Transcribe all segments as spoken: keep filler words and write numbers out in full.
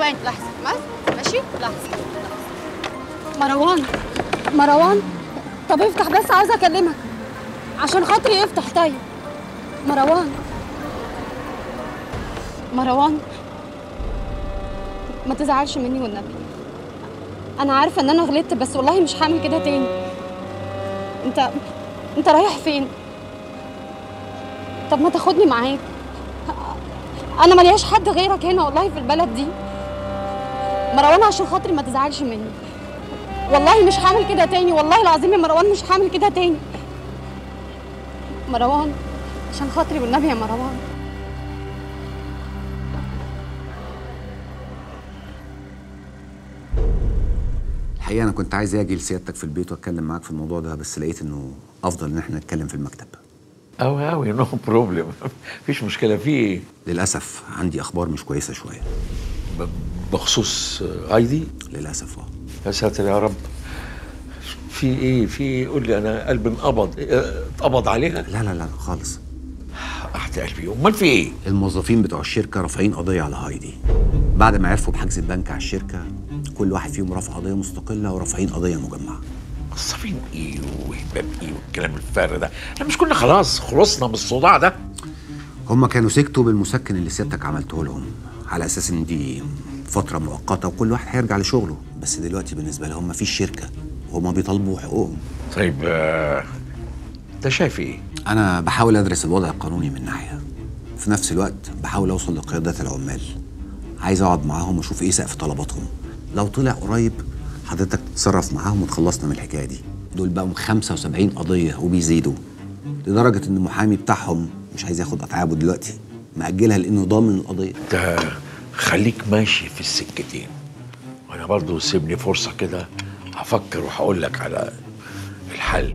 ثواني لحظه بس. ماشي لحظه. مروان مروان طب افتح بس، عايزه اكلمك عشان خاطري. افتح طيب. مروان مروان ما تزعلش مني والنبي. انا عارفه ان انا غلطت، بس والله مش هعمل كده تاني. انت انت رايح فين؟ طب ما تاخدني معاك، انا ملياش حد غيرك هنا والله في البلد دي. مروان عشان خاطري ما تزعلش مني، والله مش هعمل كده تاني. والله العظيم يا مروان مش هعمل كده تاني. مروان عشان خاطري والنبي يا مروان. الحقيقه انا كنت عايز اجي لسيادتك في البيت واتكلم معاك في الموضوع ده، بس لقيت انه افضل ان احنا نتكلم في المكتب. أوي أوي نو بروبلم. مفيش مشكلة. في إيه؟ للاسف عندي اخبار مش كويسه شويه. بخصوص هايدي؟ للاسف اه. يا ساتر يا رب. في ايه؟ في ايه؟ قول لي. انا قلبي انقبض. اتقبض عليها؟ لا لا لا خالص. قحت قلبي. امال في ايه؟ الموظفين بتوع الشركه رافعين قضيه على هايدي بعد ما عرفوا بحجز البنك على الشركه. كل واحد فيهم رافع قضيه مستقله ورافعين قضيه مجمعه. موظفين ايه وهباب ايه والكلام الفارغ ده؟ احنا مش كنا خلاص خلصنا من الصداع ده؟ هم كانوا سكتوا بالمسكن اللي سيادتك عملته لهم على اساس ان دي فتره مؤقته وكل واحد هيرجع لشغله، بس دلوقتي بالنسبه لهم مفيش شركه وهم بيطالبوا حقوقهم. طيب آه، انت شايف ايه؟ انا بحاول ادرس الوضع القانوني من ناحيه، في نفس الوقت بحاول اوصل لقيادات العمال. عايز اقعد معاهم واشوف ايه سقف طلباتهم. لو طلع قريب حضرتك تتصرف معاهم وتخلصنا من الحكايه دي. دول بقوا خمسة وسبعين قضيه وبيزيدوا، لدرجه ان المحامي بتاعهم مش عايز ياخد اتعابه دلوقتي، مأجلها لانه ضامن القضيه. انت خليك ماشي في السكتين، وانا برضو سيبني فرصه كده هفكر وهقول لك على الحل.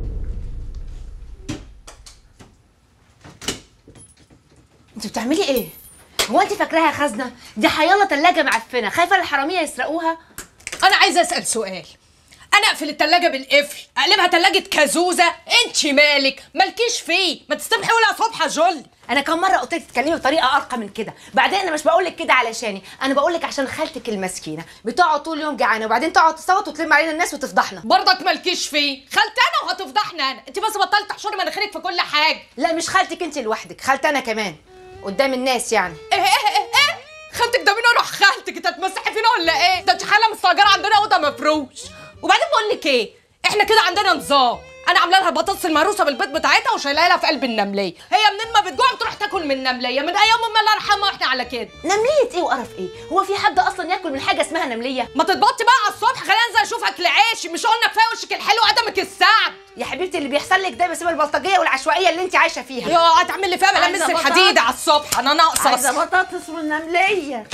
انت بتعملي ايه؟ هو انت فاكراها خزنه؟ دي حيالة تلاجة معفنه، خايفه الحراميه يسرقوها؟ انا عايزه اسال سؤال. انا اقفل التلاجة بالقفل اقلبها تلاجة كازوزه؟ انت مالك؟ مالكيش فيه، ما تستمحي ولا صبحه جل. انا كم مره قلت لك تتكلمي بطريقه ارقى من كده. بعدين انا مش بقول لك كده علشاني، انا بقول لك عشان خالتك المسكينه بتقعد طول اليوم جعانه وبعدين تقعد تصوت وتلم علينا الناس وتفضحنا. برضك مالكيش فيه، خالتي انا وهتفضحنا انا. انت بس بطلت تحشري مناخيرك في كل حاجه. لا مش خالتك انت لوحدك، خالتي انا كمان قدام الناس يعني. ايه ايه ايه ايه؟ خالتك ده مين؟ اروح خالتك انت هتمسحي فينا ولا ايه؟ ده انت حاله مستاجره عندنا اوضه مفروش. وبعدين بقول لك ايه، احنا كده عندنا نظام. انا عامله لها البطاطس المهروسه بالبيض بتاعتها وشايلها لها في قلب النمليه. هي منين ما بتجوع بتروح تاكل من النمليه، من ايام امي الله يرحمها واحنا على كده. نمليه ايه وقرف ايه؟ هو في حد اصلا ياكل من حاجه اسمها نمليه؟ ما تتبطي بقى على الصبح، خلينا انزل اشوف اكل عيشي. مش قلنا كفايه وشك الحلو وقدمك السعد؟ يا حبيبتي اللي بيحصل لك ده بسبب البلطجيه والعشوائيه اللي انت عايشه فيها. يا هتعمل لي فيها بلمس الحديد على الصبح، انا ناقصه. عايزه بطاطس والنمليه.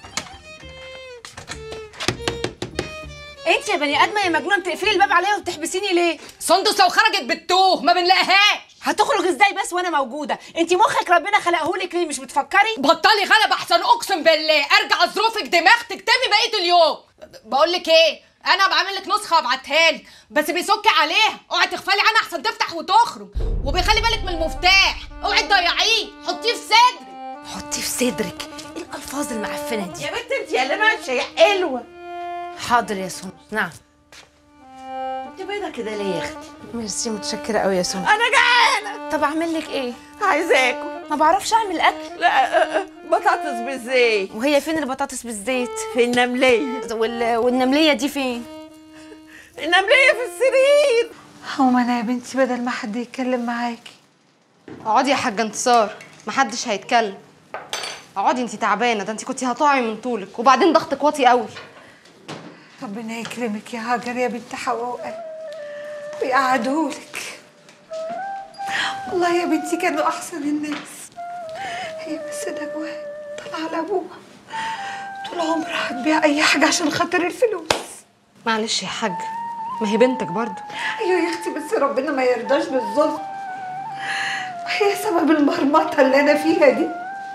انت يا بني ادمه يا مجنونه بتقفلي الباب عليا وبتحبسيني ليه؟ سندس لو خرجت بتوه ما بنلاقيهاش. هتخرج ازاي بس وانا موجوده؟ انت مخك ربنا خلقهولك ليه؟ مش بتفكري؟ بطلي غلب احسن اقسم بالله ارجع ظروفك دماغ تكتبي بقيه اليوم. بقول لك ايه، انا بعمل لك نسخه وابعتها لك بس بيسكي عليها، اوعي تغفلي عنها احسن تفتح وتخرج. وبيخلي بالك من المفتاح، اوعي تضيعيه، حطيه في صدرك. حطيه في صدرك؟ ايه الالفاظ المعفنه دي؟ يا بنت انت يا اللي ماشيه يا حلوه. حاضر يا سندس. نعم. انت بيضه كده ليه يا اختي؟ ميرسي، متشكره قوي يا سندس. انا جعانه. طب اعمل لك ايه؟ عايزه اكل. ما بعرفش اعمل اكل. لا بطاطس بالزيت. وهي فين البطاطس بالزيت؟ في النمليه. وال... والنمليه دي فين؟ النمليه في السرير. هو انا يا بنتي بدل ما حد يتكلم معاكي. اقعدي يا حاجه انتصار، محدش هيتكلم. اقعدي، انتي تعبانه، ده انتي كنتي هتقعي من طولك، وبعدين ضغطك واطي قوي. ربنا يكرمك يا هاجر يا بنت حواء ويقعدهولك. والله يا بنتي كانوا احسن الناس. هي بس نجوى طالعه لابوها طول عمرها هتبيع اي حاجه عشان خاطر الفلوس. معلش يا حاجه، ما هي بنتك برضه. ايوه يا اختي، بس ربنا ما يرضاش بالظلم. وهي سبب المرمطه اللي انا فيها دي.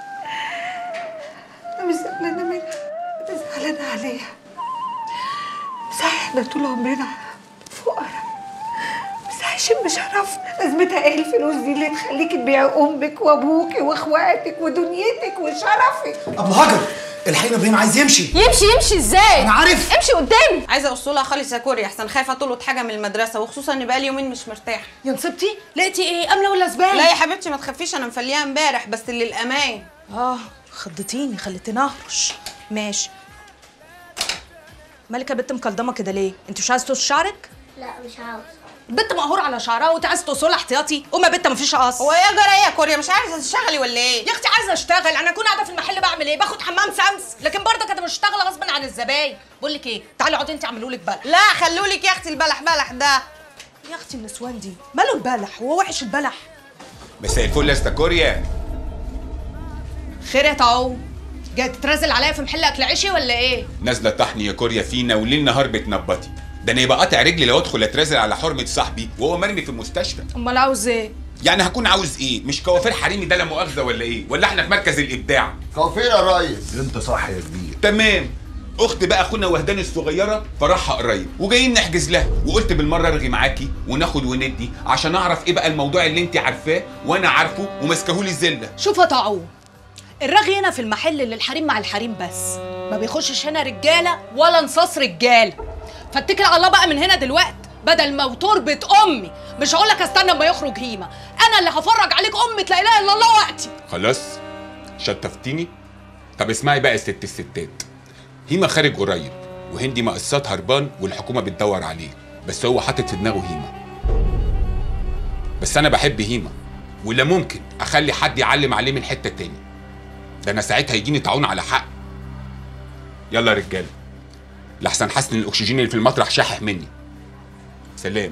انا مش زعلانه منها، انا زعلانه عليها. صحيح احنا طول عمرنا فقراء، بس عايشين تشم شرف. لازمتها ايه الفلوس دي اللي تخليكي تبيعي امك وابوكي واخواتك ودنيتك وشرفك؟ ابو هاجر الحقيقه ابراهيم عايز يمشي. يمشي يمشي ازاي؟ انا عارف. امشي قدامي. عايزه اوصلها خالص يا كوري احسن خايفه تلقط حاجه من المدرسه، وخصوصا ان بقالي يومين مش مرتاحه. يا نصيبتي لقيتي ايه؟ امله ولا زباله؟ لا يا حبيبتي ما تخافيش، انا مفليها امبارح بس للامان. اه خضتيني خليتيني اهرش. ماشي. مالك يا بنت مكلضمه كده ليه؟ انت مش عايزه تقص شعرك؟ لا مش عاوز. البنت مقهور على شعرها وانت عايزه تقصلها احتياطي؟ قومي يا بنت مفيش قص. هو ايه يا جرى يا كوريا مش عايزه تشتغلي ولا ايه؟ يا اختي عايزه اشتغل، انا اكون قاعده في المحل بعمل ايه؟ باخد حمام سمس، لكن برضك انا مش شغاله غصب عن الزباين. بقول لك ايه؟ تعالي اقعدي انت اعملوا لك بلح. لا خلولك يا اختي البلح بلح ده. يا اختي النسوان دي ماله البلح؟ هو وحش البلح؟ مساء الفل يا استا كوريا. خير يا طاو، جاي تترازل عليا في محل اكل عيشي ولا ايه؟ نازله طحني يا كوريا فينا وليل نهار بتنبطي. ده انا يبقى قاطع رجلي لو ادخل اترازل على حرمه صاحبي وهو مرمي في المستشفى. امال عاوز ايه؟ يعني هكون عاوز ايه؟ مش كوافير حريمي ده لا مؤاخذه ولا ايه؟ ولا احنا في مركز الابداع؟ كوافير يا ريس. انت صح يا كبير. تمام. اخت بقى اخونا وهدان الصغيره فرحها قريب وجايين نحجز لها، وقلت بالمره ارغي معاكي وناخد وندي عشان اعرف ايه بقى الموضوع اللي انت عارفاه وانا عارفه وماسكهولي الزله. شوف يا طاعون، الرغي هنا في المحل اللي الحريم مع الحريم بس، ما بيخشش هنا رجاله ولا نصاص رجاله. فاتكل على الله بقى من هنا دلوقتي، بدل ما وتربة امي مش هقول لك استنى اما يخرج هيما، انا اللي هفرج عليك امة لا اله الا الله وقتي. خلاص شتفتيني. طب اسمعي بقى يا ست الستات، هيما خارج قريب وهندي مقصات هربان والحكومه بتدور عليه، بس هو حاطط في دماغه هيما. بس انا بحب هيما ولا ممكن اخلي حد يعلم عليه من حته تاني، ده انا ساعتها يجيني طاعون على حق. يلا يا رجاله لحسن حاسس ان الاكسجين اللي في المطرح شاحح مني. سلام.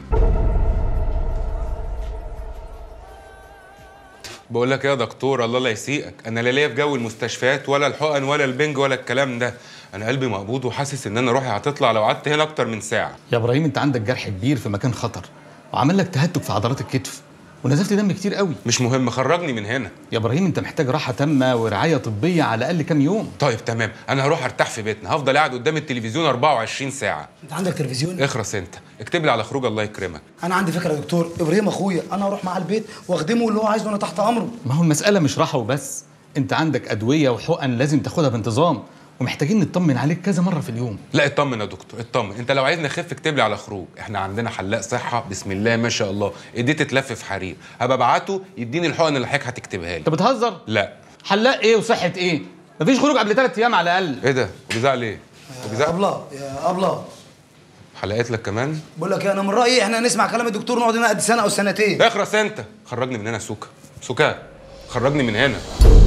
بقول لك ايه يا دكتور، الله لا يسيئك، انا لا ليا في جو المستشفيات ولا الحقن ولا البنج ولا الكلام ده، انا قلبي مقبوض وحاسس ان انا روحي هتطلع لو قعدت هنا اكتر من ساعه. يا ابراهيم انت عندك جرح كبير في مكان خطر وعمل لك تهتك في عضلات الكتف ونزفت دم كتير قوي. مش مهم، خرجني من هنا. يا ابراهيم انت محتاج راحه تامه ورعايه طبيه على الاقل كام يوم. طيب تمام، انا هروح ارتاح في بيتنا، هفضل قاعد قدام التلفزيون أربعة وعشرين ساعه. انت عندك تلفزيون؟ اخرس انت، اكتب لي على خروج الله يكرمك. انا عندي فكره يا دكتور، ابراهيم اخويا، انا اروح معاه البيت واخدمه اللي هو عايزه وانا تحت امره. ما هو المساله مش راحه وبس، انت عندك ادويه وحقن لازم تاخدها بانتظام، ومحتاجين نطمن عليك كذا مره في اليوم. لا اطمن يا دكتور اطمن، انت لو عايزني اخف اكتب لي على خروج، احنا عندنا حلاق صحه بسم الله ما شاء الله، ايديه تتلف في حرير، هبقى ابعته يديني الحقن اللي حضرتك هتكتبها لي. انت بتهزر؟ لا. حلاق ايه وصحه ايه؟ مفيش خروج قبل ثلاث ايام على الاقل. ايه ده؟ وبيزعل ايه؟ يا ابله يا ابله حلقت لك كمان؟ بقول لك انا من رايي احنا نسمع كلام الدكتور نقعد هنا قد سنه او سنتين. اخرس انت، خرجني من هنا سوكا سوكا، خرجني من هنا.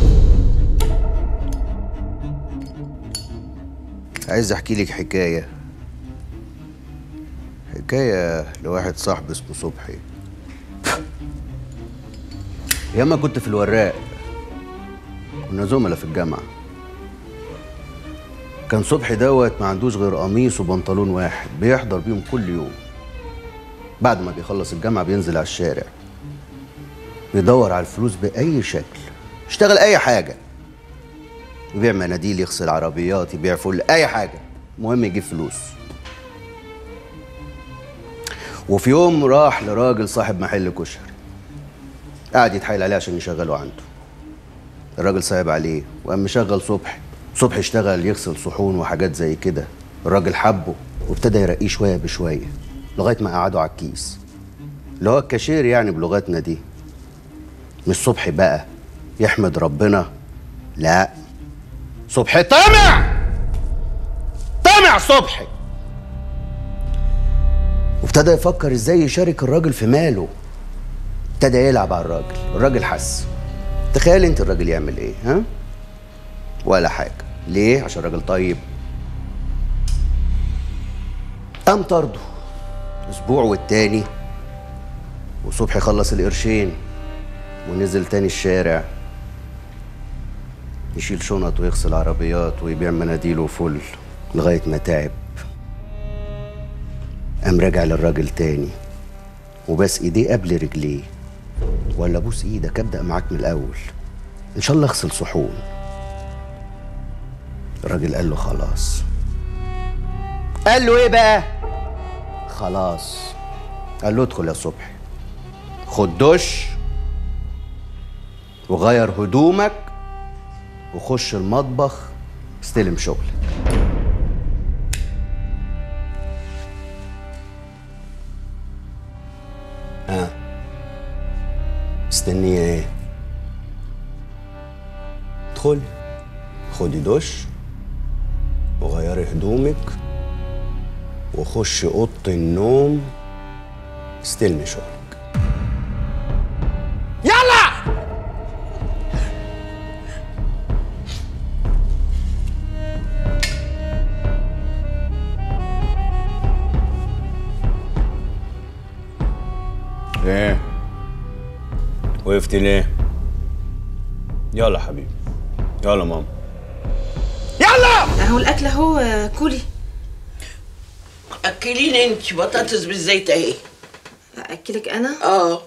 عايز احكي لك حكايه حكايه لواحد صاحبي اسمه صبحي. ياما كنت في الوراق، كنا زملاء في الجامعه. كان صبحي دوت ما عندوش غير قميص وبنطلون واحد بيحضر بيهم كل يوم. بعد ما بيخلص الجامعه بينزل على الشارع بيدور على الفلوس باي شكل، يشتغل اي حاجه، يبيع مناديل، يغسل عربيات، يبيع فل، اي حاجه، المهم يجيب فلوس. وفي يوم راح لراجل صاحب محل كشري، قعد يتحايل عليه عشان يشغله عنده. الراجل صعب عليه وقام مشغل صبحي. صبحي اشتغل يغسل صحون وحاجات زي كده. الراجل حبه وابتدى يرقيه شويه بشويه لغايه ما قعده على الكيس، اللي هو الكاشير يعني بلغتنا دي. مش صبحي بقى يحمد ربنا، لا، صبحي طمع طمع صبحي، وابتدى يفكر ازاي يشارك الراجل في ماله. ابتدى يلعب على الراجل. الراجل حس. تخيل انت الراجل يعمل ايه؟ ها؟ ولا حاجه. ليه؟ عشان الراجل طيب. قام طرده اسبوع والتاني، وصبحي خلص القرشين ونزل تاني الشارع يشيل شنط ويغسل عربيات ويبيع مناديل وفل لغايه ما تعب. قام راجع للراجل تاني وباس ايديه قبل رجليه. ولا بوس ايدك، ابدا معاك من الاول، ان شاء الله اغسل صحون. الراجل قال له خلاص. قال له ايه بقى؟ خلاص. قال له ادخل يا صبحي. خد دش وغير هدومك وخش المطبخ استلم شغلك. ها مستنيه ايه؟ ادخلي خدي دش وغيري هدومك وخشي اوضه النوم استلمي شغلك. يلا ايه وقفتي ليه؟ يلا حبيبي يلا ماما يلا اهو الاكل اهو، كولي. اكليني انت بطاطس بالزيت اهي. اكلك انا؟ اه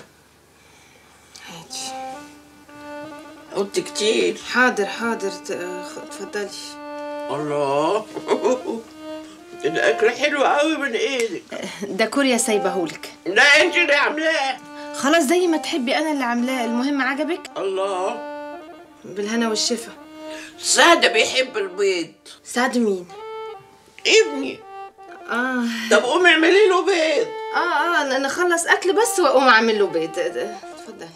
هاتي. قلت كتير. حاضر حاضر، اتفضلي. الله الاكل حلو قوي من ايدك. ده كوريا سايبهولك. لا انت اللي عاملاه. خلاص زي ما تحبي، انا اللي عاملاه. المهم عجبك؟ الله بالهنا والشفا. سعد بيحب البيض. سعد مين؟ ابني. اه طب قومي اعملي له بيض. اه اه نخلص اكل بس واقوم اعمل له بيض. اتفضلي.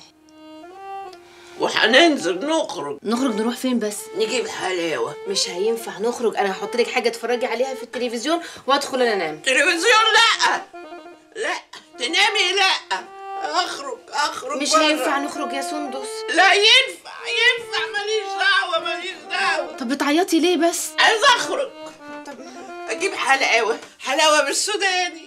وهننزل نخرج. نخرج نروح فين بس؟ نجيب حلاوه. مش هينفع نخرج، انا هحط لك حاجه تتفرجي عليها في التلفزيون وادخل انا انام. تلفزيون لا لا تنامي لا. اخرج اخرج مش برا. هينفع نخرج يا سندس. لا ينفع ينفع ماليش دعوه ماليش دعوه. طب بتعيطي ليه بس؟ عايزه اخرج. طب اجيب حلاوه حلاوه بالسوداني.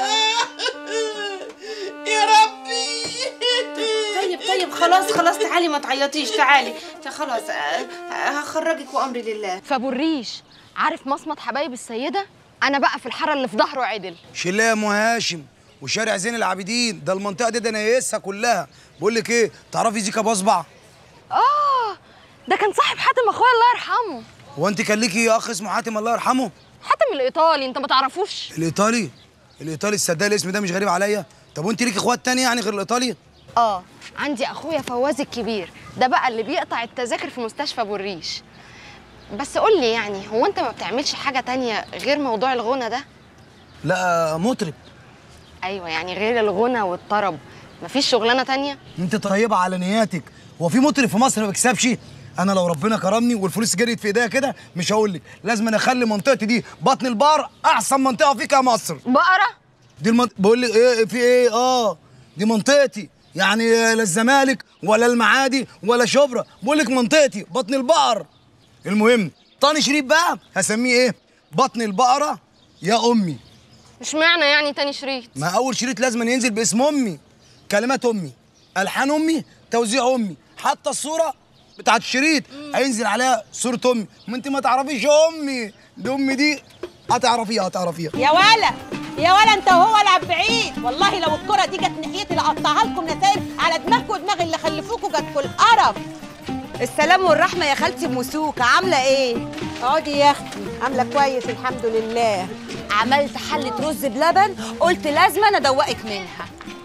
يا ربي. طيب طيب خلاص خلاص تعالي ما تعيطيش، تعالي خلاص هخرجك وامري لله. فابو الريش عارف مصمت حبايب السيده؟ انا بقى في الحاره اللي في ظهره عدل. شلاه يا ام هاشم وشارع زين العابدين، ده المنطقه دي ده انا قايسها كلها. بقول لك ايه، تعرفي زيكا بصبع؟ اه ده كان صاحب حاتم اخويا الله يرحمه. هو انت كان ليكي اخ اسمه حاتم الله يرحمه؟ حاتم الايطالي، انت ما تعرفوش؟ الايطالي؟ الايطالي الصدق الاسم ده مش غريب عليا. طب وانت ليكي اخوات تاني يعني غير الايطالي؟ اه عندي اخويا فواز الكبير، ده بقى اللي بيقطع التذاكر في مستشفى ابو الريش. بس قول لي يعني، هو انت ما بتعملش حاجه تانية غير موضوع الغنى ده؟ لا مطرب. ايوه يعني غير الغنى والطرب مفيش شغلانه تانية؟ انت طيبه على نياتك. هو في مطرب في مصر ما بيكسبش؟ انا لو ربنا كرمني والفلوس جريت في ايديا كده مش هقول لك، لازم انا اخلي منطقتي دي بطن البقر احسن منطقه فيك يا مصر. بقره؟ دي المنطقه بقول لك ايه في ايه؟ اه دي منطقتي، يعني لا الزمالك ولا المعادي ولا شبرا، بقول لك منطقتي بطن البقر. المهم طاني شريف بقى هسميه ايه؟ بطن البقره يا امي. اشمعنى يعني تاني شريط؟ ما اول شريط لازم ينزل باسم امي، كلمات امي، الحان امي، توزيع امي، حتى الصوره بتاعت الشريط هينزل عليها صوره امي. ما انت ما تعرفيش امي دي، امي دي هتعرفيها هتعرفيها. يا ولا يا ولا انت وهو العب بعيد، والله لو الكره دي جت ناحيتي لقطعها لكم نتايم على دماغكم ودماغ اللي خلفوكوا جاتكم القرف. السلام والرحمه يا خالتي موسوكه، عامله ايه؟ اقعدي يا اختي. عامله كويس الحمد لله. عملت حله رز بلبن، قلت لازم انا ادوقك منها.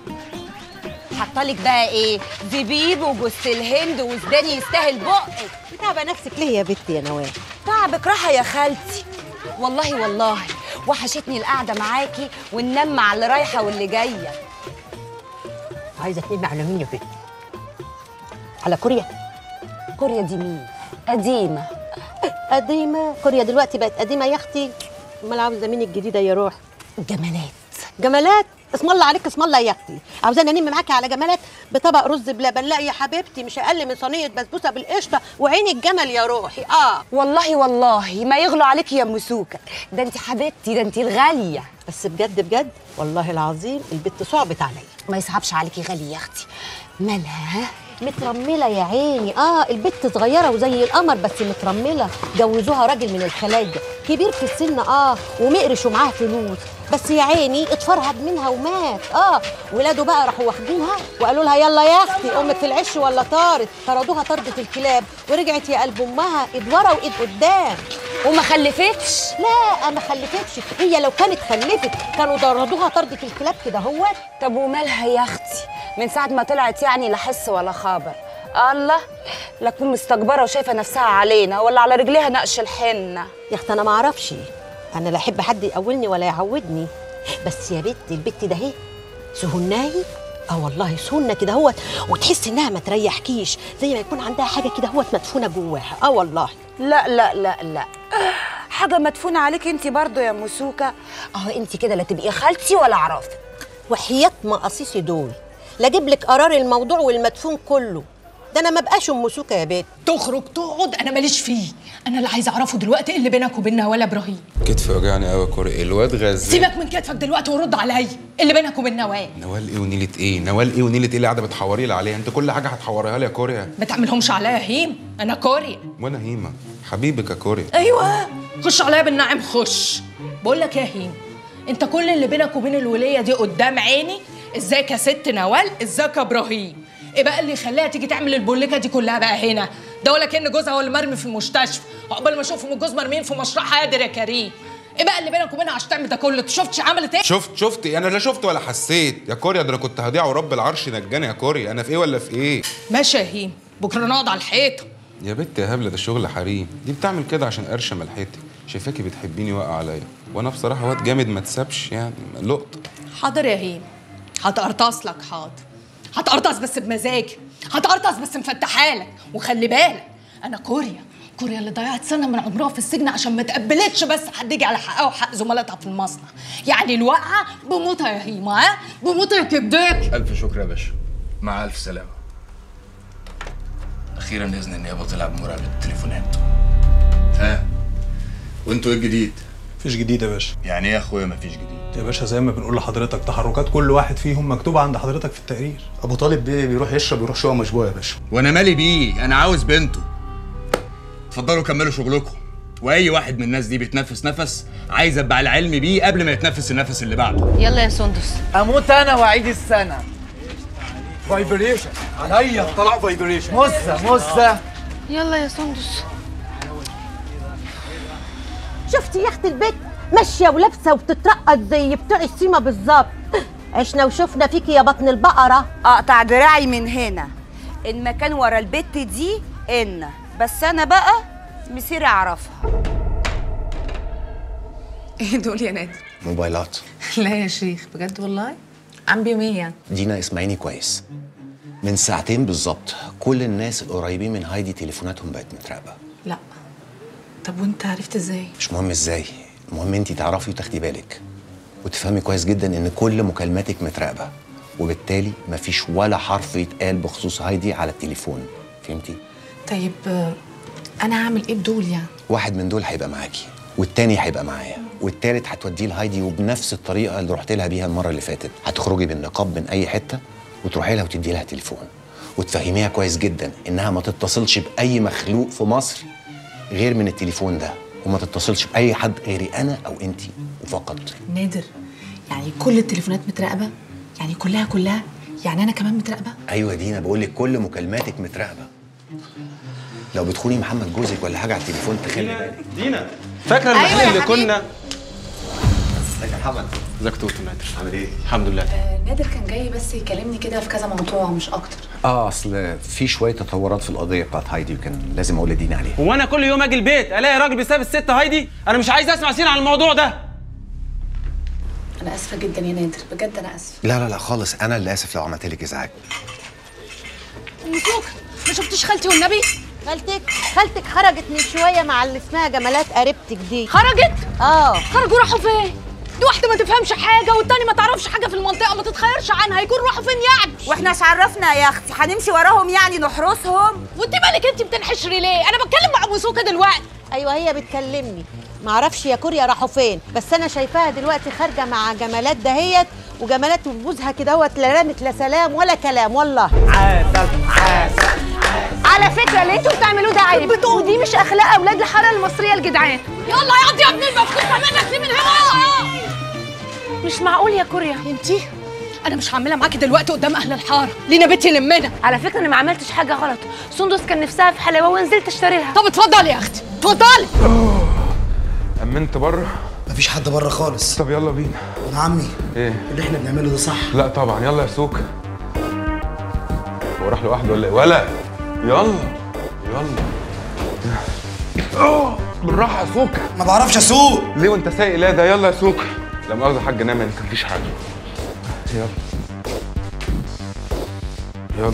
حطالك بقى ايه؟ زبيب وجوز الهند وزداني يستاهل بقك. بتعبى نفسك ليه يا بنتي يا نوال؟ تعبك راحه يا خالتي. والله والله وحشتني القعده معاكي وننام مع اللي رايحه واللي جايه. عايزه تنمي على مين يا بنتي؟ على كوريا؟ كوريا دي مين؟ قديمه. قديمه؟ كوريا دلوقتي بقت قديمه يا اختي. امال عاوزه مين الجديده يا روح؟ جمالات. جمالات؟ اسم الله عليك اسم الله يا اختي. عاوزاني انم معاكي على جمالات بطبق رز بلبن؟ لا يا حبيبتي، مش اقل من صينيه بسبوسه بالقشطه وعين الجمل يا روحي. اه والله والله ما يغلو عليكي يا مسوكه، ده انت حبيبتي، ده انت الغاليه. بس بجد بجد والله العظيم البت صعبت عليا. ما يصعبش عليكي غاليه يا اختي. مالها؟ مترمله يا عيني. اه البت صغيره وزي القمر بس مترمله. جوزوها راجل من الخلايجه كبير في السن اه ومقرش ومعاه فلوس، بس يا عيني اتفرهد منها ومات. اه ولاده بقى راحوا واخدينها وقالوا لها يلا يا اختي امك في العش ولا طارت. طردوها طردة الكلاب ورجعت يا قلب امها ايد ورا وايد قدام. وما خلفتش؟ لا ما خلفتش، هي لو كانت خلفت كانوا طردوها طردة الكلاب كده هوت. طب ومالها يا اختي؟ من ساعه ما طلعت يعني لا حس ولا خبر. الله، لا تكون مستكبره وشايفه نفسها علينا ولا على رجليها نقش الحنه. يا اختي انا ما اعرفش، انا لا احب حد يقولني ولا يعودني، بس يا بنت البت ده اهي سهناي، اه والله سهنه كده اهوت، وتحس انها ما تريحكيش، زي ما يكون عندها حاجه كده اهوت مدفونه جواها. اه والله. لا لا لا لا، حاجه مدفونه عليك انت برضو يا مسوكه. اه انت كده لا تبقي خالتي ولا اعرفك، وحياه مقاصيصي دول لا اجيب لك قرار الموضوع والمدفون كله، ده انا ما بقاش ام سوكه يا بنت. تخرج تقعد انا ماليش فيه، انا اللي عايزه اعرفه دلوقتي ايه اللي بينك وبين نوال ابراهيم. كتفي وجعني قوي يا كوري، الواد غزال. سيبك من كتفك دلوقتي ورد عليا، ايه اللي بينك وبين نوال؟ نوال ايه ونيله ايه؟ نوال ايه ونيله ايه اللي قاعده بتحوري لي عليها؟ انت كل حاجه هتحوريها لي يا كوريا. ما تعملهمش عليا يا هيم، انا كوريا. وانا هيمه حبيبك يا كوريا. ايوه خش عليا بالنعم خش. بقول لك يا هيم، انت كل اللي بينك وبين الوليه دي قدام عيني. ازيك يا ست نوال؟ ازيك يا ابراهيم؟ ايه بقى اللي يخليها تيجي تعمل البوليكه دي كلها بقى هنا؟ ده ولا كأن جوزها هو اللي مرمي في المستشفى، عقبال ما اشوفهم الجوز مرميين في مشروع قادر يا كريم. ايه بقى اللي بينك وبينها عشان تعمل ده كله؟ انت شفتش عملت ايه؟ شفت شفت انا لا شفت ولا حسيت يا كوريا، ده انا كنت هضيع ورب العرش نجاني يا كوريا. انا في ايه ولا في ايه؟ ماشي يا هيم، بكره نقعد على الحيطه. يا بنت يا هبله ده شغل حريم، دي بتعمل كده عشان قرشه ملحتي، شايفاكي بتحبيني واقع عليا، وانا بصراحه واد جامد ما تسابش يعني لقطه. حاضر يا هيم، هتقرطص لك. حاضر هتقرطص بس بمزاجي، هتقرطص بس مفتحالك. وخلي بالك انا كوريا، كوريا اللي ضيعت سنه من عمرها في السجن عشان ما تقبلتش بس حد يجي على حقها وحق زملاتها في المصنع. يعني الواقعه بموتها يا هيما، ها بموتها يا كبداك. الف شكر يا باشا، مع الف سلامه. اخيرا اذن النيابه طلع بمراقبه التليفونات. ها وانتوا ايه الجديد؟ مفيش جديد يا باشا. يعني ايه يا اخويا مفيش جديد؟ يا باشا زي ما بنقول لحضرتك، تحركات كل واحد فيهم مكتوبه عند حضرتك في التقرير. ابو طالب بيه بيروح يشرب يروح شقه مشبوهه يا باشا. وانا مالي بيه؟ انا عاوز بنته. اتفضلوا كملوا شغلكم، واي واحد من الناس دي بيتنفس نفس عايز ابقى على علم بيه قبل ما يتنفس النفس اللي بعده. يلا يا سندس. اموت انا واعيد السنه. فايبريشن عليا، طلع فايبريشن. مزه مزه. يلا يا سندس. شفتي يا اختي البيت ماشيه ولابسه وبتترقص زي بتوع السيما بالظبط. عشنا وشفنا فيكي يا بطن البقره. اقطع دراعي من هنا، ان ما كان ورا البت دي ان، بس انا بقى مسيري اعرفها. ايه دول يا نادر؟ موبايلات. لا يا شيخ بجد والله؟ عم بيهم ايه يعني؟ دينا اسمعيني كويس، من ساعتين بالظبط كل الناس القريبين من هايدي تليفوناتهم بقت متراقبه. لا طب وانت عرفت ازاي؟ مش مهم ازاي، المهم انت تعرفي وتاخدي بالك وتفهمي كويس جدا ان كل مكالماتك متراقبه، وبالتالي مفيش ولا حرف يتقال بخصوص هايدي على التليفون. فهمتي؟ طيب انا هعمل ايه بدول يعني؟ واحد من دول هيبقى معاكي، والتاني هيبقى معايا، والتالت هتوديه لهايدي وبنفس الطريقه اللي رحت لها بيها المره اللي فاتت. هتخرجي بالنقاب من اي حته وتروحي لها وتدي لها تليفون وتفهميها كويس جدا انها ما تتصلش باي مخلوق في مصر غير من التليفون ده، وما تتصلش باي حد غيري انا او انتي وفقط. نادر يعني كل التليفونات متراقبه؟ يعني كلها كلها؟ يعني انا كمان متراقبه؟ ايوه دينا، بقول لك كل مكالماتك متراقبه. لو بتخوني محمد جوزك ولا حاجه على التليفون تخلي بالك. دينا فاكره المحل أيوة اللي كنا؟ ازيك يا محمد؟ ازيك توتو نادر؟ عامل ايه؟ الحمد لله. آه نادر كان جاي بس يكلمني كده في كذا موضوع مش اكتر. اه اصل في شويه تطورات في القضيه بتاعت هايدي وكان لازم اقول لدينا عليها. هو انا كل يوم اجي البيت الاقي راجل بيساب الست هايدي؟ انا مش عايز اسمع سين عن الموضوع ده. انا اسفه جدا يا نادر، بجد انا اسفه. لا لا لا خالص، انا اللي اسف لو عملت لك ازعاج. ام سوكه ما شفتيش خالتي والنبي؟ خالتك خالتك خرجت من شويه مع اللي اسمها جمالات قريبتك دي. خرجت؟ اه. خرجوا راحوا فين؟ دي واحده ما تفهمش حاجه والتاني ما تعرفش حاجه في المنطقه ما تتخيرش عنها، يكون راحوا فين يعني؟ واحنا ايش عرفنا يا اختي؟ هنمشي وراهم يعني نحرسهم؟ وانت مالك انت بتنحشري ليه؟ انا بتكلم مع ام سوكه دلوقتي. ايوه هي بتكلمني، معرفش يا كوريا راحوا فين، بس انا شايفاها دلوقتي خارجه مع جمالات دهيت، وجمالات وجوزها كده اهوت لا رامت لا سلام ولا كلام والله. عسل عسل. على فكره اللي انتوا بتعملوه ده عيب، ودي مش اخلاق اولاد الحاره المصريه الجدعان. يلا ياض يا ابني المفكوك منك ليه من هنا؟ مش معقول يا كوريا. انتي انا مش هعملها معاكي دلوقتي قدام اهل الحاره، لينا بيت يلمنا. على فكره انا ما عملتش حاجه غلط، سندس كان نفسها في حلاوه ونزلت اشتري لها. طب اتفضلي يا اختي اتفضلي. امنت بره؟ مفيش حد بره خالص. طب يلا بينا. يا عمي ايه اللي احنا بنعمله ده صح؟ لا طبعا، يلا يا سوكه. هو راح لوحده ولا ايه؟ ولا يلا يلا اوه بالراحه يا سوكا. ما بعرفش اسوق. ليه وانت سايق؟ لا ده يلا يا سوكا. لا مؤاخذه يا حاج نام انت مفيش حاجه. يلا يلا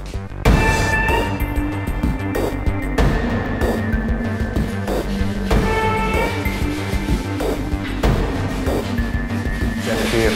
خير.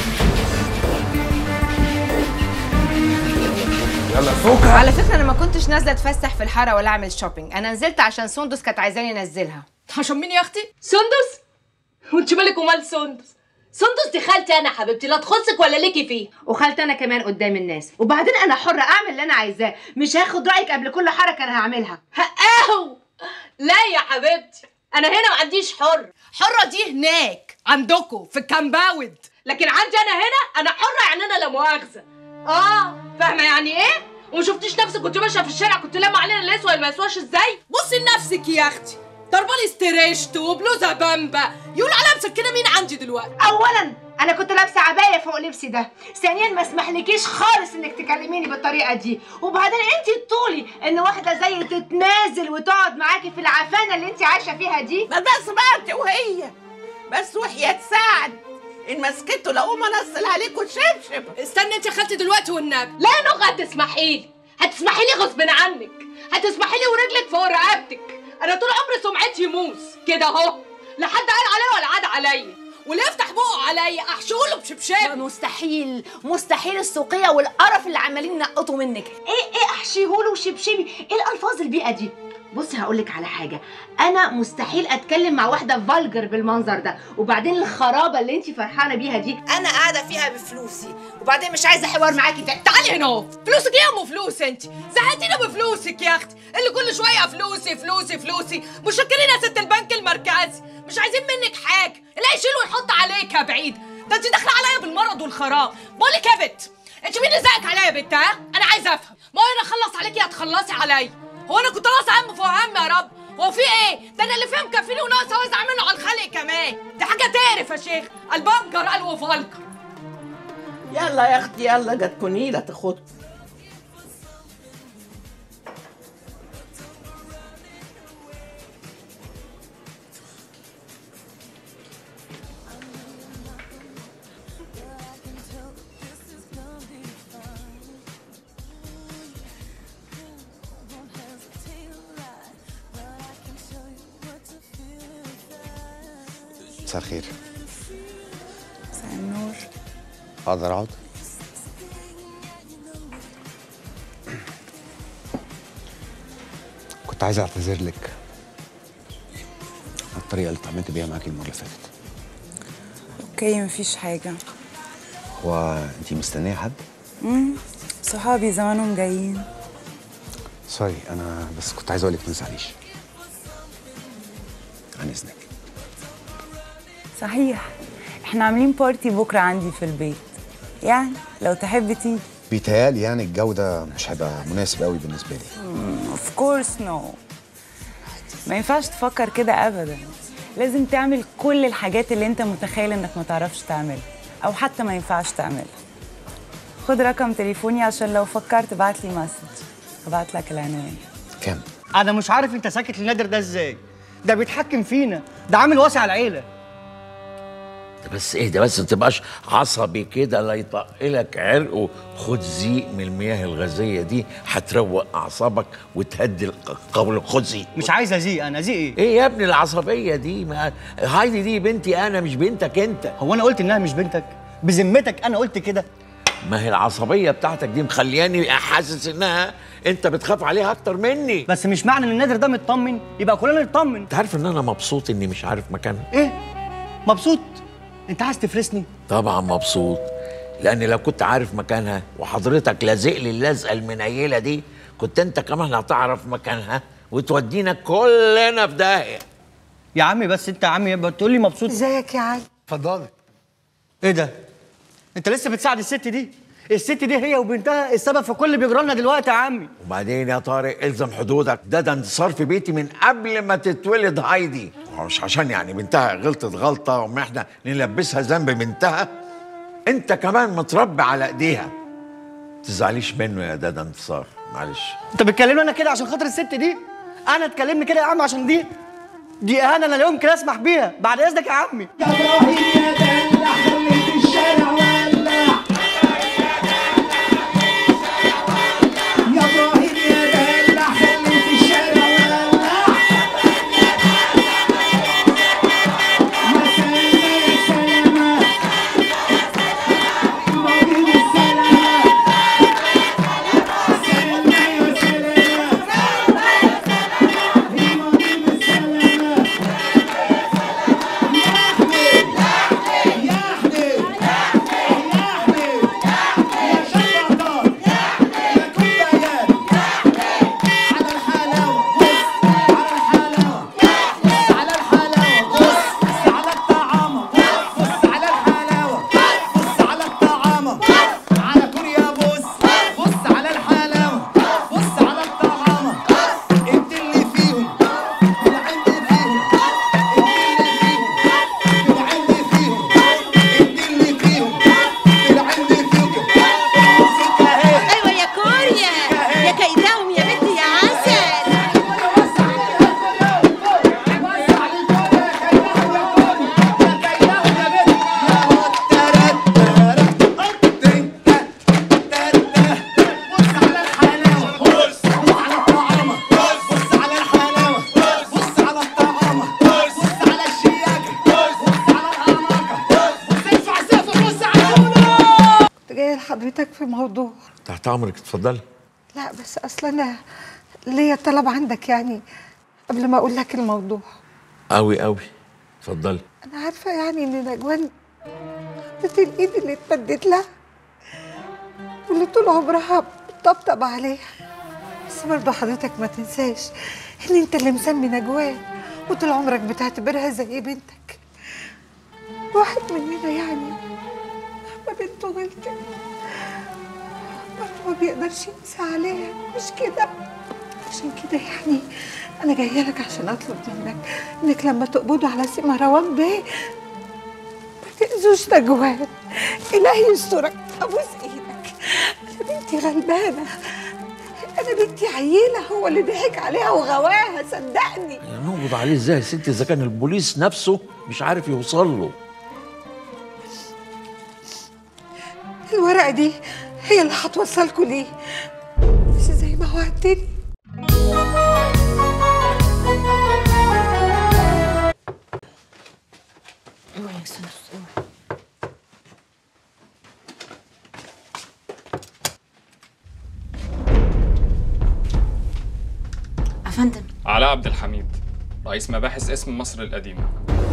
يلا سوكا. على فكره انا ما كنتش نازله اتفسح في الحاره ولا اعمل شوبينج، انا نزلت عشان سندس كانت عايزاني انزلها. عشان مين يا اختي؟ سندس؟ وانت مالك ومال سندس؟ سندس دي خالتي انا حبيبتي، لا تخصك ولا ليكي فيه. وخالتي انا كمان قدام الناس، وبعدين انا حره اعمل اللي انا عايزاه، مش هاخد رايك قبل كل حركه انا هعملها. هقاهو. لا يا حبيبتي انا هنا ما عنديش حر، حره دي هناك عندكم في الكامباوند، لكن عندي انا هنا انا حره، يعني انا لا مؤاخذه. اه فاهمه يعني ايه؟ وما شفتيش نفسك كنت ماشيه في الشارع كنت لما علينا اللي يسوى ما يسواش ازاي؟ بصي لنفسك يا اختي، ضربالي استريشت وبلوزه بامبا، يقول عليها مسكنه مين عندي دلوقتي؟ اولا انا كنت لابسه عبايه فوق لبسي ده، ثانيا ما اسمحلكيش خالص انك تكلميني بالطريقه دي، وبعدين انت طولي ان واحده زي تتنازل وتقعد معاكي في العفانه اللي انت عايشه فيها دي. ما بس بقى انت وهي بس وحياة سعد ان مسكته لقوم انزل عليكوا شبشب. استني انت يا خالتي دلوقتي والنبي. لا يا نغ هتسمحي لي، هتسمحي لي غصب عنك، هتسمحي لي ورجلك فوق رقبتك. انا طول عمري سمعتي موس كده اهو، لا حد قال عليا ولا عاد عليا، واللي يفتح بقه عليا احشوله بشبشب. مستحيل مستحيل السوقيه والقرف اللي عمالين ينقطوا منك. ايه ايه احشيهوله وشبشبي؟ ايه الالفاظ البيئه دي؟ بصي هقولك على حاجه، انا مستحيل اتكلم مع واحده فالجر بالمنظر ده، وبعدين الخرابه اللي انت فرحانه بيها دي انا قاعده فيها بفلوسي، وبعدين مش عايزه حوار معاكي تاني. تعالي هنا. فلوسك ايه يا ام فلوس؟ انت زهقتينا بفلوسك يا اختي، اللي كل شويه فلوسي فلوسي فلوسي. مشكرين يا ست البنك المركزي، مش عايزين منك حاجه، اللي هيشيل ويحط عليك يا بعيد. ده انت داخله عليا بالمرض والخراب. بقول لك يا بت، انت مين اللي زقك عليا يا بت؟ ها انا عايزه افهم. ما هو انا اخلص عليكي هتخلصي عليا؟ هو انا كنت ناقصه هم فوق هم يا رب؟ هو في ايه؟ ده انا اللي فيه مكفيني وناقصه اوزع منه على الخلق كمان. دي حاجه تقرف يا شيخ. البنجر قال وفالكر. يلا يا اختي يلا جاتكوا نيله تاخدكوا. مساء الخير. مساء النور. اقدر اقعد؟ كنت عايز اعتذر لك على الطريقه اللي اتعاملت بيها معاكي المره اللي فاتت. اوكي مفيش حاجه. هو انت مستنيه حد؟ امم صحابي زمانهم جايين. سوري انا بس كنت عايز اقول لك ما تزعليش. عن اذنك. صحيح احنا عاملين بارتي بكره عندي في البيت، يعني لو تحب تيجي. بيتهيألي يعني الجو ده مش هيبقى مناسب قوي بالنسبه لي. اوف كورس نو، ما ينفعش تفكر كده ابدا. لازم تعمل كل الحاجات اللي انت متخيل انك ما تعرفش تعملها او حتى ما ينفعش تعملها. خد رقم تليفوني عشان لو فكرت ابعت لي مسج، ابعت لك العنوان. كام؟ انا مش عارف انت ساكت لنادر ده ازاي؟ ده بيتحكم فينا، ده عامل واسع العيله. بس ايه ده بس، ما تبقاش عصبي كده لا يطقلك عرق. وخد زيق من المياه الغازيه دي هتروق اعصابك وتهدي القول. خد زيق. مش عايز ازيق. انا ازيق ايه؟ ايه يا ابني العصبيه دي؟ ما هايدي دي بنتي انا مش بنتك انت. هو انا قلت انها مش بنتك؟ بذمتك انا قلت كده؟ ما هي العصبيه بتاعتك دي مخلياني حاسس انها انت بتخاف عليها اكتر مني. بس مش معنى ان النادر ده مطمن يبقى كلنا نطمن. انت عارف ان انا مبسوط اني مش عارف مكانها؟ ايه مبسوط؟ انت عايز تفرسني؟ طبعا مبسوط، لان لو كنت عارف مكانها وحضرتك لازق لي اللزقه المنيله دي كنت انت كمان هتعرف مكانها وتودينا كلنا في داهيه. يا عمي بس انت يا عمي يبقى تقول لي مبسوط. ازيك يا علي؟ اتفضلي. ايه ده؟ انت لسه بتساعد الست دي؟ الست دي هي وبنتها السبب في كل اللي بيجرى لنا دلوقتي يا عمي. وبعدين يا طارق الزم حدودك، ده ده انتصار في بيتي من قبل ما تتولد هايدي. مش عشان يعني بنتها غلطت غلطه وما احنا نلبسها ذنب بنتها. انت كمان متربي على ايديها. تزعليش منه يا دادا انتصار، معلش. انت بتكلمني انا كده عشان خاطر الست دي؟ انا تكلمني كده يا عم عشان دي دي اهانه انا لا يمكن اسمح بيها. بعد اذنك يا عمي. يا ابراهيم يا دلع خليت الشارع ولع، يا ابراهيم يا دلع خليت الشارع ولع، يا سلامة يا سلامة ابراهيم السلامة، سلامة يا سلامة ابراهيم السلامة. حضرتك في موضوع. تحت امرك، اتفضلي. لا بس اصل انا ليا طلب عندك يعني قبل ما اقول لك الموضوع. قوي قوي، اتفضلي. انا عارفه يعني ان نجوان خدت الايد اللي اتمدت لها واللي طول عمرها بتطبطب عليها، بس برضه حضرتك ما تنساش ان انت اللي مسمي نجوان وطول عمرك بتعتبرها زي بنتك. واحد مننا يعني ما بنته غلطت برضه ما بيقدرش ينسى عليها، مش كده؟ عشان كده يعني انا جايه لك عشان اطلب منك انك لما تقبضوا على سي مروان بيه ما تاذوش نجوان. الهي يسترك، ابوس ايدك. انا بنتي غلبانه، انا بنتي عيله هو اللي ضحك عليها وغواها، صدقني. نقبض عليه ازاي يا ستي اذا كان البوليس نفسه مش عارف يوصل له؟ الورقه دي هي اللي هتوصلكوا ليه، مش زي ما وعدتني. أفندم. علاء عبد الحميد، رئيس مباحث اسم مصر القديمة.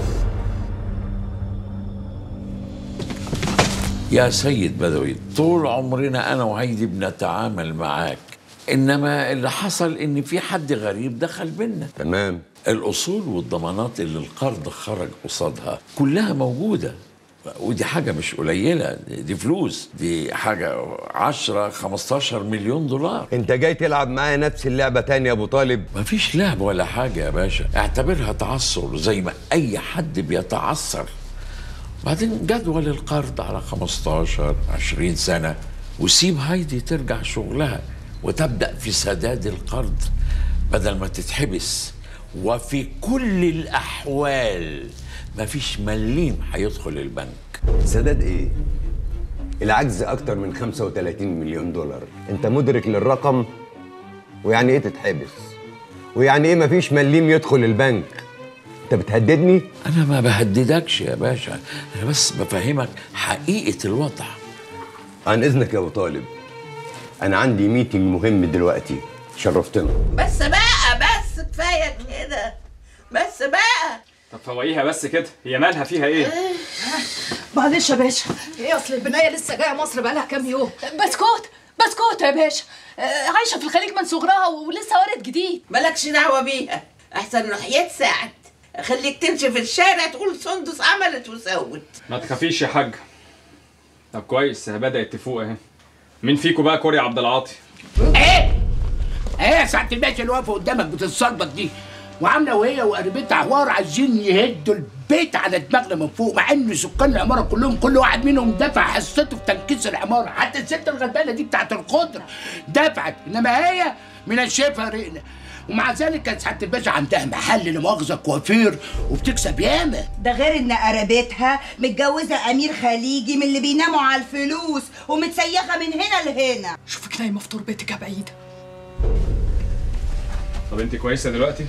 يا سيد بدوي، طول عمرنا أنا وهيدي بنتعامل معاك، إنما اللي حصل إن في حد غريب دخل بينا. تمام. الأصول والضمانات اللي القرض خرج قصادها كلها موجودة، ودي حاجة مش قليلة، دي فلوس، دي حاجة عشرة خمستاشر مليون دولار. انت جاي تلعب معايا نفس اللعبة تاني يا ابو طالب؟ مفيش لعب ولا حاجة يا باشا، اعتبرها تعثر زي ما أي حد بيتعثر. بعدين جدول القرض على خمستاشر عشرين سنة، وسيب هايدي ترجع شغلها وتبدأ في سداد القرض بدل ما تتحبس. وفي كل الأحوال مفيش مليم هيدخل البنك. سداد ايه؟ العجز اكتر من خمسة وتلاتين مليون دولار، انت مدرك للرقم؟ ويعني ايه تتحبس؟ ويعني ايه مفيش مليم يدخل البنك؟ انت بتهددني؟ انا ما بهددكش يا باشا، انا بس بفهمك حقيقة الوضع. عن اذنك يا ابو طالب، انا عندي ميتنج مهم دلوقتي، شرفتنا. بس بقى، بس كفايه كده، بس بقى. طب فوقيها بس كده، هي مالها فيها ايه؟ معلش يا باشا، ايه اصل البنايه لسه جايه مصر بقالها كام يوم. بسكوت بسكوت يا باشا، عايشه في الخليج من صغرها ولسه وارد جديد. مالكش دعوه بيها، احسن نحيات ساعد خليك تمشي في الشارع تقول سندس عملت وسوت. ما تخافيش يا حاج. طب كويس، بدأت تفوق اهي. مين فيكم بقى كوري عبد العاطي؟ ايه؟ ايه يا سعاده الباشا اللي واقفه قدامك بتتصلبط دي؟ وعامله وهي وقريبتها حوار عايزين يهدوا البيت على دماغنا من فوق، مع ان سكان العماره كلهم كل واحد منهم دفع حصته في تنكيس العماره، حتى الست الغلبانه دي بتاعت الخضره دفعت، انما هي من الشفا رقنا. ومع ذلك كانت سعاده الباشا عندها محل لمؤاخذه كوافير وبتكسب ياما. ده غير ان قرابتها متجوزه امير خليجي من اللي بيناموا على الفلوس ومتسيخه من هنا لهنا. شوفك نايمه في تربتك يا بعيده. طب انت كويسه دلوقتي؟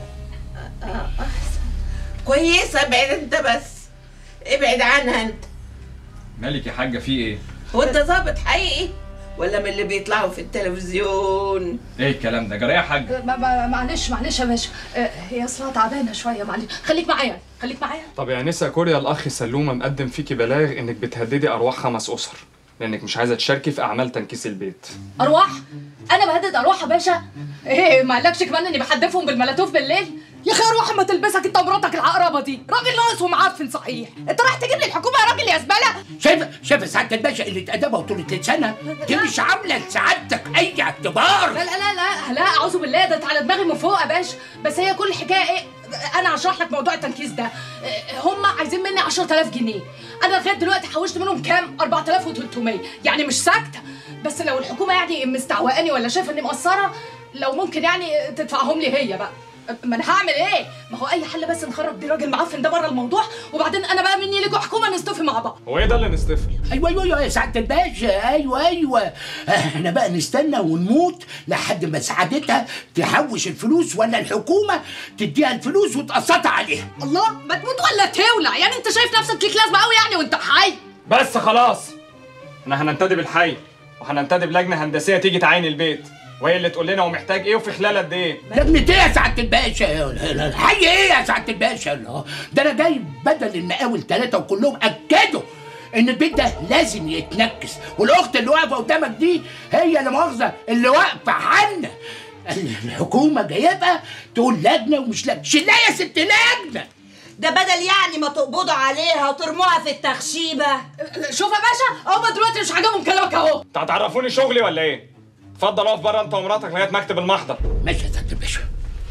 كويسه، ابعد انت بس، ابعد عنها انت. مالك يا حاجه في ايه؟ هو انت ظابط حقيقي ولا من اللي بيطلعوا في التلفزيون؟ ايه الكلام ده؟ جرى يا حاج؟ معلش معلش يا باشا، هي اصلها تعبانه شويه، معلش خليك معايا خليك معايا. طب يا نسا كوريا الاخ سلومه مقدم فيكي بلاغ انك بتهددي ارواح خمس اسر لانك مش عايزه تشاركي في اعمال تنكيس البيت. ارواح؟ انا بهدد ارواح يا باشا؟ ايه ما قالكش كمان اني بحدفهم بالملاتوف بالليل؟ يا اخي ارواح اما تلبسك انت ومراتك العقربه دي، راجل ناقص ومعفن صحيح، انت رايح تجيب لي الحكومه يا راجل يا زباله؟ شايفه شايفه سعاده الباشا اللي ادبها وطولة لسانها دي مش عامله لسعادتك اي اعتبار. لا لا لا لا لا اعوذ بالله، ده على دماغي من فوق يا باشا، بس هي كل الحكايه ايه؟ انا هشرح لك موضوع التنكيس ده. هم عايزين مني عشرة آلاف جنيه، انا لغايه دلوقتي حوشت منهم كام؟ أربعة آلاف وتلتمية، يعني مش ساكته، بس لو الحكومه يعني مستعوقاني ولا شايفه اني مقصره لو ممكن يعني تدفعهم لي هي بقى. ما انا هعمل ايه؟ ما هو اي حل بس نخرج بيه راجل معفن ده بره الموضوع، وبعدين انا بقى مني لكم حكومه نصطفي مع بعض. هو ايه ده اللي نصطفي؟ ايوه ايوه ايوه يا سعاده الباشا، ايوه ايوه احنا بقى نستنى ونموت لحد ما سعادتها تحوش الفلوس ولا الحكومه تديها الفلوس وتقسطها عليها. الله، ما تموت ولا تولع؟ يعني انت شايف نفسك ليك لازمه قوي يعني وانت حي؟ بس خلاص، احنا هننتدب الحي وهننتدب لجنه هندسيه تيجي تعاين البيت وهي اللي تقول لنا هو محتاج ايه وفي خلال قد ايه. لجنة ايه يا سعاده الباشا؟ الحي ايه يا سعاده الباشا؟ ده انا جاي بدل المقاول ثلاثه وكلهم اكدوا ان البيت ده لازم يتنكس، والاخت اللي واقفه قدامك دي هي اللي مؤاخذه اللي واقفه عنا. الحكومه جايبها تقول لجنه ومش لجنه، شيلها يا ست لجنه. ده بدل يعني ما تقبضوا عليها وترموها في التخشيبه. شوف يا باشا، هما دلوقتي مش عاجبهم كلامك اهو. انت هتعرفوني شغلي ولا ايه؟ اتفضل اقف بره انت ومراتك لغايه مكتب المحضر. ماشي يا سعاده الباشا.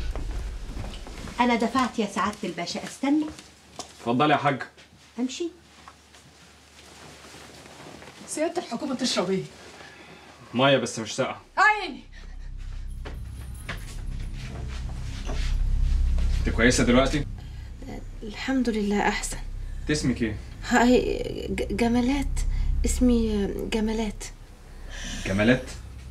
انا دفعت يا سعاده الباشا، استنى. اتفضلي يا حاج. امشي. سياده الحكومه تشرب ايه؟ ميه بس مش ساقعه. عيني. انت كويسه دلوقتي؟ الحمد لله احسن. انت اسمك ايه؟ هاي جمالات، اسمي جمالات. جمالات؟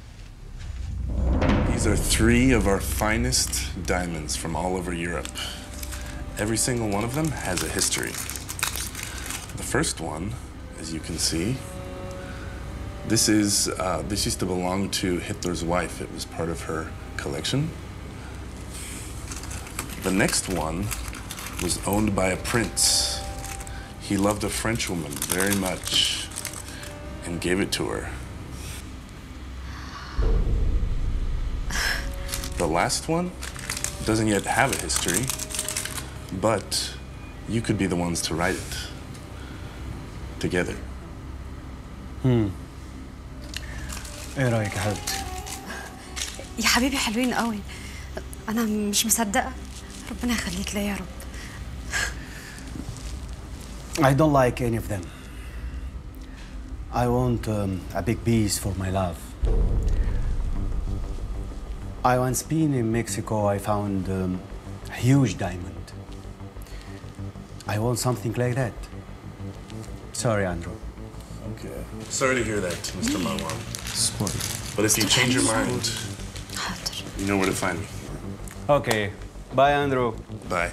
These are three of our finest diamonds from all over Europe. Every single one of them has a history. The first one, as you can see, this is uh, this used to belong to Hitler's wife. It was part of her collection. The next one was owned by a prince. He loved a French woman very much and gave it to her. The last one doesn't yet have a history, but you could be the ones to write it together. امم ايه رايك يا حبيبتي؟ يا حبيبي حلوين قوي، انا مش مصدقه، ربنا يخليك ليا يا رب. I don't like any of them. I want um, a big piece for my love. I once been in Mexico. I found um, a huge diamond. I want something like that. Sorry, Andrew. Okay. Sorry to hear that, Mister Marwan. But if you change your mind, you know where to find me. Okay. Bye, Andrew. Bye.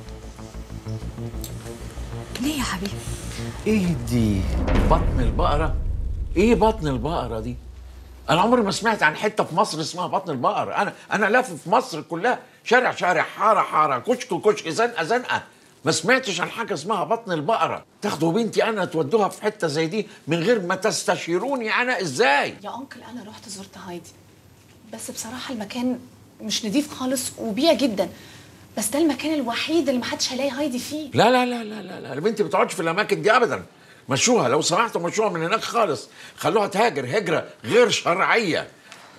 ليه يا حبيبي؟ ايه دي؟ بطن البقرة؟ ايه بطن البقرة دي؟ أنا عمري ما سمعت عن حتة في مصر اسمها بطن البقرة، أنا أنا لافف في مصر كلها، شارع شارع، حارة حارة، كشك كشك، زنقة زنقة، ما سمعتش عن حاجة اسمها بطن البقرة، تاخدوا بنتي أنا تودوها في حتة زي دي من غير ما تستشيروني أنا إزاي؟ يا أنكل أنا رحت زرت هايدي، بس بصراحة المكان مش نضيف خالص وبيئة جدا، بس ده المكان الوحيد اللي محدش هيلاقي هايدي فيه. لا لا لا لا لا لا البنت ما بتقعدش في الأماكن دي أبدا، مشوها لو سمحتوا، مشوها من هناك خالص، خلوها تهاجر هجرة غير شرعية.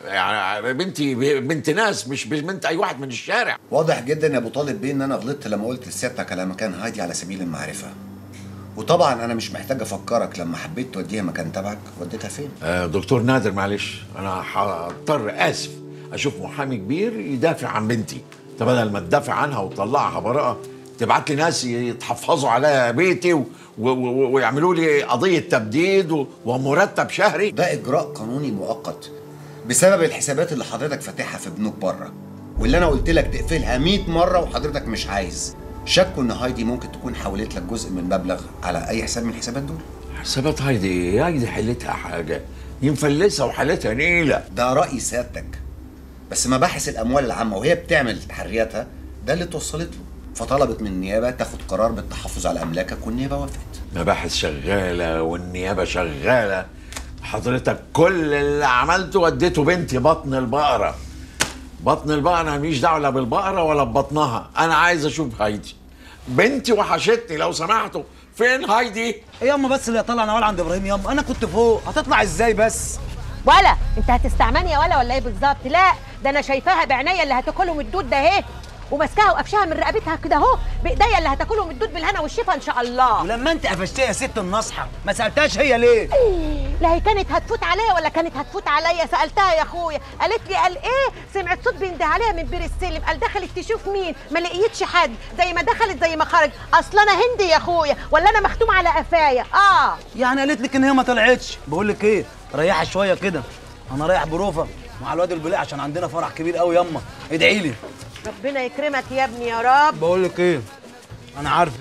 يعني بنتي بنت ناس، مش بنت اي واحد من الشارع. واضح جدا يا ابو طالب بيه ان انا غلطت لما قلت لسيادتك على مكان هايدي على سبيل المعرفه. وطبعا انا مش محتاج افكرك لما حبيت توديها مكان تبعك وديتها فين. آه دكتور نادر معلش، انا هضطر اسف اشوف محامي كبير يدافع عن بنتي. انت بدل ما تدافع عنها وتطلعها براءه تبعت لي ناس يتحفظوا على بيتي و... و... و... ويعملوا لي قضيه تبديد و... ومرتب شهري. ده اجراء قانوني مؤقت بسبب الحسابات اللي حضرتك فاتحها في بنوك بره، واللي انا قلت لك تقفلها مية مره وحضرتك مش عايز. شكوا ان هايدي ممكن تكون حولت لك جزء من مبلغ على اي حساب من الحسابات دول. حسابات هايدي ايه؟ هايدي حلتها حاجه، دي مفلسه وحالتها نيله. ده راي سيادتك، بس مباحث الاموال العامه وهي بتعمل تحرياتها ده اللي توصلت له، فطلبت من النيابه تاخد قرار بالتحفظ على املاكك والنيابه وافقت. مباحث شغاله والنيابه شغاله، حضرتك كل اللي عملته وديته بنتي بطن البقره. بطن البقره انا ماليش دعوه لا بالبقره ولا ببطنها، انا عايز اشوف هايدي. بنتي وحشتني لو سمحتوا، فين هايدي؟ ايه ياما بس اللي طلع نوال عند ابراهيم ياما، انا كنت فوق، هتطلع ازاي بس؟ ولا انت هتستعملني يا ولا ولا ايه بالظبط؟ لا ده انا شايفاها بعينيا اللي هتاكلهم الدود ده اهي، وماسكاها وقفشها من رقبتها كده اهو بايديا اللي هتاكلهم الدود بالهنا والشفا ان شاء الله. ولما انت قفشتها يا ست النصحه ما سالتهاش هي ليه؟ لا هي كانت هتفوت عليا ولا كانت هتفوت عليا؟ سالتها يا اخويا قالت لي قال ايه؟ سمعت صوت بينده عليها من بير السلم، قال دخلت تشوف مين، ما لقيتش حد، زي ما دخلت زي ما خرج. اصل انا هندي يا اخويا ولا انا مختوم على قفايا؟ اه يعني قالت لك ان هي ما طلعتش. بقول لك ايه، ريحي شويه كده، انا رايح بروفه مع الواد البلاء عشان عندنا فرح كبير قوي ياما، ادعي لي. ربنا يكرمك يا ابني يا رب. بقول لك ايه، انا عارفك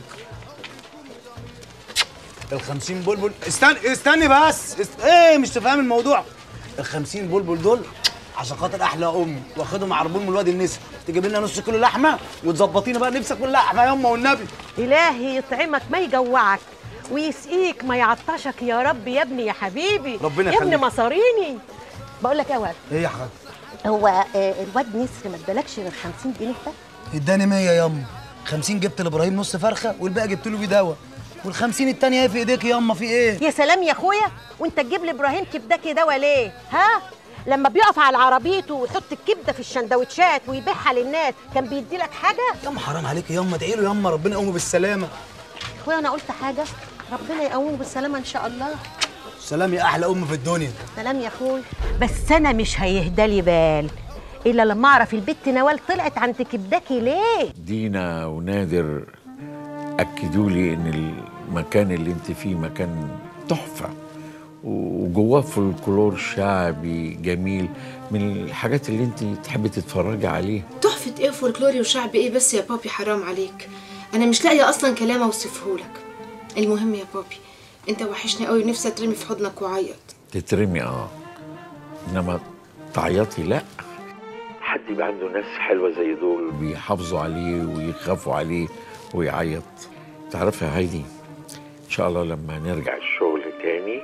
الخمسين بلبل. استني استني بس است... ايه مش تفهم الموضوع؟ الخمسين بلبل دول عشان خاطر احلى امي، واخدهم عربون من الواد النسا، تجيب لنا نص كيلو لحمه وتظبطينا بقى نفسك واللحمه يا امه والنبي. الهي يطعمك ما يجوعك ويسقيك ما يعطشك يا رب يا ابني يا حبيبي. ربنا يا ابني يخليك. مصاريني. بقول لك ايه يا واد، ايه يا حاج؟ هو آه، الواد نسر ما ادالكش غير خمسين جنيه ده؟ اداني مية ياما، خمسين جبت لابراهيم نص فرخه والباقي جبت له بيه دواء، والخمسين التانية ايه في ايديك ياما؟ في ايه؟ يا سلام يا اخويا، وانت تجيب لابراهيم كبداكي دواء ليه؟ ها؟ لما بيقف على عربيته ويحط الكبده في الشندوتشات ويبيعها للناس كان بيدي لك حاجه؟ ياما حرام عليك ياما، ادعي له ياما ربنا يقومه بالسلامه. اخويا انا قلت حاجه؟ ربنا يقومه بالسلامه ان شاء الله. سلام يا احلى ام في الدنيا. سلام يا اخويا. بس انا مش هيهدى لي بال الا لما اعرف البت نوال طلعت عند كبداكي ليه. دينا ونادر اكدوا لي ان المكان اللي انت فيه مكان تحفه وجواه فولكلور شعبي جميل، من الحاجات اللي انت تحبي تتفرجي عليها. تحفة ايه فولكلوري وشعبي ايه بس يا بابي، حرام عليك، انا مش لاقيه اصلا كلام اوصفهولك. المهم يا بابي انت وحشني قوي ونفسي اترمي في حضنك واعيط. تترمي اه، انما تعيطي لا. حد يبقى عنده ناس حلوه زي دول بيحافظوا عليه ويخافوا عليه ويعيط. تعرفي يا هايدي، ان شاء الله لما نرجع الشغل تاني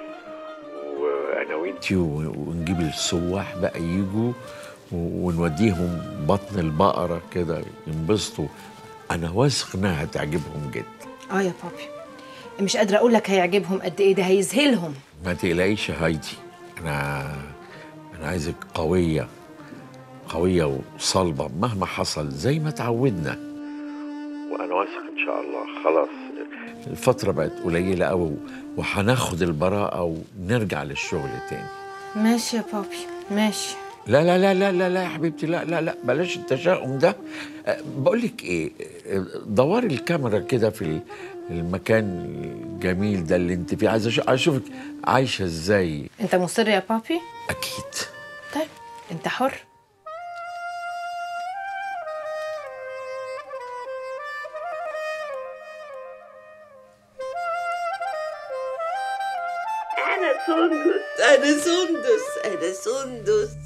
وانا وانتي ونجيب السواح بقى يجوا ونوديهم بطن البقره كده ينبسطوا، انا واثق انها هتعجبهم جدا. اه يا بابي مش قادره اقول لك هيعجبهم قد ايه، ده هيذهلهم. ما تقلقيش يا هايدي، انا انا عايزك قويه قويه وصلبه مهما حصل زي ما تعودنا، وانا واثق ان شاء الله. خلاص الفتره بقت قليله قوي وهناخد البراءه ونرجع للشغل تاني. ماشي يا بابي ماشي. لا لا لا لا لا لا يا حبيبتي، لا لا لا بلاش التشاؤم ده. بقول لك ايه، دوري الكاميرا كده في المكان الجميل ده اللي انت فيه، عايز اشوفك عايشه ازاي. انت مصر يا بابي؟ اكيد. طيب انت حر. أنا سندس أنا سندس أنا سندس.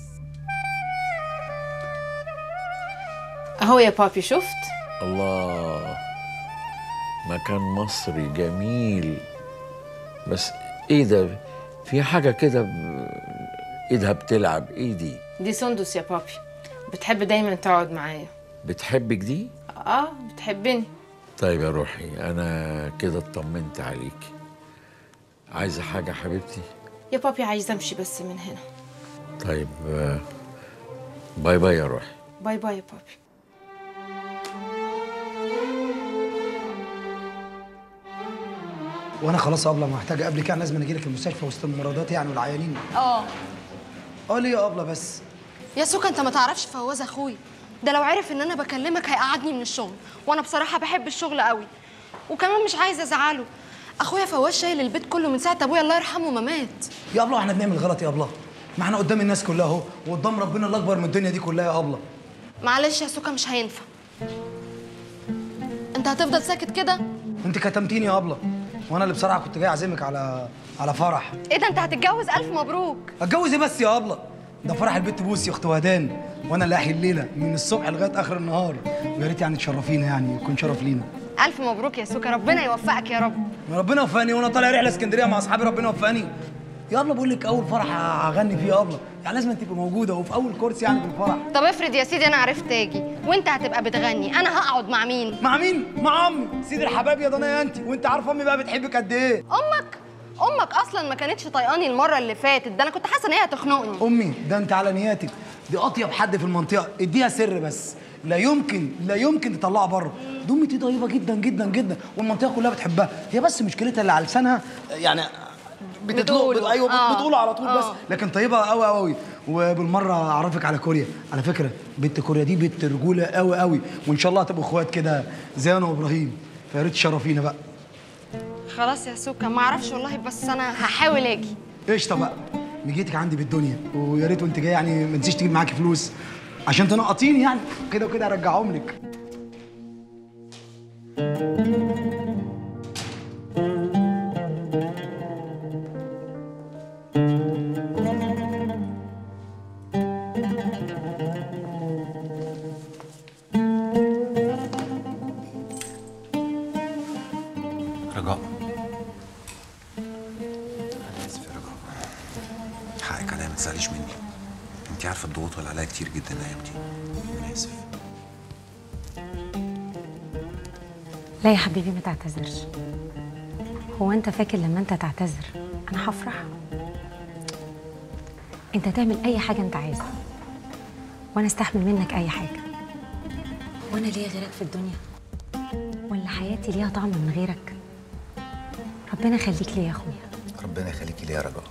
اهو يا بابي شفت؟ الله، مكان مصري جميل. بس ايه ده، في حاجه كده ايدها بتلعب، ايه دي؟ دي سندس يا بابي، بتحب دايما تقعد معايا. بتحبك دي؟ اه بتحبني. طيب يا روحي انا كده اطمنت عليكي. عايزه حاجه حبيبتي؟ يا بابي عايزه امشي بس من هنا. طيب باي باي يا روحي. باي باي يا بابي. وانا خلاص يا ابله محتاجه قبل كده لازم اجي لك المستشفى وسط الممرضات يعني والعيانين. اه اه ليه يا ابله بس؟ يا سوكا انت ما تعرفش فواز اخوي ده، لو عرف ان انا بكلمك هيقعدني من الشغل، وانا بصراحه بحب الشغل قوي وكمان مش عايزه ازعله. اخويا فواز شايل البيت كله من ساعه ابويا الله يرحمه ما مات. يا ابله احنا بنعمل غلط يا ابله، ما احنا قدام الناس كلها اهو وقدام ربنا الاكبر من الدنيا دي كلها يا ابله. معلش يا سوكا مش هينفع. انت هتفضل ساكت كده؟ انت كتمتيني يا ابله، وانا اللي بصراحه كنت جاي اعزمك على على فرح. ايه ده انت هتتجوز؟ الف مبروك. اتجوز ايه بس يا ابله؟ ده فرح البت بوسي اخت وهدان، وانا اللي احيي الليله من الصبح لغايه اخر النهار، ويا ريت يعني تشرفينا يعني يكون شرف لينا. الف مبروك يا سوكا، ربنا يوفقك يا رب. ربنا يوفقني وانا طالع رحله اسكندريه مع اصحابي، ربنا يوفقني. يا ابله بقول لك اول فرح هغني فيه يا ابله، يعني لازم تبقى موجوده وفي اول كورس يعني في الفرح. طب افرض يا سيدي انا عرفت اجي وانت هتبقى بتغني، انا هقعد مع مين؟ مع مين؟ مع امي، سيدي الحباب يا ضنايا انت، وانت عارفه امي بقى بتحبك قد ايه. امك؟ امك اصلا ما كانتش طايقاني المره اللي فاتت، ده انا كنت حاسه ان هي هتخنقني. امي ده انت على نياتك، دي اطيب حد في المنطقه، اديها سر بس لا يمكن لا يمكن تطلعها بره. دي امي دي طيبه جدا جدا جدا والمنطقه كلها بتحبها، هي بس مشكلتها اللي على لسانها يعني بتطلق. ايوه آه. بتقول على طول آه. بس لكن طيبه قوي قوي. وبالمره اعرفك على كوريا، على فكره بنت كوريا دي بنت رجوله قوي قوي، وان شاء الله هتبقوا اخوات كده زي انا وابراهيم، فيا ريت تشرفينا بقى. خلاص يا سوكا ما اعرفش والله، بس انا هحاول اجي. قشطه بقى، مجيتك عندي بالدنيا، ويا ريت وانت جاي يعني ما تنسيش تجيب معاكي فلوس عشان تنقطيني يعني كده وكده ارجعهم لك. رجاء انا اسف يا رجاء، حقك عليا ما تزعليش مني، انت عارفه الضغوط اللي عليا كتير جدا الايام دي، انا اسف. لا يا حبيبي ما تعتذرش، هو انت فاكر لما انت تعتذر انا هفرح؟ انت تعمل اي حاجه انت عايزها وانا استحمل منك اي حاجه. وانا ليا غيرك في الدنيا؟ ولا حياتي ليها طعم من غيرك؟ ربنا يخليك لي يا اخويا. ربنا يخليكي ليا يا رجاء.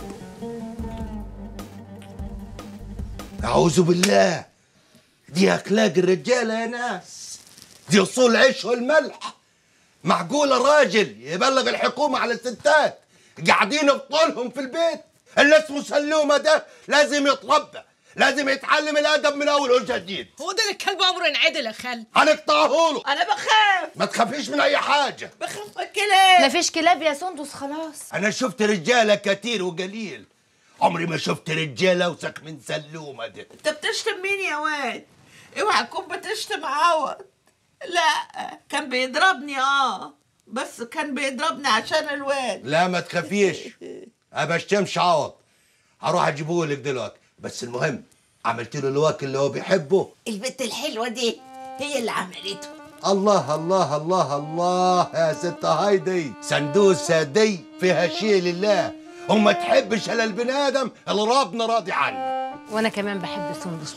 أعوذ بالله، دي أخلاق الرجالة يا ناس، دي أصول العيش والملح. معقولة راجل يبلغ الحكومة على الستات قاعدين بطولهم في البيت؟ اللي اسمه سلومة ده لازم يتربى، لازم يتعلم الأدب من أول وجديد. هو ده الكلب عمره ينعدل يا خال؟ هنقطعهوله. انا بخاف. ما تخافيش من أي حاجة. بخاف من الكلاب. مفيش كلاب يا سندس خلاص. أنا شفت رجالة كتير وقليل، عمري ما شفت رجالة أوسخ من سلومة ده. انت بتشتم مين يا واد؟ اوعى تكون بتشتم عوض. لا كان بيضربني اه بس كان بيضربني عشان الواد. لا ما تخافيش، أنا بشتمش عوض، هروح أجيبهولك دلوقتي، بس المهم عملت له الواكل اللي هو بيحبه. البت الحلوه دي هي اللي عملته. الله الله الله الله يا ست هايدي، سندوسة دي فيها شيء لله، وما تحبش الا البني ادم اللي ربنا راضي عنه. وانا كمان بحب سندس.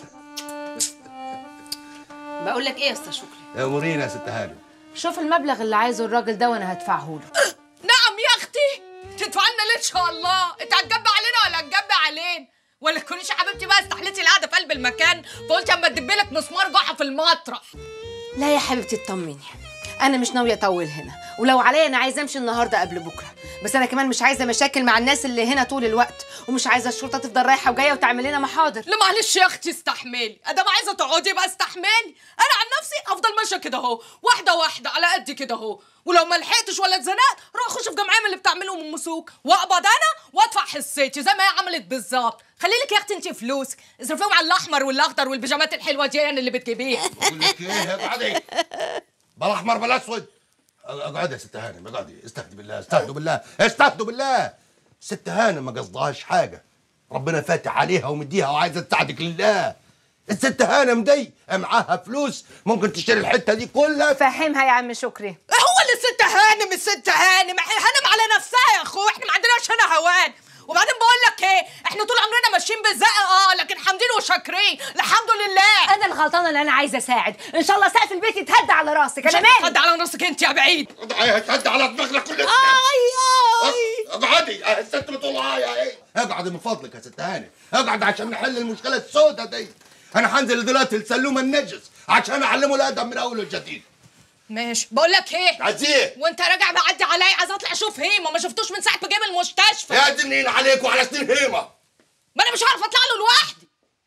بقول لك ايه يا استاذ شكري؟ يا مورينا يا ست هانم، شوف المبلغ اللي عايزه الراجل ده وانا هدفعه له. نعم يا اختي، تدفع لنا ليه ان شاء الله؟ انت هتجبي علينا ولا هتجبي علينا؟ ولا تكونيش يا حبيبتي بقى استحليتي القعده في قلب المكان فقلت اما ادبي لك مسمار جحا في المطرح. لا يا حبيبتي اطمني، انا مش ناويه اطول هنا، ولو عليا انا عايزه امشي النهارده قبل بكره، بس انا كمان مش عايزه مشاكل مع الناس اللي هنا طول الوقت، ومش عايزه الشرطه تفضل رايحه وجايه وتعمل لنا محاضر. لا معلش يا اختي استحملي، ادام عايزه تقعدي يبقى استحملي، انا عن نفسي هفضل ماشيه كده اهو، واحده واحده على قد كده اهو، ولو ما لحقتش ولا اتزنقت روح اخش في جمعيه من اللي بتعملهم ام مسوك واقبض انا وادفع حصتي زي ما هي عملت بالظبط. خلي لك يا اختي انت فلوسك اصرفيهم على الاحمر والاخضر والبيجامات الحلوه دي يعني اللي بتجيبيها. بقول لك ايه اقعدي، بلا احمر بلا اسود، اقعدي يا ست هانم اقعدي، استهدوا بالله استهدوا بالله استهدوا بالله. ست هانم ما قصدهاش حاجه، ربنا فاتح عليها ومديها وعايزه تساعدك لله. الست هانم دي معاها فلوس ممكن تشتري الحته دي كلها. فهمها يا عم شكري. هو اللي الست هانم الست هانم هانم على نفسها يا اخو، احنا ما عندناش هنا هوان، وبعدين بقول لك ايه، احنا طول عمرنا ماشيين بالزق اه لكن حامدين وشاكرين الحمد لله. انا الغلطانه اللي انا عايزه اساعد، ان شاء الله سقف البيت يتهد على راسك. انا مالي يتهد على راسك انت يا بعيد. هتهد على دماغنا كلنا. اي اي اقعدي يا الست بتقول اي اي اقعدي من فضلك يا ست هاني، اقعد عشان نحل المشكله السوداء دي. انا هنزل دلوقتي لسلومه النجس عشان اعلمه الادب من اول وجديد. ماشي. بقول لك ايه، عايزيه وانت راجع معدي عليا عايز اطلع اشوف هيما، ما شفتوش من ساعه ما جه من المستشفى. يا دنين عليك وعلى سنين هيما. ما انا مش هعرف اطلع له لوحدي.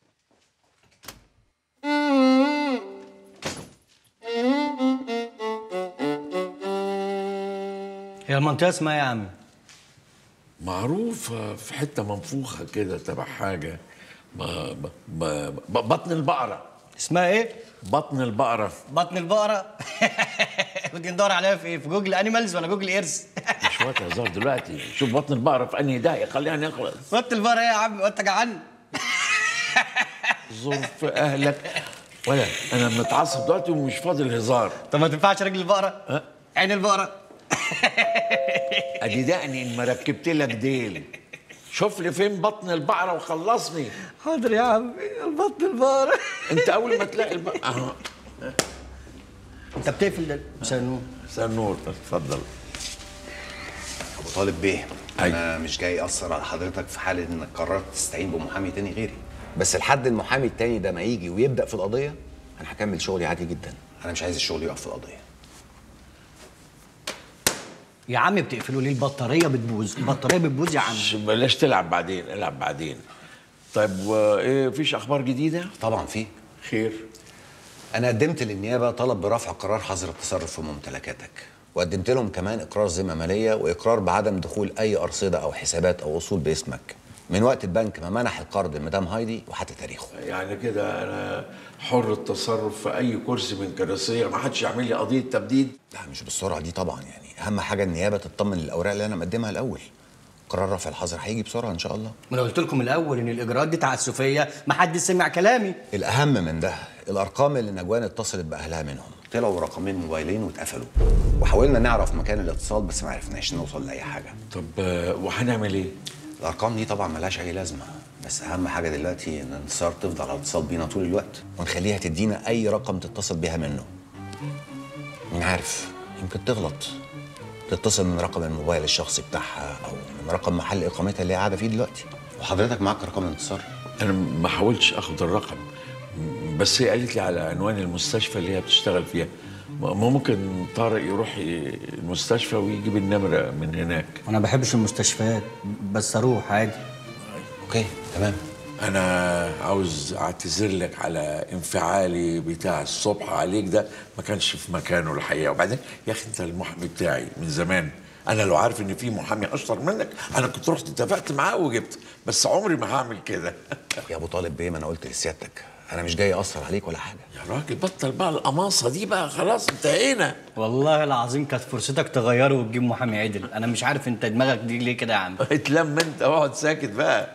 هي المنطقة اسمها ايه يا عم؟ معروفة في حتة منفوخة كده تبع حاجة ب... ب... ب... بطن البقرة. اسمها ايه؟ بطن البقرة. بطن البقرة؟ كنت ندور عليها في ايه؟ في جوجل انيمالز ولا جوجل ايرث؟ مش وقت هزار دلوقتي، شوف بطن البقرة في انهي داهية خليها نخلص. بطن البقرة ايه يا عم؟ وانت جعان؟ ظرف اهلك. ولا انا متعصب دلوقتي ومش فاضي الهزار. طب ما تنفعش رجل البقرة؟ أه؟ عين البقرة؟ ادي دقني ان ما ركبت لك ديل. شوف لي فين بطن البقرة وخلصني. حاضر يا عم. البطن البقرة. انت اول ما تلاقي البقرة اهو. انت بتقفل ده؟ مساء النور. مساء النور، اتفضل. ابو طالب بيه، انا مش جاي اثر على حضرتك في حاله انك قررت تستعين بمحامي تاني غيري، بس لحد المحامي التاني ده ما يجي ويبدا في القضيه انا هكمل شغلي عادي جدا. انا مش عايز الشغل يقف في القضيه. يا عم بتقفلوا ليه؟ البطاريه بتبوظ. البطاريه بتبوظ يا عم. بلاش تلعب بعدين، العب بعدين. طيب وايه، مفيش اخبار جديده؟ طبعا في. خير؟ انا قدمت للنيابه طلب برفع قرار حظر التصرف في ممتلكاتك، وقدمت لهم كمان اقرار ذمه ماليه واقرار بعدم دخول اي ارصده او حسابات او اصول باسمك من وقت البنك ما منح القرض لمدام هايدي وحتى تاريخه. يعني كده انا حر التصرف في اي كرسي من كراسيه، ما حدش يعمل لي قضيه تبديد؟ لا مش بالسرعه دي طبعا، يعني اهم حاجه النيابه تطمن للاوراق اللي انا مقدمها الاول. قرار رفع الحظر هيجي بسرعه ان شاء الله. ما انا قلت لكم الاول ان الاجراءات دي تعسفيه، ما حد سمع كلامي. الاهم من ده الارقام اللي نجوان اتصلت باهلها منهم، طلعوا رقمين موبايلين واتقفلوا، وحاولنا نعرف مكان الاتصال بس ما عرفناش نوصل لاي حاجه. طب وهنعمل ايه؟ الارقام دي طبعا ملهاش اي لازمه، بس اهم حاجه دلوقتي ان انتصار تفضل على اتصال بينا طول الوقت، ونخليها تدينا اي رقم تتصل بيها منه. مين عارف، يمكن تغلط تتصل من رقم الموبايل الشخصي بتاعها او من رقم محل اقامتها اللي هي قاعده فيه دلوقتي. وحضرتك معاك رقم الانتصار؟ انا ما حاولتش اخد الرقم، بس هي قالت لي على عنوان المستشفى اللي هي بتشتغل فيها. ممكن طارق يروح المستشفى ويجيب النمره من هناك. انا ما بحبش المستشفيات بس اروح عادي. اوكي تمام. انا عاوز اعتذر لك على انفعالي بتاع الصبح عليك ده، ما كانش في مكانه الحقيقه. وبعدين يا اخي انت المحامي بتاعي من زمان، انا لو عارف ان في محامي اشطر منك انا كنت رحت اتفقت معاه وجبت، بس عمري ما هعمل كده. يا ابو طالب بيه، ما انا قلت لسيادتك انا مش جاي اثر عليك ولا حاجه. يا راجل بطل بقى القماصه دي بقى، خلاص انتهينا. والله العظيم كانت فرصتك تغيره وتجيب محامي عدل. انا مش عارف انت دماغك دي ليه كده يا عم. اتلم انت واقعد ساكت بقى.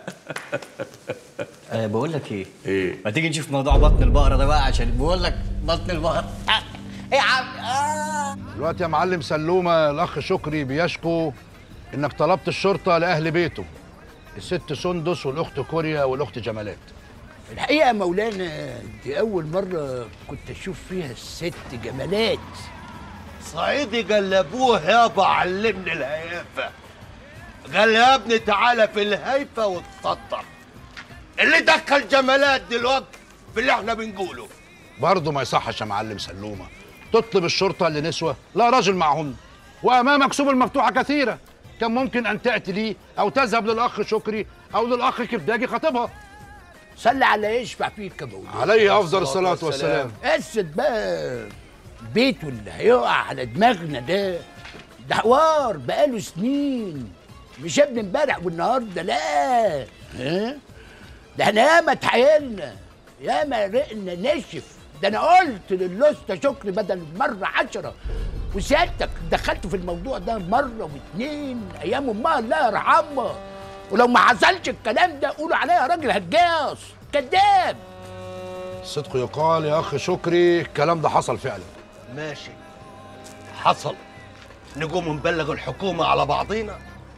أه بقول لك ايه؟ ايه؟ ما تيجي نشوف موضوع بطن البقره ده بقى، عشان بقول لك بطن البقره. آه. ايه يا عم؟ آه. دلوقتي يا معلم سلومه الاخ شكري بيشكو انك طلبت الشرطه لاهل بيته، الست سندس والاخت كوريا والاخت جمالات. الحقيقه يا مولانا دي اول مره كنت اشوف فيها الست جمالات. صعيدي جلبوه يابا علمني الهيافه. قال يا ابني تعالى في الهيفه وتسطر. اللي دخل جمالات دلوقتي في اللي احنا بنقوله. برضه ما يصحش يا معلم سلومه تطلب الشرطه لنسوه لا راجل معهن، وامامك سبل مفتوحه كثيره، كان ممكن ان تاتي لي او تذهب للاخ شكري او للاخ كبداجي خطيبها. صلي على يشفع فيك يا مولانا. عليه افضل الصلاه والسلام. اسد بقى بيته اللي هيقع على دماغنا ده، ده حوار بقاله سنين، مش ابن امبارح والنهارده، لا. ها؟ ده احنا ياما اتحايلنا، ياما رقنا نشف، ده انا قلت للأسطى شكري بدل مره عشرة، وسيادتك دخلت في الموضوع ده مره واتنين ايام امها الله يرحمها، ولو ما حصلش الكلام ده قولوا عليا راجل هجاص كذاب. الصدق يقال يا اخ شكري، الكلام ده حصل فعلا. ماشي حصل، نقوم نبلغ الحكومه على بعضينا.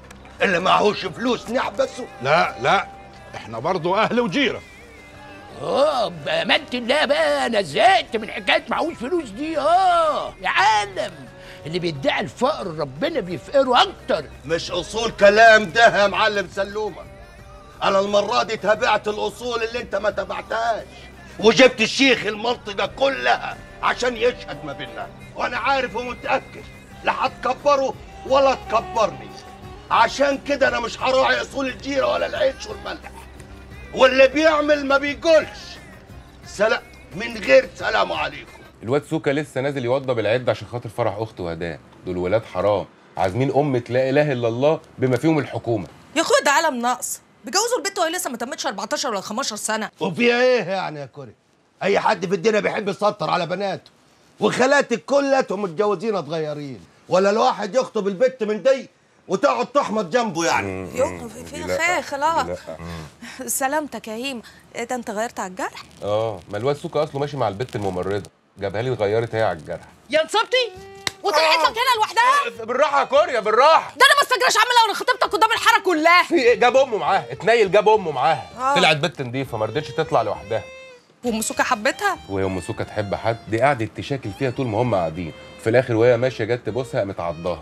اللي معهوش فلوس نحبسه؟ لا لا، احنا برضو اهل وجيره. اه بامانه الله بقى انا زهقت من حكايه معهوش فلوس دي. اه يا عالم اللي بيدعي الفقر ربنا بيفقره اكتر. مش اصول كلام ده يا معلم سلومه. انا المره دي تابعت الاصول اللي انت ما تابعتهاش، وجبت الشيخ المنطقه كلها عشان يشهد ما بيننا، وانا عارف ومتاكد لا هتكبره ولا تكبرني. عشان كده انا مش هراعي اصول الجيره ولا العيش والملح، واللي بيعمل ما بيقولش. سلام من غير سلام عليكم. الواد سوكا لسه نازل يوضب العد عشان خاطر فرح اخته وهداه. دول ولاد حرام عازمين أمة لا اله الا الله بما فيهم الحكومه. يا اخويا ده عالم ناقص، بيجوزوا البنت وهي لسه ما تمتش أربعتاشر ولا خمستاشر سنه. وفيها ايه يعني يا كوري؟ اي حد في الدنيا بيحب يسطر على بناته، وخالاتك كلاتهم متجوزين صغيرين، ولا الواحد يخطب البت من دي وتقعد تحمض جنبه يعني. يوم في خير خلاص. سلامتك يا هيم. ايه ده انت غيرت على الجرح؟ اه ما الواد سوكا اصله ماشي مع البت الممرضه، جابها لي اتغيرت هي على الجرح. يا نصبتي وطلعت لك هنا لوحدها؟ بالراحه يا كوريا بالراحه. ده انا ما استجراش اعملها وانا خطيبتك قدام الحاره كلها. في ايه؟ جاب امه معاه، اتنيل جاب امه معاها. آه. طلعت بنت نضيفه ما رضتش تطلع لوحدها. وام سوكا حبتها؟ وهي ام سوكا تحب حد؟ دي قعدت تشاكل فيها طول ما هم قاعدين، في الاخر وهي ماشيه جت تبوسها قامت عضاها.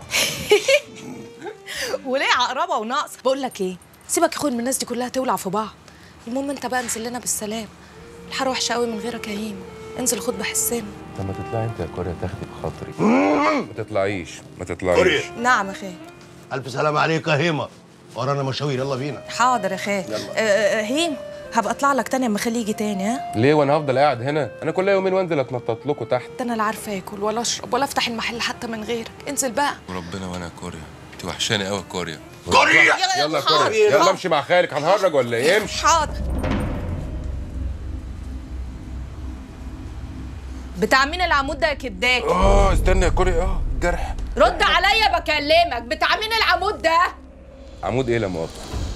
وليه عقربه وناقص؟ بقول لك ايه، سيبك يا اخويا من الناس دي كلها تولع في بعض. المهم انت بقى انزل لنا بالسلام، الحاره وحشه قوي من غيرك يا هيم. انزل خد بحسنا. طب ما تطلعي انت يا كوريا تاخدي بخاطري. ما تطلعيش ما تطلعيش. نعم يا خال. الف سلام عليك يا هيمه، ورانا مشاوير يلا بينا. حاضر يا خال. أه أه هيم هبقى اطلع لك تاني اما اخليه يجي تاني. ها ليه وانا هفضل قاعد هنا؟ انا كل يومين وانزل اتنطط لكم تحت. ده انا لا عارفه اكل ولا اشرب ولا افتح المحل حتى من غيرك. انزل بقى. وربنا وانا يا كوريا انت وحشاني قوي يا كوريا. كوريا يلا يلا يا كوريا يلا امشي مع خالك. هنهرج ولا ايه؟ امشي. حاضر. بتاع مين العمود ده يا كداك؟ اه استنى يا كوريا. اه الجرح. رد عليا بكلمك. بتاع مين العمود ده؟ عمود ايه لا مؤاخذة؟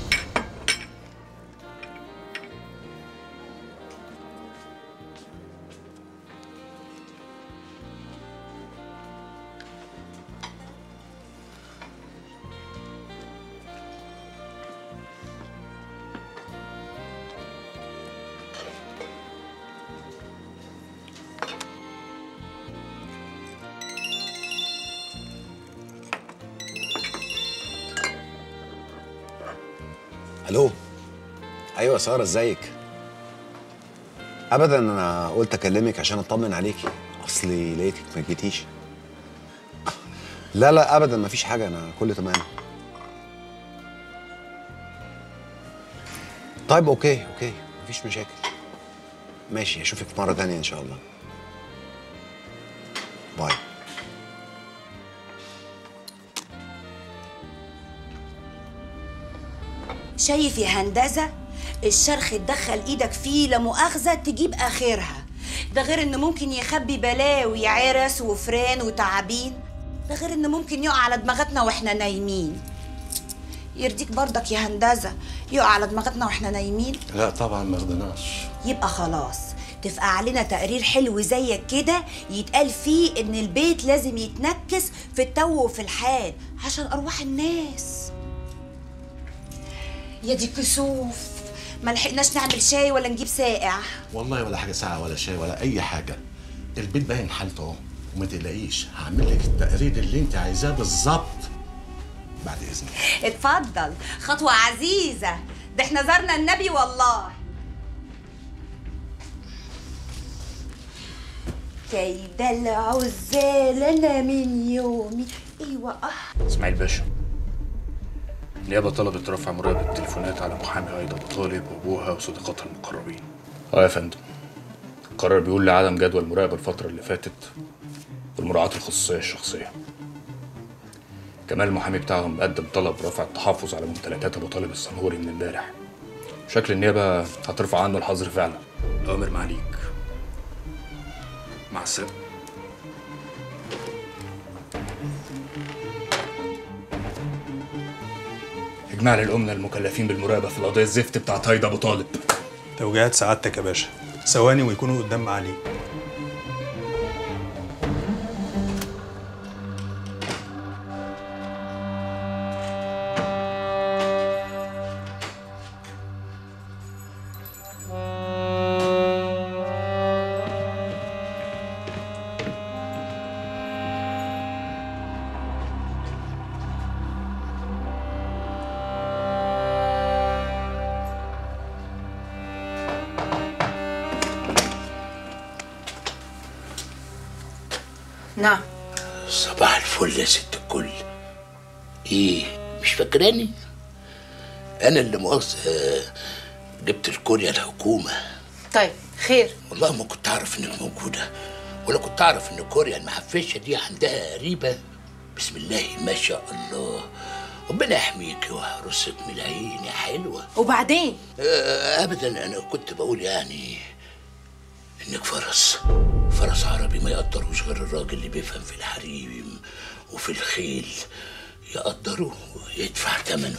الو. ايوه ساره ازيك؟ ابدا انا قلت اكلمك عشان اطمن عليكي، اصلي لقيتك ما جيتيش. لا لا ابدا مفيش حاجه، انا كله تمام. طيب اوكي اوكي مفيش مشاكل. ماشي اشوفك مره تانية ان شاء الله. باي. شايف يا هندسه الشرخ تدخل ايدك فيه لا مؤاخذه تجيب اخرها. ده غير انه ممكن يخبي بلاوي عرس وفران وتعابين. ده غير انه ممكن يقع على دماغتنا واحنا نايمين. يرضيك برضك يا هندسه يقع على دماغتنا واحنا نايمين؟ لا طبعا ما رضيناش. يبقى خلاص تفقع علينا تقرير حلو زيك كده يتقال فيه ان البيت لازم يتنكس في التو وفي الحال عشان ارواح الناس. يا دي كسوف ما لحقناش نعمل شاي ولا نجيب ساقع. والله ولا حاجه ساعه ولا شاي ولا اي حاجه. البيت باين حالته اهو، وما تقلقيش هعمل لك التقرير اللي انت عايزاه بالظبط بعد اذنك. اتفضل، خطوه عزيزه، ده احنا زرنا النبي والله. كيد العزال انا من يومي. ايوه اه. اسماعيل باشا، النيابة طلبت رفع مراقبة التليفونات على محامي هيدا أبو طالب وأبوها وصديقاتها المقربين. أه يا فندم، القرار بيقول لعدم جدول مراقبة الفترة اللي فاتت والمراعاة الخصوصية الشخصية. كمان المحامي بتاعهم قدم طلب رفع التحفظ على ممتلكات أبو طالب السنهوري من امبارح. شكل النيابة هترفع عنه الحظر فعلا. أوامر معاليك. مع السلامة. إجماع للأمة المكلفين بالمراقبة في القضية الزفت بتاعت هيدا أبو طالب. توجيهات سعادتك يا باشا، ثواني ويكونوا قدام معالي. نعم. صباح الفل يا ست الكل. ايه مش فاكراني؟ انا اللي مؤاخذة جبت الكوريا الحكومة. طيب خير. والله ما كنت اعرف انك موجودة، ولا كنت اعرف ان كوريا المحفشة دي عندها قريبة. بسم الله ما شاء الله، ربنا يحميك ويحرسك من العين يا حلوة. وبعدين؟ آه ابدا، انا كنت بقول يعني انك فرس فرس عربي ما يقدروش غير الراجل اللي بيفهم في الحريم وفي الخيل، يقدره ويدفع ثمنه.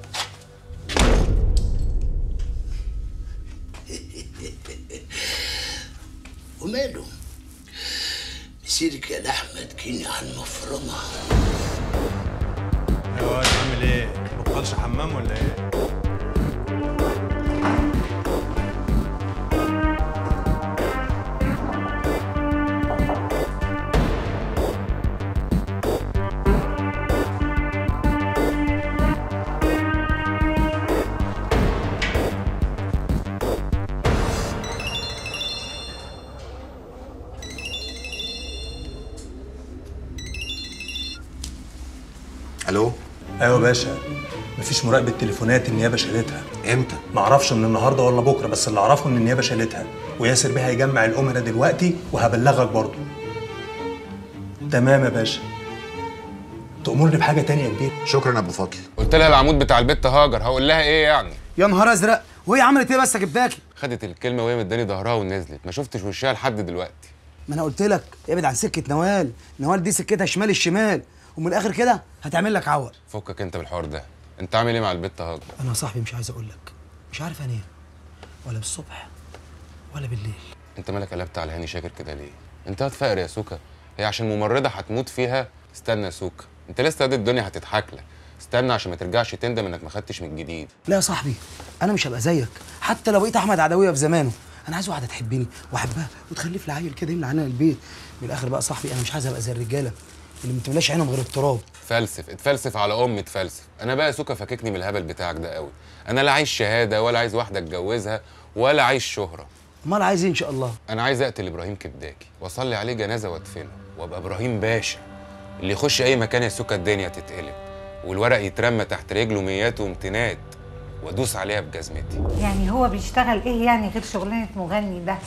وماله مسيرك يا لحمة تجيني على المفرمة. يا واد عامل ايه؟ بطلش حمام ولا ايه؟ الو. ايوه يا باشا، مفيش مراقبه تليفونات، النيابه شالتها. امتى؟ معرفش من النهارده ولا بكره، بس اللي اعرفه ان النيابه شالتها، وياسر بيه هيجمع الامراء دلوقتي وهبلغك برضه. تمام يا باشا. تأمرني بحاجه تانية يا كبير؟ شكرا يا ابو فضل. قلت لها العمود بتاع البت هاجر، هقول لها ايه يعني؟ يا نهار ازرق، وهي عملت ايه بس يا كبداكي؟ خدت الكلمه وهي مداني ظهرها ونزلت، ما شفتش وشها لحد دلوقتي. ما انا قلت لك ابعد عن سكه نوال، نوال دي سكتها شمال الشمال، ومن الاخر كده هتعمل لك عور. فكك انت بالحوار ده، انت عامل ايه مع البت هاجر؟ انا يا صاحبي مش عايز اقول لك، مش عارف انام ولا بالصبح ولا بالليل. انت مالك قلبت على هاني شاكر كده ليه؟ انت هتفقر يا سوكا، هي عشان ممرضه هتموت فيها. استنى يا سوكا، انت لسه قد الدنيا هتضحك لك، استنى عشان ما ترجعش تندم انك ما خدتش من الجديد. لا يا صاحبي، انا مش هبقى زيك حتى لو بقيت احمد عدويه في زمانه. انا عايز واحده تحبني واحبها وتخلف لي عيل كده يملى عنها البيت. من الاخر بقى صاحبي، انا مش عايز ابقى زي الرجاله اللي ما بتملاش عينهم غير التراب. فلسف اتفلسف على ام اتفلسف. انا بقى يا سوكا فككني من الهبل بتاعك ده قوي. انا لا عايز شهاده ولا عايز واحده اتجوزها ولا عايز شهره. امال عايز ايه ان شاء الله؟ انا عايز اقتل ابراهيم كبداكي واصلي عليه جنازه وادفنه وابقى ابراهيم باشا اللي يخش اي مكان يا سوكا الدنيا تتقلب والورق يترمى تحت رجله ميات وامتنات وادوس عليها بجزمتي. يعني هو بيشتغل ايه يعني غير شغلانه مغني ده؟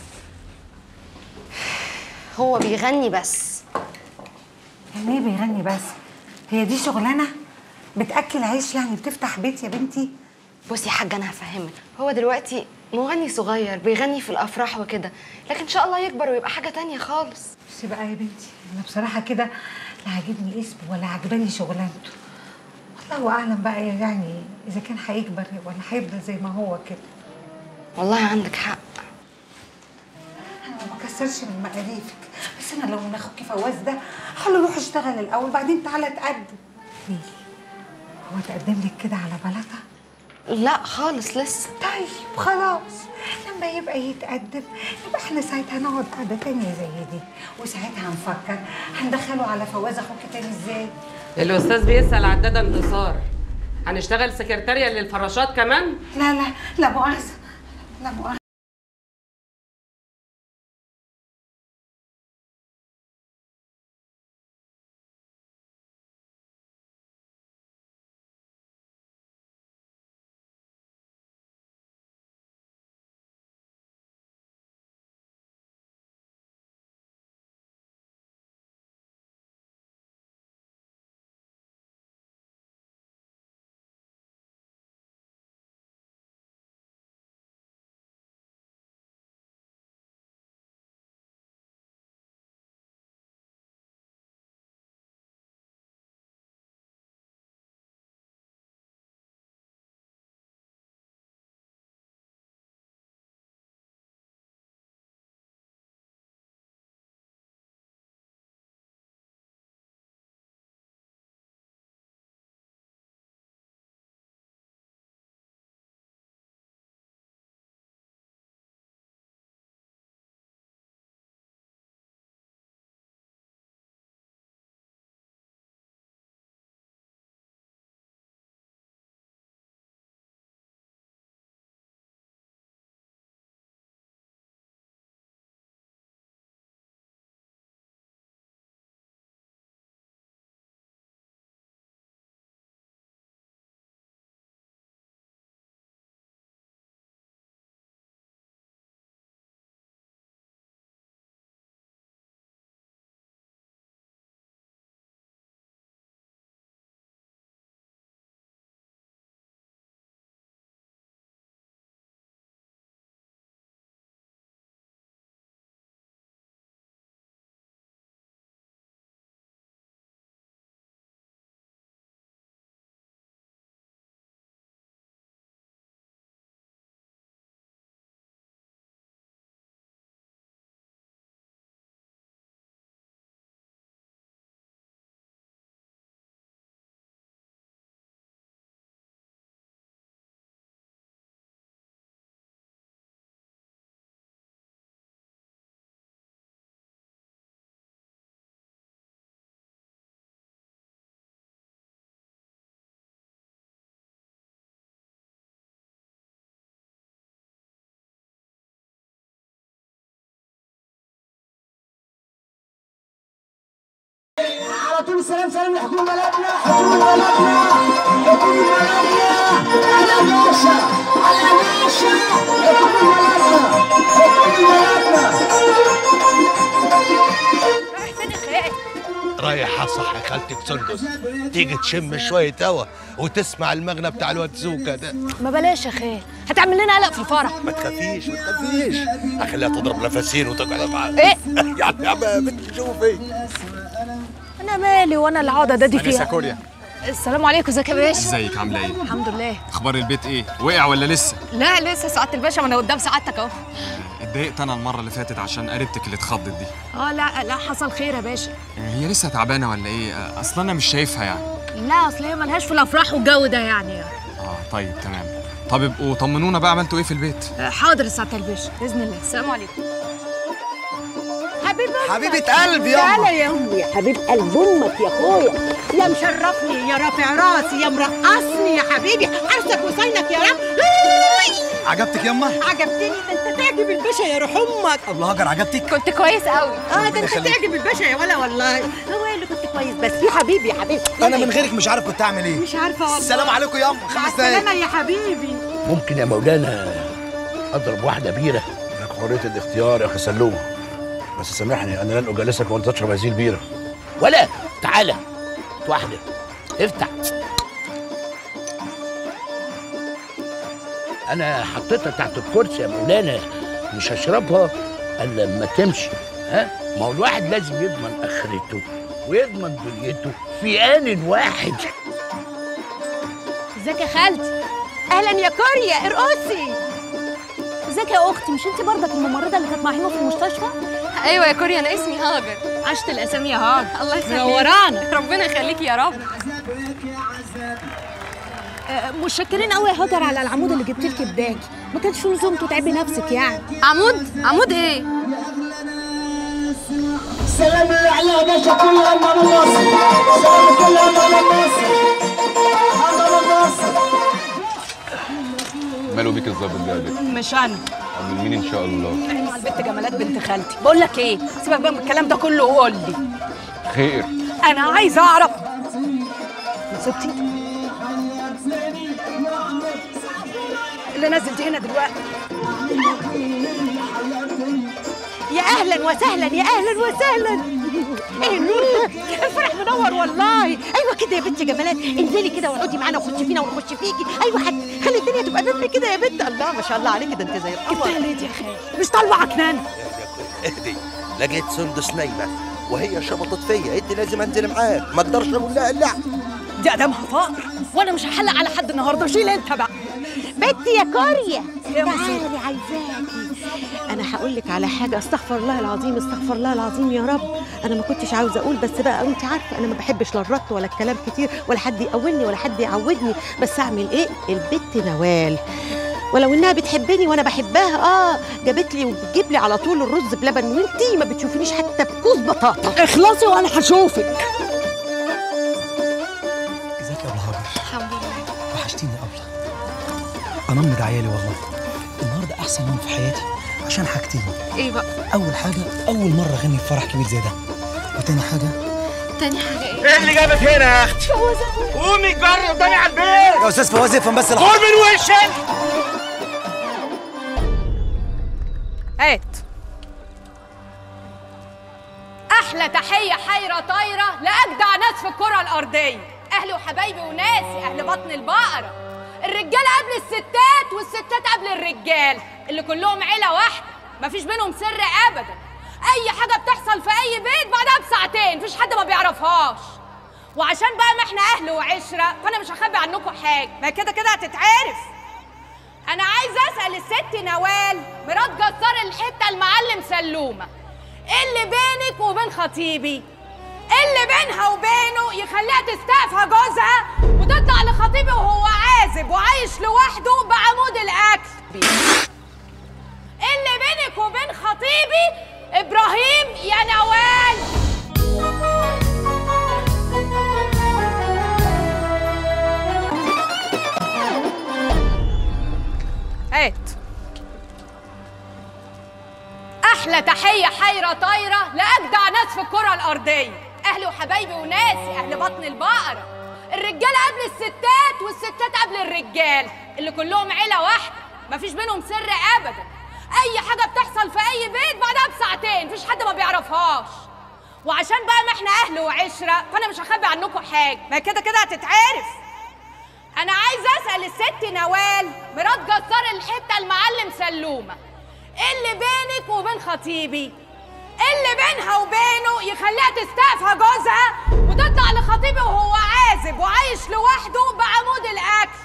هو بيغني بس. يعني ايه بيغني بس؟ هي دي شغلانه؟ بتاكل عيش يعني، بتفتح بيت يا بنتي؟ بصي يا حاجه، انا هفهمك. هو دلوقتي مغني صغير بيغني في الافراح وكده، لكن ان شاء الله يكبر ويبقى حاجه تانية خالص. بصي بقى يا بنتي، انا بصراحه كده لا عاجبني اسمه ولا عجباني شغلانته. الله اعلم بقى يعني اذا كان هيكبر ولا هيفضل زي ما هو كده. والله عندك حق. انا ما بكسرش من مقاديفك، بس انا لو من اخوكي فواز ده هقول له روح اشتغل الاول بعدين تعالى اتقدم. ليه؟ هو تقدم لك كده على بلاطه؟ لا خالص لسه. طيب خلاص، لما يبقى يتقدم يبقى احنا ساعتها نقعد قعده تانية زي دي، وساعتها هنفكر هندخله على فواز اخوكي تاني ازاي. الاستاذ بيسال عداده انتصار، هنشتغل سكرتاريه للفراشات كمان؟ لا لا لا مؤاخذه، لا مؤاخذه. على طول السلام سلام لحكومة بلدنا، حكومة بلدنا، حكومة بلدنا، على باشا، على باشا، حكومة بلدنا، حكومة بلدنا. رايح فين يا خالي؟ رايح اصح خالتك سندس، تيجي تشم شويه هوا وتسمع المغنى بتاع الواد زوكا ده. ما بلاش يا خال، هتعمل لنا قلق في الفرح. ما تخافيش ما تخافيش، اخليها تضرب نفسين وتقعد معاك. ايه؟ يعني يا بنت شوفي، انا مالي وانا اللي هقعد ادادي أنسة فيها. كوريا، السلام عليكم، ازيك يا باشا؟ ازيك عامله ايه؟ الحمد لله. اخبار البيت ايه؟ وقع ولا لسه؟ لا لسه سعاده الباشا، ما انا قدام سعادتك اهو. اتضايقت انا المره اللي فاتت عشان قريبتك اللي اتخضت دي. اه لا لا حصل خير يا باشا. هي لسه تعبانه ولا ايه؟ اصل انا مش شايفها يعني. لا اصل هي ملهاش في الافراح والجو ده يعني. اه طيب تمام. طب ابقوا طمنونا بقى عملتوا ايه في البيت؟ آه، حاضر سعاده الباشا باذن الله. السلام عليكم. حبيبة حبيبة قلبي يا تعالى يا امي يا حبيب قلب امك يا اخويا، يا مشرفني يا رافع راسي يا مرقصني يا حبيبي، عرسك وصينك يا رب. عجبتك يما؟ عجبتني، ده انت تعجب الباشا يا روح امك. ابله هاجر عجبتك؟ كنت كويس قوي. اه ده انت تعجب الباشا يا ولا والله. هو اللي كنت كويس بس يا حبيبي يا حبيبي. انا من غيرك مش عارف كنت اعمل ايه. مش عارفه والله. السلام عليكم يما، خمس دقايق. السلامة يا حبيبي. ممكن يا مولانا اضرب واحده بيره؟ لك حريه الاختيار يا اخي سلومه، بس سامحني انا لن اجالسك وانت تشرب هذه البيره. ولا تعالى واحده افتح. انا حطيتها تحت الكرسي يا مولانا، مش هشربها الا لما تمشي. ها ما هو الواحد لازم يضمن اخرته ويضمن دنيته في ان واحد. ازيك يا خالتي؟ اهلا يا كوريا، ارقصي. ازيك يا اختي؟ مش انت برضك الممرضه اللي كانت مع هيما في المستشفى؟ ايوه يا كوريا، انا اسمي هاجر. عشت الاسامي يا هاجر. الله يخليك، منورانا. ربنا يخليكي يا رب. آه، متشكرين قوي يا هاجر على العمود اللي جبت لك بداكي، ما كانش في لزوم تتعبي نفسك يعني. عمود؟ عمود ايه؟ سلام على باشا كل أمام مصر، سلام كل أمام مصر، أمام مصر. ماله بيك الظابط ده يا بنت؟ مش انا. من مين ان شاء الله؟ احنا مع البت جمالات بنت خالتي. بقول لك ايه، سيبك بقى من الكلام ده كله وقول لي. خير. انا عايزه اعرف ستي اللي نازل دي هنا دلوقتي. يا اهلا وسهلا يا اهلا وسهلا. ايه النور ده؟ الفرح منور والله. ايوه كده يا بنت جمالات، انزلي كده واقعدي معانا وخشي فينا ونخش فيكي. ايوه حد خلي الدنيا تبقى نمر كده يا بنت. الله ما شاء الله عليكي، ده انت زي القمر. جبتها ليه دي يا خالي؟ مش طالبه عكنانه. اهدي، لقيت سندس نايمه وهي شبطت فيا، انت لازم انزل معاك، ما اقدرش اقول لها لا. دي ادمها فقر، وانا مش هحلق على حد النهارده. شيل انت بقى. بنتي يا كوريا تعالي عايزاكي. انا هقول لك على حاجه، استغفر الله العظيم استغفر الله العظيم يا رب. انا ما كنتش عاوزه اقول، بس بقى انت عارفه انا ما بحبش لا الرط ولا الكلام كتير ولا حد يقولني ولا حد يعودني، بس اعمل ايه؟ البت نوال ولو انها بتحبني وانا بحبها اه جابت لي وبتجيب لي على طول الرز بلبن، وانتي ما بتشوفينيش حتى بكوز بطاطا. اخلصي وانا هشوفك. ازيك يا ابله هاجر؟ الحمد لله. وحشتيني يا ابله. انا امي دعيالي والله، النهارده احسن يوم في حياتي عشان حاجتين. ايه بقى؟ اول حاجه اول مره اغني في فرح كبير زي ده، وتاني حاجه تاني حاجه ايه؟ ايه اللي جابك هنا يا اختي؟ قومي جري قدامي على البيت يا استاذ فواز افهم بس. قول من وشك. هات. احلى تحيه حيره طايره لاجدع ناس في الكره الارضيه، اهلي وحبايبي وناسي، اهل بطن البقره، الرجاله قبل الستات والستات قبل الرجال، اللي كلهم عيله واحده مفيش بينهم سر ابدا. اي حاجه بتحصل في اي بيت بعدها بساعتين مفيش حد ما بيعرفهاش. وعشان بقى ما احنا اهل وعشره فانا مش هخبي عنكم حاجه، ما كده كده هتتعرف. انا عايزه اسال الست نوال مرات جزار الحته المعلم سلومه، ايه اللي بينك وبين خطيبي؟ ايه اللي بينها وبينه يخليها تستقفى جوزها وتطلع لخطيبي وهو عازب وعايش لوحده بعمود الاكل؟ ايه اللي بينك وبين خطيبي ابراهيم يا نوال؟ هات. احلى تحيه حيره طايره لاجدع ناس في الكره الارضيه، اهلي وحبايبي وناسي اهل بطن البقره. الرجاله قبل الستات والستات قبل الرجال، اللي كلهم عيله واحده مفيش بينهم سر ابدا. اي حاجه بتحصل في اي بيت بعدها بساعتين مفيش حد ما بيعرفهاش. وعشان بقى ما احنا اهل وعشره فانا مش هخبي عنكم حاجه، ما كده كده هتتعرف. انا عايزه اسال الست نوال مرات جزار الحته المعلم سلومه، ايه اللي بينك وبين خطيبي؟ اللي بينها وبينه يخليها تستعفى جوزها وتطلع لخطيبي وهو عازب وعايش لوحده بعمود الاكل.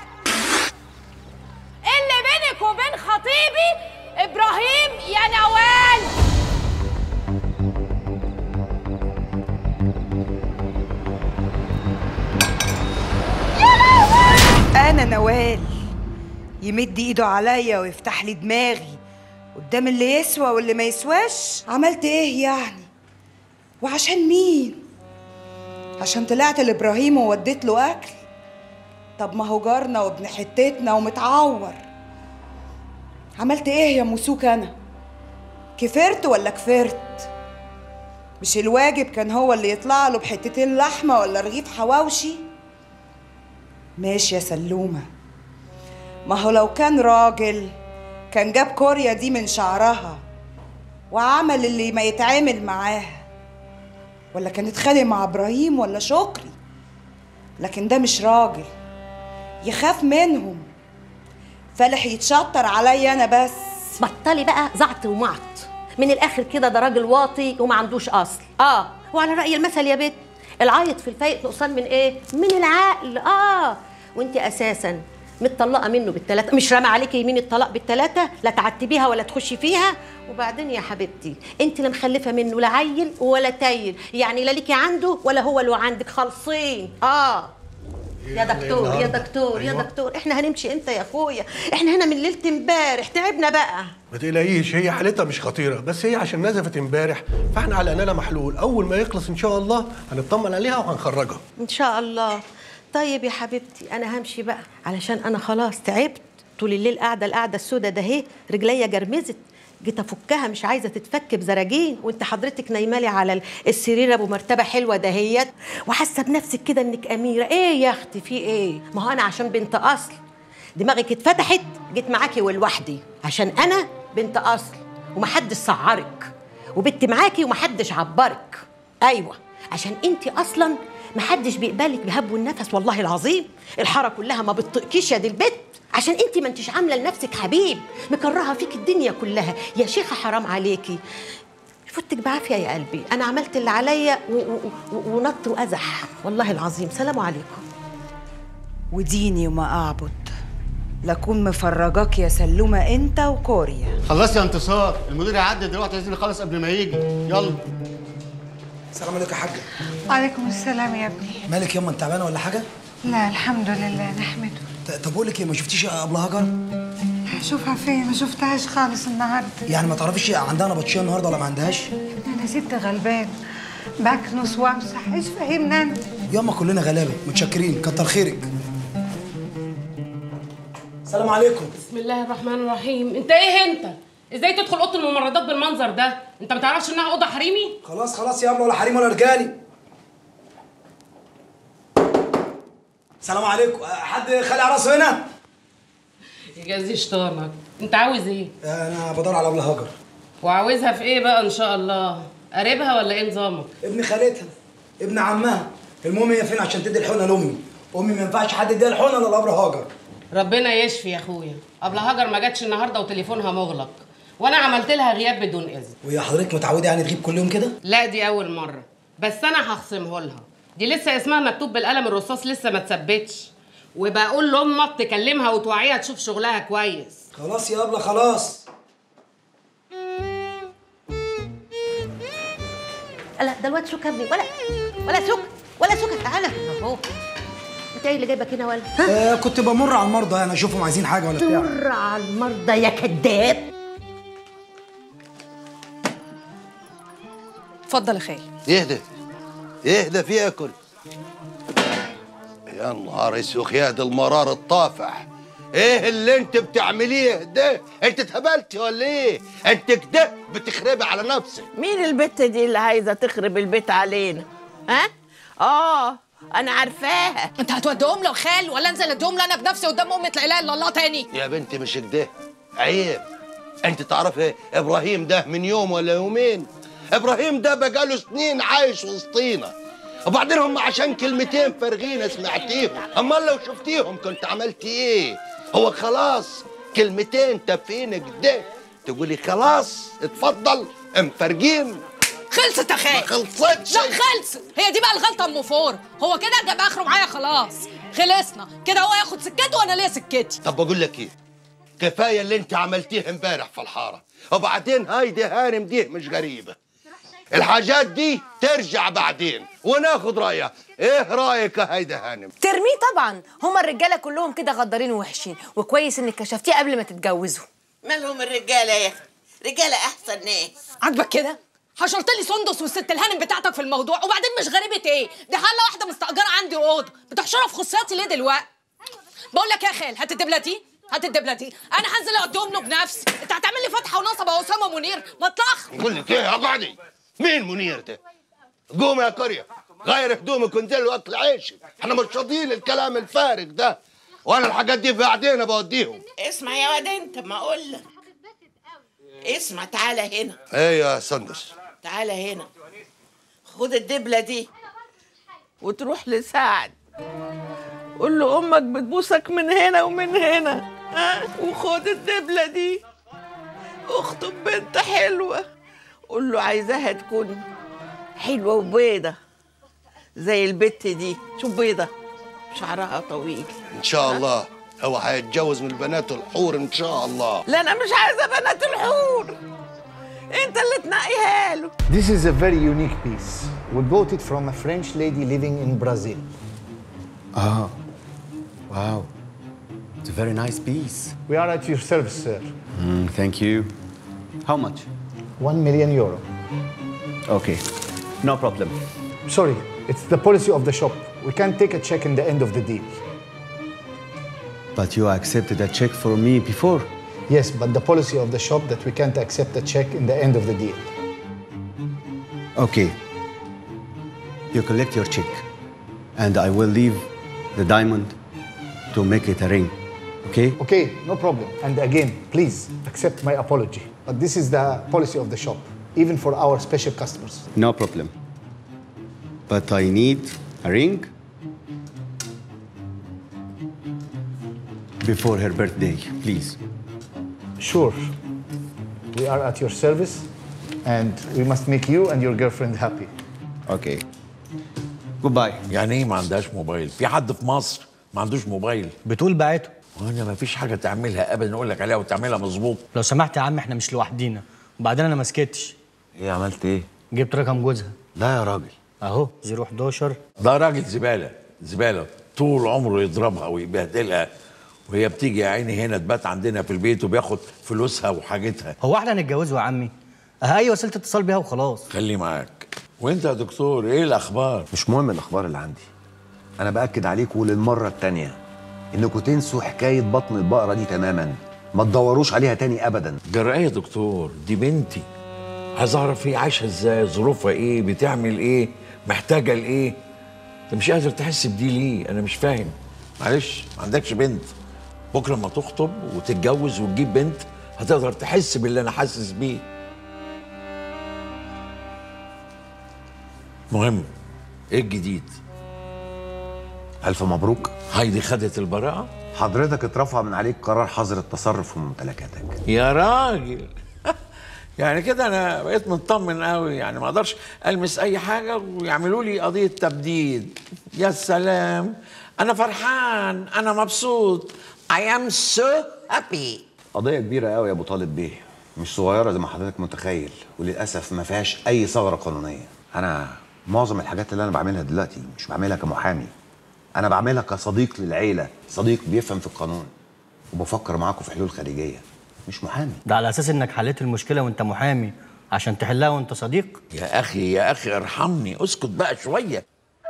اللي بينك وبين خطيبي ابراهيم يا نوال. انا نوال يمد ايده عليا ويفتح لي دماغي قدام اللي يسوى واللي ما يسواش. عملت ايه يعني؟ وعشان مين؟ عشان طلعت لابراهيم ووديت له اكل؟ طب ما هو جارنا وابن حتتنا ومتعور. عملت ايه يا موسوك؟ انا كفرت ولا كفرت؟ مش الواجب كان هو اللي يطلع له بحتتين لحمه ولا رغيف حواوشي؟ ماشي يا سلومه، ما هو لو كان راجل كان جاب كوريا دي من شعرها وعمل اللي ما يتعامل معاها، ولا كان اتخانق مع ابراهيم ولا شكري. لكن ده مش راجل، يخاف منهم. فالح يتشطر عليا انا بس. بطلي بقى زعط ومعط، من الاخر كده ده راجل واطي وما عندوش اصل. اه وعلى راي المثل يا بت، العيط في الفايق نقصان من ايه؟ من العقل. اه وانت اساسا متطلقه منه بالثلاثه، مش رامي عليكي يمين الطلاق بالثلاثه، لا تعتبيها ولا تخشي فيها. وبعدين يا حبيبتي انت لا مخلفه منه لا عيل ولا تايل، يعني لا ليكي عنده ولا هو له عندك، خالصين. اه يا دكتور يا دكتور يا دكتور، احنا هنمشي امتى يا اخويا؟ احنا هنا من ليله امبارح تعبنا بقى. ما تقلقيش، هي حالتها مش خطيره، بس هي عشان نزفت امبارح فاحنا على اننا محلول. اول ما يخلص ان شاء الله هنطمن عليها وهنخرجها ان شاء الله. طيب يا حبيبتي انا همشي بقى علشان انا خلاص تعبت طول الليل قاعده القعده السودة ده اهي، رجليا جرمزت، جيت افكها مش عايزه تتفك بزراجين، وانت حضرتك نايمالي على السرير ابو مرتبه حلوه دهيت وحاسه بنفسك كده انك اميره. ايه يا اختي في ايه؟ ما هو انا عشان بنت اصل دماغك اتفتحت جيت معاكي ولوحدي، عشان انا بنت اصل ومحدش سعرك، وبنت معاكي ومحدش عبرك. ايوه عشان انت اصلا محدش بيقبلك بهب النفس، والله العظيم الحاره كلها ما بتطقكيش يا دي البت، عشان انت ما انتش عامله لنفسك حبيب، مكرهه فيك الدنيا كلها. يا شيخه حرام عليكي، فوتك بعافيه يا قلبي، انا عملت اللي عليا ونط وازح والله العظيم. سلام عليكم. وديني وما اعبد لكون مفرجاك يا سلومه انت وكوريا. خلصت يا انتصار، المدير هيعدي دلوقتي، عايزين نخلص قبل ما يجي. يلا. السلام عليكم يا حاجه. وعليكم السلام يا ابني. مالك ياما، انت تعبانه ولا حاجه؟ لا الحمد لله نحمده. طب بقول لك ايه، ما شفتيش ابله هاجر؟ اشوفها فين؟ ما شفتهاش خالص النهارده. يعني ما تعرفيش عندها نبطشيه النهارده ولا ما عندهاش؟ انا ست غلبان بكنس وامسح، ايش فاهمنا انت؟ ياما كلنا غلابه، متشكرين، كتر خيرك. السلام عليكم. بسم الله الرحمن الرحيم. انت ايه انت؟ ازاي تدخل اوضه الممرضات بالمنظر ده؟ انت ما تعرفش انها اوضه حريمي؟ خلاص خلاص يا ابله، ولا حريم ولا رجالي. السلام عليكم. حد خلع راسه هنا؟ يجازي شيطانك. انت عاوز ايه؟ انا بدور على ابله هاجر. وعاوزها في ايه بقى ان شاء الله؟ قريبها ولا ايه نظامك؟ ابن خالتها، ابن عمها. المهم هي فين عشان تدي الحقنه لامي؟ امي ما ينفعش حد يديها الحقنه الا لابله هاجر. ربنا يشفي يا اخويا. ابله هاجر ما جاتش النهارده وتليفونها مغلق، وانا عملت لها غياب بدون اذن. وهي حضرتك متعوده يعني تغيب كل يوم كده؟ لا دي اول مره، بس انا هخصمه لها. دي لسه اسمها مكتوب بالقلم الرصاص، لسه ما اتثبتش. وبقول لامك تكلمها وتوعيها تشوف شغلها كويس. خلاص يا ابله خلاص. لا ده الواد سكر ابني، ولا ولا سكر ولا سكر. تعالى اهو. انت ايه اللي جايبك هنا ولا؟ آه كنت بمر على المرضى يعني اشوفهم عايزين حاجه ولا بتاع. تمر على المرضى يا كذاب. اتفضل يا خالي. يهدى يهدى في اكل. يا نهار اسوخ يا دي المرار الطافح. ايه اللي انت بتعمليه ده؟ انت اتهبلتي ولا ايه؟ انت كده بتخربي على نفسك. مين البت دي اللي عايزه تخرب البيت علينا؟ ها؟ اه انا عارفاها. انت هتوديهم له خال ولا انزل اديهم له انا بنفسي قدام امة لا اله الا الله تاني؟ يا بنتي مش كده، عيب. انت تعرفي ابراهيم ده من يوم ولا يومين؟ ابراهيم ده بقاله سنين عايش وسطينا، وبعدين هم عشان كلمتين فارغين سمعتيهم، امال لو شفتيهم كنت عملتي ايه؟ هو خلاص كلمتين تافهين كده تقولي خلاص اتفضل مفرجين؟ خلصت يا خال. ما خلصتش. لا خلصت، هي دي بقى الغلطه ام فور. هو كده جاب اخره معايا خلاص، خلصنا كده، هو ياخد سكته وانا ليا سكتي. طب بقول لك ايه، كفايه اللي انت عملتيه امبارح في الحاره، وبعدين هايدي هانم دي مش غريبه، الحاجات دي ترجع بعدين وناخد رايها. ايه رايك يا هايدي هانم؟ ترميه طبعا، هما الرجاله كلهم كده غدارين ووحشين، وكويس انك كشفتيه قبل ما تتجوزوا. مالهم الرجاله يا اخي؟ رجاله احسن ناس. عاجبك كده؟ حشرت لي سندس والست الهانم بتاعتك في الموضوع، وبعدين مش غريبه ايه؟ دي حاله واحده مستاجره عندي اوضه، بتحشرها في خصياتي ليه دلوقتي؟ بقول لك يا خال، هات الدبله دي، هات الدبله دي، انا هنزل اقدم له بنفسي. انت هتعمل لي فتحه ونصب يا اسامه منير؟ ما اطلعش. بقول لك ايه، اقعدي. مين منير ده؟ قوم يا قريه، غير هدومك وانزل واكل عيشك، احنا مش راضيين الكلام الفارغ ده، وانا الحاجات دي بعدين بوديهم. اسمع يا واد انت، ما اقول لك اسمع، تعالى هنا. ايه يا سندس؟ تعالى هنا، خد الدبله دي وتروح لسعد، قول له امك بتبوسك من هنا ومن هنا، ها؟ وخد الدبله دي اخطب بنت حلوه، قول له عايزاها تكون حلوه وبيضه زي البت دي. شوف بيضه شعرها طويل. ان شاء الله هو هيتجوز من البنات الحور ان شاء الله. لا انا مش عايزه بنات الحور، انت اللي تنقيها له. This is a very unique piece. We bought it from a French lady living in Brazil. Ah, wow. It's a very nice piece. We are at your service, sir. Mm, thank you. How much? One million euro. Okay, no problem. Sorry, it's the policy of the shop. We can't take a check in the end of the deal. But you accepted a check for me before. Yes, but the policy of the shop that we can't accept a check in the end of the deal. Okay. You collect your check, and I will leave the diamond to make it a ring. Okay? Okay, no problem. And again, please accept my apology. But this is the policy of the shop, even for our special customers. No problem. But I need a ring before her birthday, please. Sure. We are at your service, and we must make you and your girlfriend happy. Okay. Goodbye. يعني ايه ما عندهاش موبايل؟ في حد في مصر ما عندوش موبايل؟ بتقول بعته. وانا ما فيش حاجه تعملها ابدا اقول لك عليها وتعملها مظبوط. لو سمحت يا عم احنا مش لوحدينا، وبعدين انا ما سكتش. ايه عملت ايه؟ جبت رقم جوزها. لا يا راجل. اهو صفر حداشر. ده راجل زباله زباله طول عمره يضربها ويبهدلها، وهي بتيجي يا عيني هنا تبات عندنا في البيت وبياخد فلوسها وحاجتها. هو احنا هنتجوزوا يا عمي؟ اه اي وسيله اتصال بيها وخلاص. خليه معاك. وانت يا دكتور ايه الاخبار؟ مش مهم الاخبار اللي عندي. انا باكد عليكم للمره الثانيه انكم تنسوا حكايه بطن البقره دي تماما، ما تدوروش عليها تاني ابدا. جرأة يا دكتور، دي بنتي، عايز اعرف هي عايشه ازاي، ظروفها ايه، بتعمل ايه، محتاجه لايه. انت مش قادر تحس بدي ليه؟ انا مش فاهم. معلش ما عندكش بنت، بكره لما تخطب وتتجوز وتجيب بنت هتقدر تحس باللي انا حاسس بيه. مهم ايه الجديد؟ الف مبروك. هايدي خدت البراءه؟ حضرتك اترفع من عليك قرار حظر التصرف في ممتلكاتك. يا راجل يعني كده انا بقيت مطمن قوي، يعني ما اقدرش المس اي حاجه ويعملوا لي قضيه تبديد. يا سلام، انا فرحان، انا مبسوط. I am so happy. قضيه كبيره قوي يا ابو طالب بيه، مش صغيره زي ما حضرتك متخيل، وللاسف ما فيهاش اي ثغره قانونيه. انا معظم الحاجات اللي انا بعملها دلوقتي مش بعملها كمحامي، انا بعملها كصديق للعيله، صديق بيفهم في القانون، وبفكر معاكم في حلول خارجيه، مش محامي. ده على اساس انك حليت المشكله وانت محامي عشان تحلها وانت صديق. يا اخي يا اخي ارحمني، اسكت بقى شويه.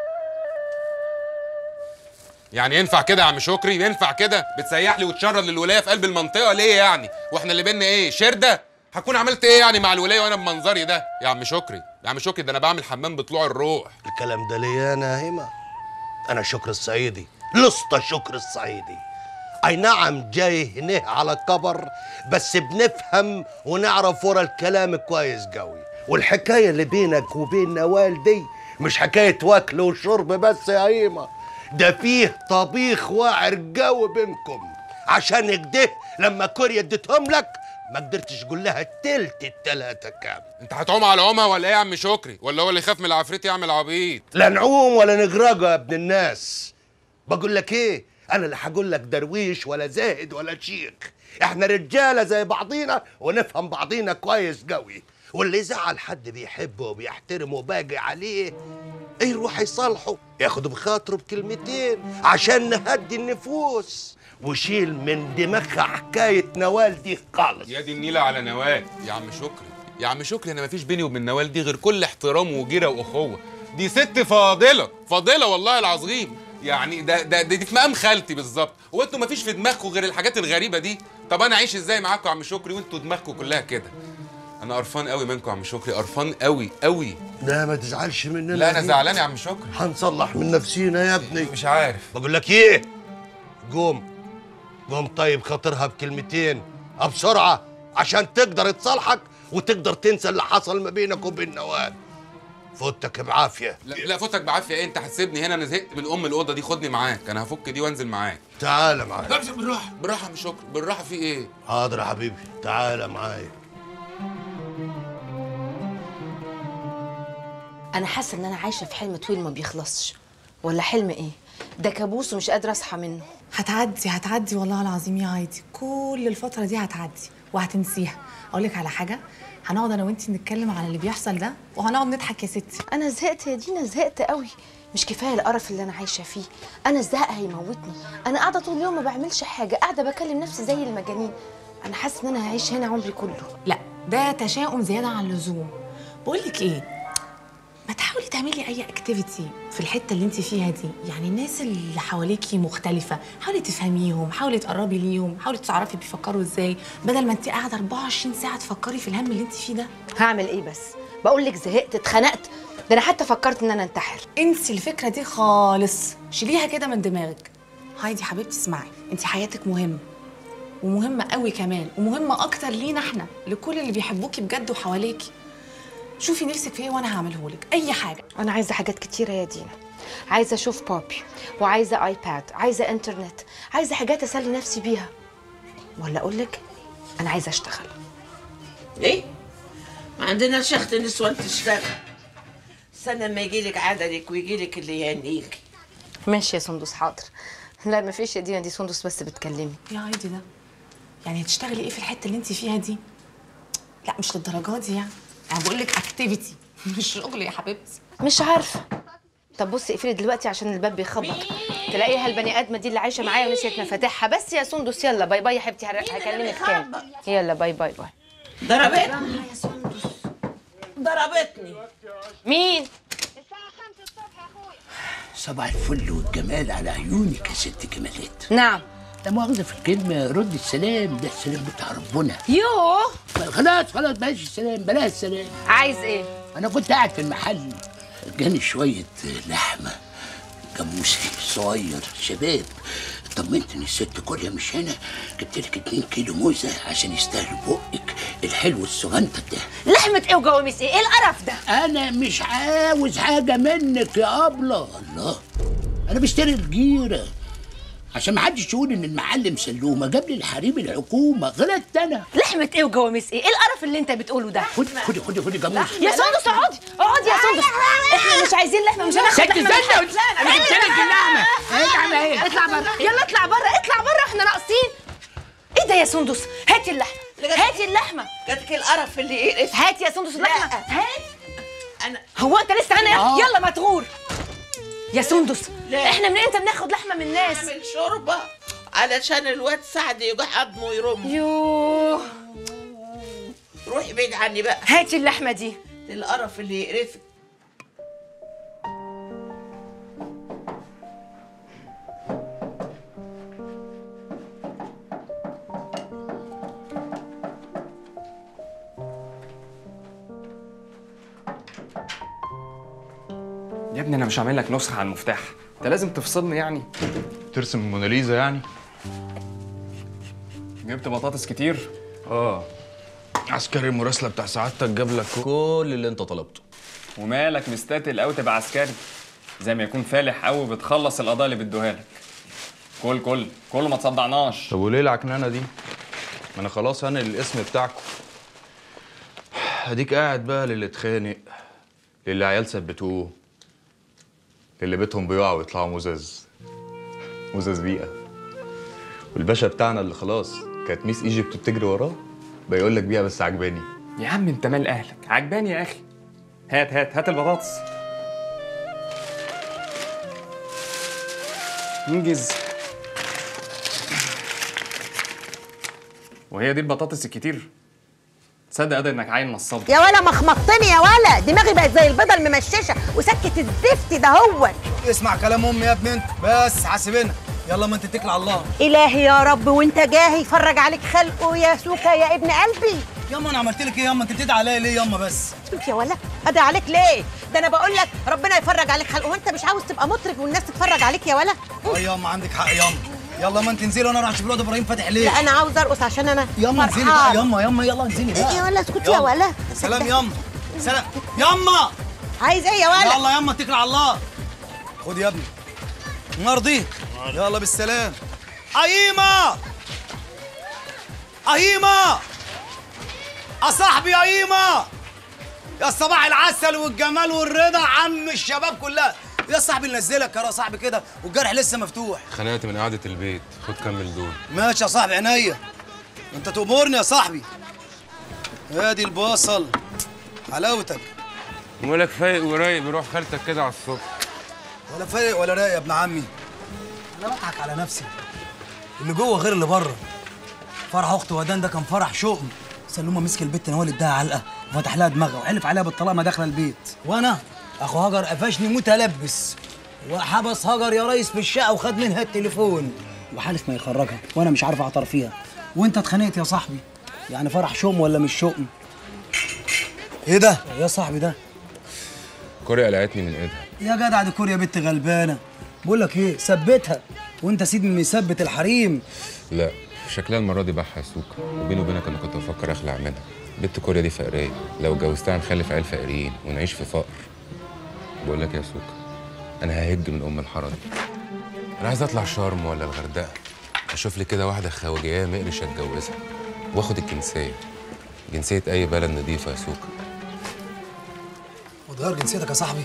يعني ينفع كده يا عم شكري؟ ينفع كده؟ بتسيح لي وتشرد للولايه في قلب المنطقه ليه يعني؟ واحنا اللي بينا ايه؟ شرده؟ هكون عملت ايه يعني مع الولايه وانا بمنظري ده يا عم شكري؟ يا عم شكري ده انا بعمل حمام بطلوع الروح. الكلام ده ليا انا يا هيما؟ انا شكر الصعيدي، لسطى شكر الصعيدي. اي نعم جاي هنا على كبر، بس بنفهم ونعرف ورا الكلام كويس قوي. والحكايه اللي بينك وبين نوال دي مش حكايه واكل وشرب بس يا هيما، ده فيه طبيخ واعر قوي بينكم. عشان كده لما كوريا اديتهم لك ما قدرتش تقول لها تلت التلاته كام. انت هتعوم على عمها ولا ايه يا عم شكري؟ ولا هو اللي يخاف من العفريت يعمل عبيط؟ لا نعوم ولا نغرقه يا ابن الناس. بقول لك ايه، انا لا هقول لك درويش ولا زاهد ولا شيخ، احنا رجاله زي بعضينا ونفهم بعضينا كويس قوي. واللي يزعل حد بيحبه وبيحترمه وباقي عليه يروح يصالحه، ياخد بخاطره بكلمتين عشان نهدي النفوس، وشيل من دماغها حكايه نوال دي خالص. يا دي النيله على نوال يا عم شكري. يا عم شكري انا مفيش بيني وبين نوال دي غير كل احترام وجيره واخوه. دي ست فاضله فاضله والله العظيم. يعني ده ده دي في مقام خالتي بالظبط. هو انتوا مفيش في دماغكم غير الحاجات الغريبه دي؟ طب انا اعيش ازاي معاكم يا عم شكري وانتوا دماغكم كلها كده؟ انا قرفان قوي منكم يا عم شكري، قرفان قوي قوي. لا ما تزعلش مننا. لا انا زعلان يا عم شكري. هنصلح من نفسينا يا ابني. مش عارف. بقول لك ايه، قوم قوم طيب خاطرها بكلمتين بسرعه عشان تقدر تصالحك وتقدر تنسى اللي حصل ما بينك وبين نوال. فوتك بعافيه. لا لا فوتك بعافيه ايه؟ انت هتسيبني هنا؟ انا زهقت من ام الاوضه دي. خدني معاك، انا هفك دي وانزل معاك. تعالى معايا. لا بالراحه بالراحه يا عم شكري، بالراحه. في ايه؟ حاضر يا حبيبي، تعالى معايا. انا حاسه ان انا عايشه في حلم طويل ما بيخلصش. ولا حلم ايه؟ ده كابوس ومش قادره اصحى منه. هتعدي هتعدي والله العظيم يا عايدي، كل الفتره دي هتعدي وهتنسيها. اقول لك على حاجه، هنقعد انا وانتي نتكلم على اللي بيحصل ده وهنقعد نضحك يا ستي. انا زهقت يا دينا، زهقت قوي. مش كفايه القرف اللي انا عايشه فيه. انا الزهق هيموتني. انا قاعده طول اليوم ما بعملش حاجه، قاعده بكلم نفسي زي المجانين. انا حاسه ان انا هعيش هنا عمري كله. لا ده تشاؤم زياده عن اللزوم. بقول لك ايه، ما تحاولي تعملي اي اكتيفيتي في الحته اللي انت فيها دي. يعني الناس اللي حواليكي مختلفه، حاولي تفهميهم، حاولي تقربي ليهم، حاولي تعرفي بيفكروا ازاي، بدل ما انت قاعده أربعة وعشرين ساعه تفكري في الهم اللي انت فيه ده. هعمل ايه بس؟ بقول لك زهقت، اتخنقت. ده انا حتى فكرت ان انا انتحر. انسي الفكره دي خالص، شيليها كده من دماغك. هايدي حبيبتي اسمعي، انت حياتك مهمه ومهمه قوي كمان، ومهمه اكتر لينا احنا، لكل اللي بيحبوكي بجد وحواليكي. شوفي نفسك في ايه وانا هعمله لك اي حاجه. انا عايزه حاجات كتيره يا دينا. عايزه اشوف بابي، وعايزه ايباد، عايزه انترنت، عايزه حاجات اسلي نفسي بيها. ولا اقول لك انا عايزه اشتغل. ايه؟ ما عندناش اخت نسوان تشتغل. استنى لما يجي لك عددك ويجي لك اللي يهنيكي. ماشي يا سندس، حاضر. لا مفيش يا دينا، دي سندس بس بتكلمي. يا عادي ده يعني هتشتغلي ايه في الحته اللي انت فيها دي؟ لا مش للدرجات دي يعني. انا بقول لك اكتيفيتي مش شغل يا حبيبتي. مش عارفه. طب بصي اقفلي دلوقتي عشان الباب بيخبط. تلاقيها البني ادمه دي اللي عايشه معايا ونسيت مفاتيحها. بس يا سندس يلا باي باي يا حبيبتي، هكلمك تاني. يلا باي باي باي. ضربتني يا سندس، ضربتني. مين؟ صباح الفل والجمال على عيونك يا ست كمالات. نعم. لا مؤاخذة في الكلمة، رد السلام، ده السلام بتاع ربنا. يوه خلاص خلاص بلاش السلام، بلاش السلام. عايز ايه؟ أنا كنت قاعد في المحل، جاني شوية لحمة، جاموسي صغير شباب. طمنت ان الست كوريا مش هنا، جبت لك اتنين كيلو موزه عشان يستاهلوا بقك الحلو الصغنطه ده. لحمه ايه وجواميس ايه؟ ايه القرف ده؟ انا مش عاوز حاجه منك يا ابله. الله، انا بشتري الجيره عشان ما حدش يقول ان المعلم سلومه جاب لي الحريم الحكومه. غلطت انا. لحمه ايه وجواميس ايه؟ ايه القرف اللي انت بتقوله ده؟ خدي خدي خدي خدي جاموس. يا سندس اقعدي اقعدي يا سندس. احنا مش عايزين لحمه، مش هناخد لحمه. ست استنى، انا جبت لك اللحمه. اطلع ايه؟ اطلع بره، يلا اطلع بره، اطلع بره، احنا ناقصين. ايه ده يا سندس؟ هاتي اللحمه، هاتي اللحمه. جاتك القرف اللي ايه؟ هاتي يا سندس اللحمه. هات. انا هو انت لسه هنا؟ يلا يلا ما تغور يا سندس. احنا من امتى بناخد لحمه من الناس؟ اعمل شوربه علشان الواد سعد يجي عظمه ويرم. يوه، روحي بعيد عني بقى. هاتي اللحمه دي. القرف اللي يقرفك. يا ابني انا مش عامل لك نسخه على المفتاح، انت لازم تفصلني يعني. ترسم موناليزا يعني؟ جبت بطاطس كتير؟ اه. عسكري المراسله بتاع سعادتك جاب لك كل اللي انت طلبته. ومالك مستتقل قوي تبقى عسكري؟ زي ما يكون فالح قوي بتخلص القضايا اللي بيدوها لك. كل كل كل ما تصدعناش. طب وليه العكنانه دي؟ ما انا خلاص هنقل الاسم بتاعكم. اديك قاعد بقى للي اتخانق، للي عيال ثبتوه، للي بيتهم بيقعوا ويطلعوا مزاز مزاز بيئه، والباشا بتاعنا اللي خلاص كانت ميس ايجيبت بتجري وراه بيقول لك بيئه بس عجباني. يا عم انت مال اهلك، عجباني يا اخي. هات هات هات البطاطس. انجز. وهي دي البطاطس الكتير؟ تصدق قادر انك عيل نصاب. يا ولا مخمطتني يا ولا، دماغي بقت زي البيضه الممششه وسكت الزفت ده هو. اسمع كلام امي يا ابني انت، بس حاسبنا. يلا ما انت اتكل على الله. الهي يا رب وانت جاهي يفرج عليك خلقه يا سوكا يا ابن قلبي. ياما انا عملت لك ايه ياما؟ انت بتدعي عليا ليه ياما بس؟ شوف يا ولا ادعي عليك ليه؟ ده انا بقول لك ربنا يفرج عليك خلقه، وانت مش عاوز تبقى مطرب والناس تتفرج عليك يا ولا؟ اه ياما عندك حق ياما. يلا ما انت انزلي وانا اروح اشوف الواد ابراهيم فاتح ليه. لا انا عاوز ارقص عشان انا ياما انزلي بقى ياما ياما يلا انزلي بقى. يا ولا اسكت يا ولا. سلام ياما. سلام ياما. عايز ايه يا ولا؟ يلا ياما اتكل على الله. خد يا ابني النار دي. يلا بالسلام. قيمة قيمة يا صاحبي، يا قيمة يا صباح العسل والجمال والرضا عم الشباب كلها. يا صاحبي ننزلك يا صاحبي كده والجرح لسه مفتوح. خلقت من قعدة البيت، خد كمل دول. ماشي يا صاحبي عينيا، انت تأمرني يا صاحبي. ادي البصل حلاوتك. مالك فايق ورايق بروح خالتك كده على الصبح؟ ولا فايق ولا رايق يا ابن عمي، انا بضحك على نفسي. اللي جوه غير اللي بره. فرح اخت ودان ده كان فرح شؤم. سلومه مسك البت نوال اداها علقه وفتح لها دماغها وحلف عليها بالطلاق ما داخله البيت، وانا اخو هاجر قفشني متلبس وحبس هاجر يا ريس في الشقه وخد منها التليفون وحالف ما يخرجها وانا مش عارف اعترف فيها. وانت اتخانقت يا صاحبي، يعني فرح شؤم ولا مش شؤم؟ ايه ده يا صاحبي ده؟ كوريا قلعتني من ايدها. يا جدع دي كوريا بنت غلبانه. بقول لك ايه، ثبتها وانت سيد من يثبت الحريم. لا شكلها المره دي بحها سوكا، وبيني وبينك انا كنت بفكر اخلع منها. بنت كوريا دي فقريه، لو اتجوزتها هنخلف عيال فقيرين ونعيش في فقر. بقول لك يا سوكا انا ههج من ام الحاره دي. انا عايز اطلع شرم ولا الغردقه، اشوف لي كده واحده خواجيه مقرش اتجوزها واخد الجنسيه. جنسيه اي بلد نظيفه يا سوكا. وتغير جنسيتك يا صاحبي؟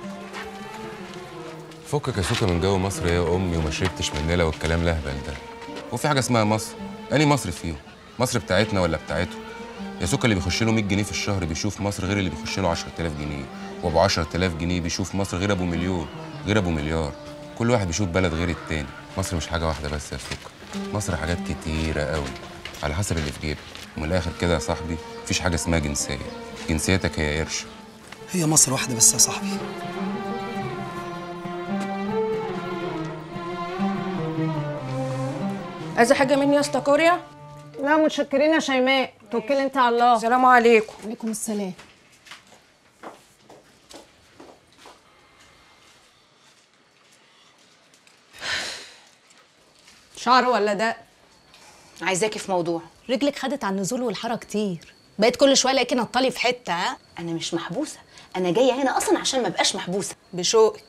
فكك يا سوكا من جو مصر يا امي وما شربتش من نيله والكلام الاهبل ده. وفي حاجه اسمها مصر، انهي مصر فيهم؟ مصر بتاعتنا ولا بتاعته؟ يا سوكا اللي بيخش له مية جنيه في الشهر بيشوف مصر غير اللي بيخش له عشرة آلاف جنيه، وابو عشرة آلاف جنيه بيشوف مصر غير ابو مليون غير ابو مليار. كل واحد بيشوف بلد غير التاني. مصر مش حاجه واحده بس يا سوكا، مصر حاجات كتيره قوي على حسب اللي في جيبك. ومن الاخر كده يا صاحبي مفيش حاجه اسمها جنسيه، جنسيتك هي قرش. هي مصر واحده بس يا صاحبي. عايزه حاجه مني يا اسطى كوريا؟ لا متشكرين يا شيماء، توكلي انت على الله. السلام عليكم. وعليكم السلام. شعر ولا ده؟ عايزاكي في موضوع. رجلك خدت على النزول والحركه كتير، بقيت كل شويه الاقيكي نطلي في حته. ها انا مش محبوسه، انا جايه هنا اصلا عشان ما ابقاش محبوسه بشوقك.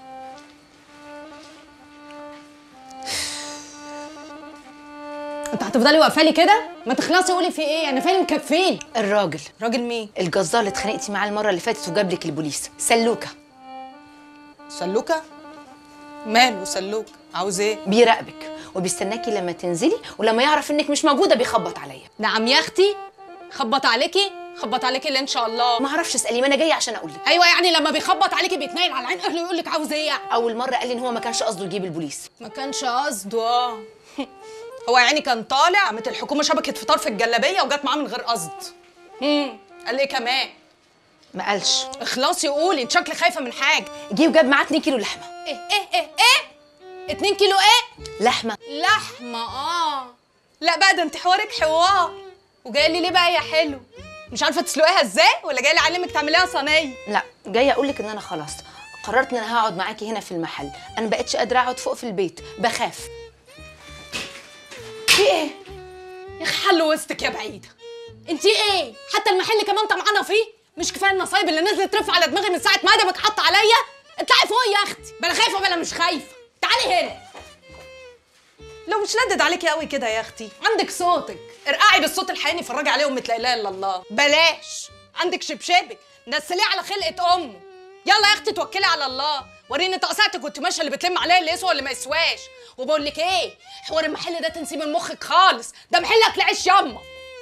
انت هتفضلي واقفه لي كده؟ ما تخلصي قولي في ايه؟ انا فين مكفين؟ الراجل. راجل مين؟ الجزار اللي اتخانقتي معاه المره اللي فاتت وجاب لك البوليس، سلوكه. سلوكه؟ ماله سلوكه؟ عاوز ايه؟ بيراقبك وبيستناكي لما تنزلي، ولما يعرف انك مش موجوده بيخبط عليا. نعم يا اختي؟ خبط عليكي؟ خبط عليكي اللي ان شاء الله. ما اعرفش، اسالي، ما انا جايه عشان اقول لك. ايوه يعني لما بيخبط عليكي بيتنايل على عين اهله يقول لك عاوز ايه يعني؟ اول مره قال لي ان هو ما كانش قصده يجيب البوليس. ما كانش قصده اه. هو يعني كان طالع، قامت الحكومه شبكت فطار في الجلابيه وجت معاه من غير قصد. امم قال ايه كمان؟ ما قالش. اخلصي قولي، انت شكلك خايفه من حاجه. جه وجاب معاه اتنين كيلو لحمه. ايه ايه ايه ايه؟ اتنين كيلو ايه؟ لحمه. لحمه اه. لا بقى ده انت حوارك حوار. وجايه لي ليه بقى يا حلو؟ مش عارفه تسلقيها ازاي ولا جايه لي اعلمك تعمليها صينيه؟ لا، جايه اقول لك ان انا خلاص قررت ان انا هقعد معاكي هنا في المحل. انا بقتش قادره اقعد فوق في البيت، بخاف. في ايه يا اخي؟ حل وسطك يا بعيده. انت ايه؟ حتى المحل كمان طمعانه فيه؟ مش كفايه النصايب اللي نزلت ترف على دماغي من ساعه ما ادمك حط عليا؟ اطلعي فوق يا اختي، بلا خايفه بلا مش خايفه. تعالي هنا. لو مش لدد عليكي قوي كده يا اختي، عندك صوتك، ارقعي بالصوت الحقيقي، فرجي عليه امة لا اله الا الله. بلاش، عندك شبشبك نسليه على خلقه امه. يلا يا اختي توكلي على الله، وريني تقصعتك وانت ماشيه اللي بتلم عليا اللي يسوى واللي ما يسواش. وبقول لك ايه، حوار المحل ده تنسيه من مخك خالص، ده محل اكل عيش ياما.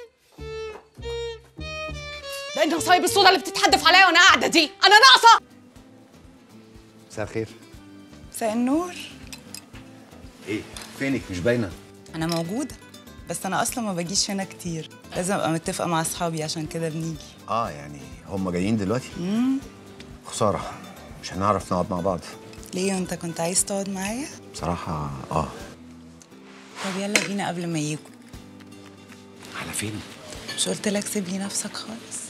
ده النصايب السودا اللي بتتحدف عليا وانا قاعده دي، انا ناقصه. مساء الخير. مساء النور. ايه فينك مش باينه؟ انا موجوده، بس انا اصلا ما باجيش هنا كتير، لازم ابقى متفقه مع اصحابي عشان كده بنيجي. اه يعني هم جايين دلوقتي؟ امم خساره مش هنعرف نقعد مع بعض. ليه انت كنت عايز تقعد معايا؟ بصراحه اه. طب يلا بينا قبل ما يجوا. على فين؟ مش قلت لك سيب لي نفسك خالص؟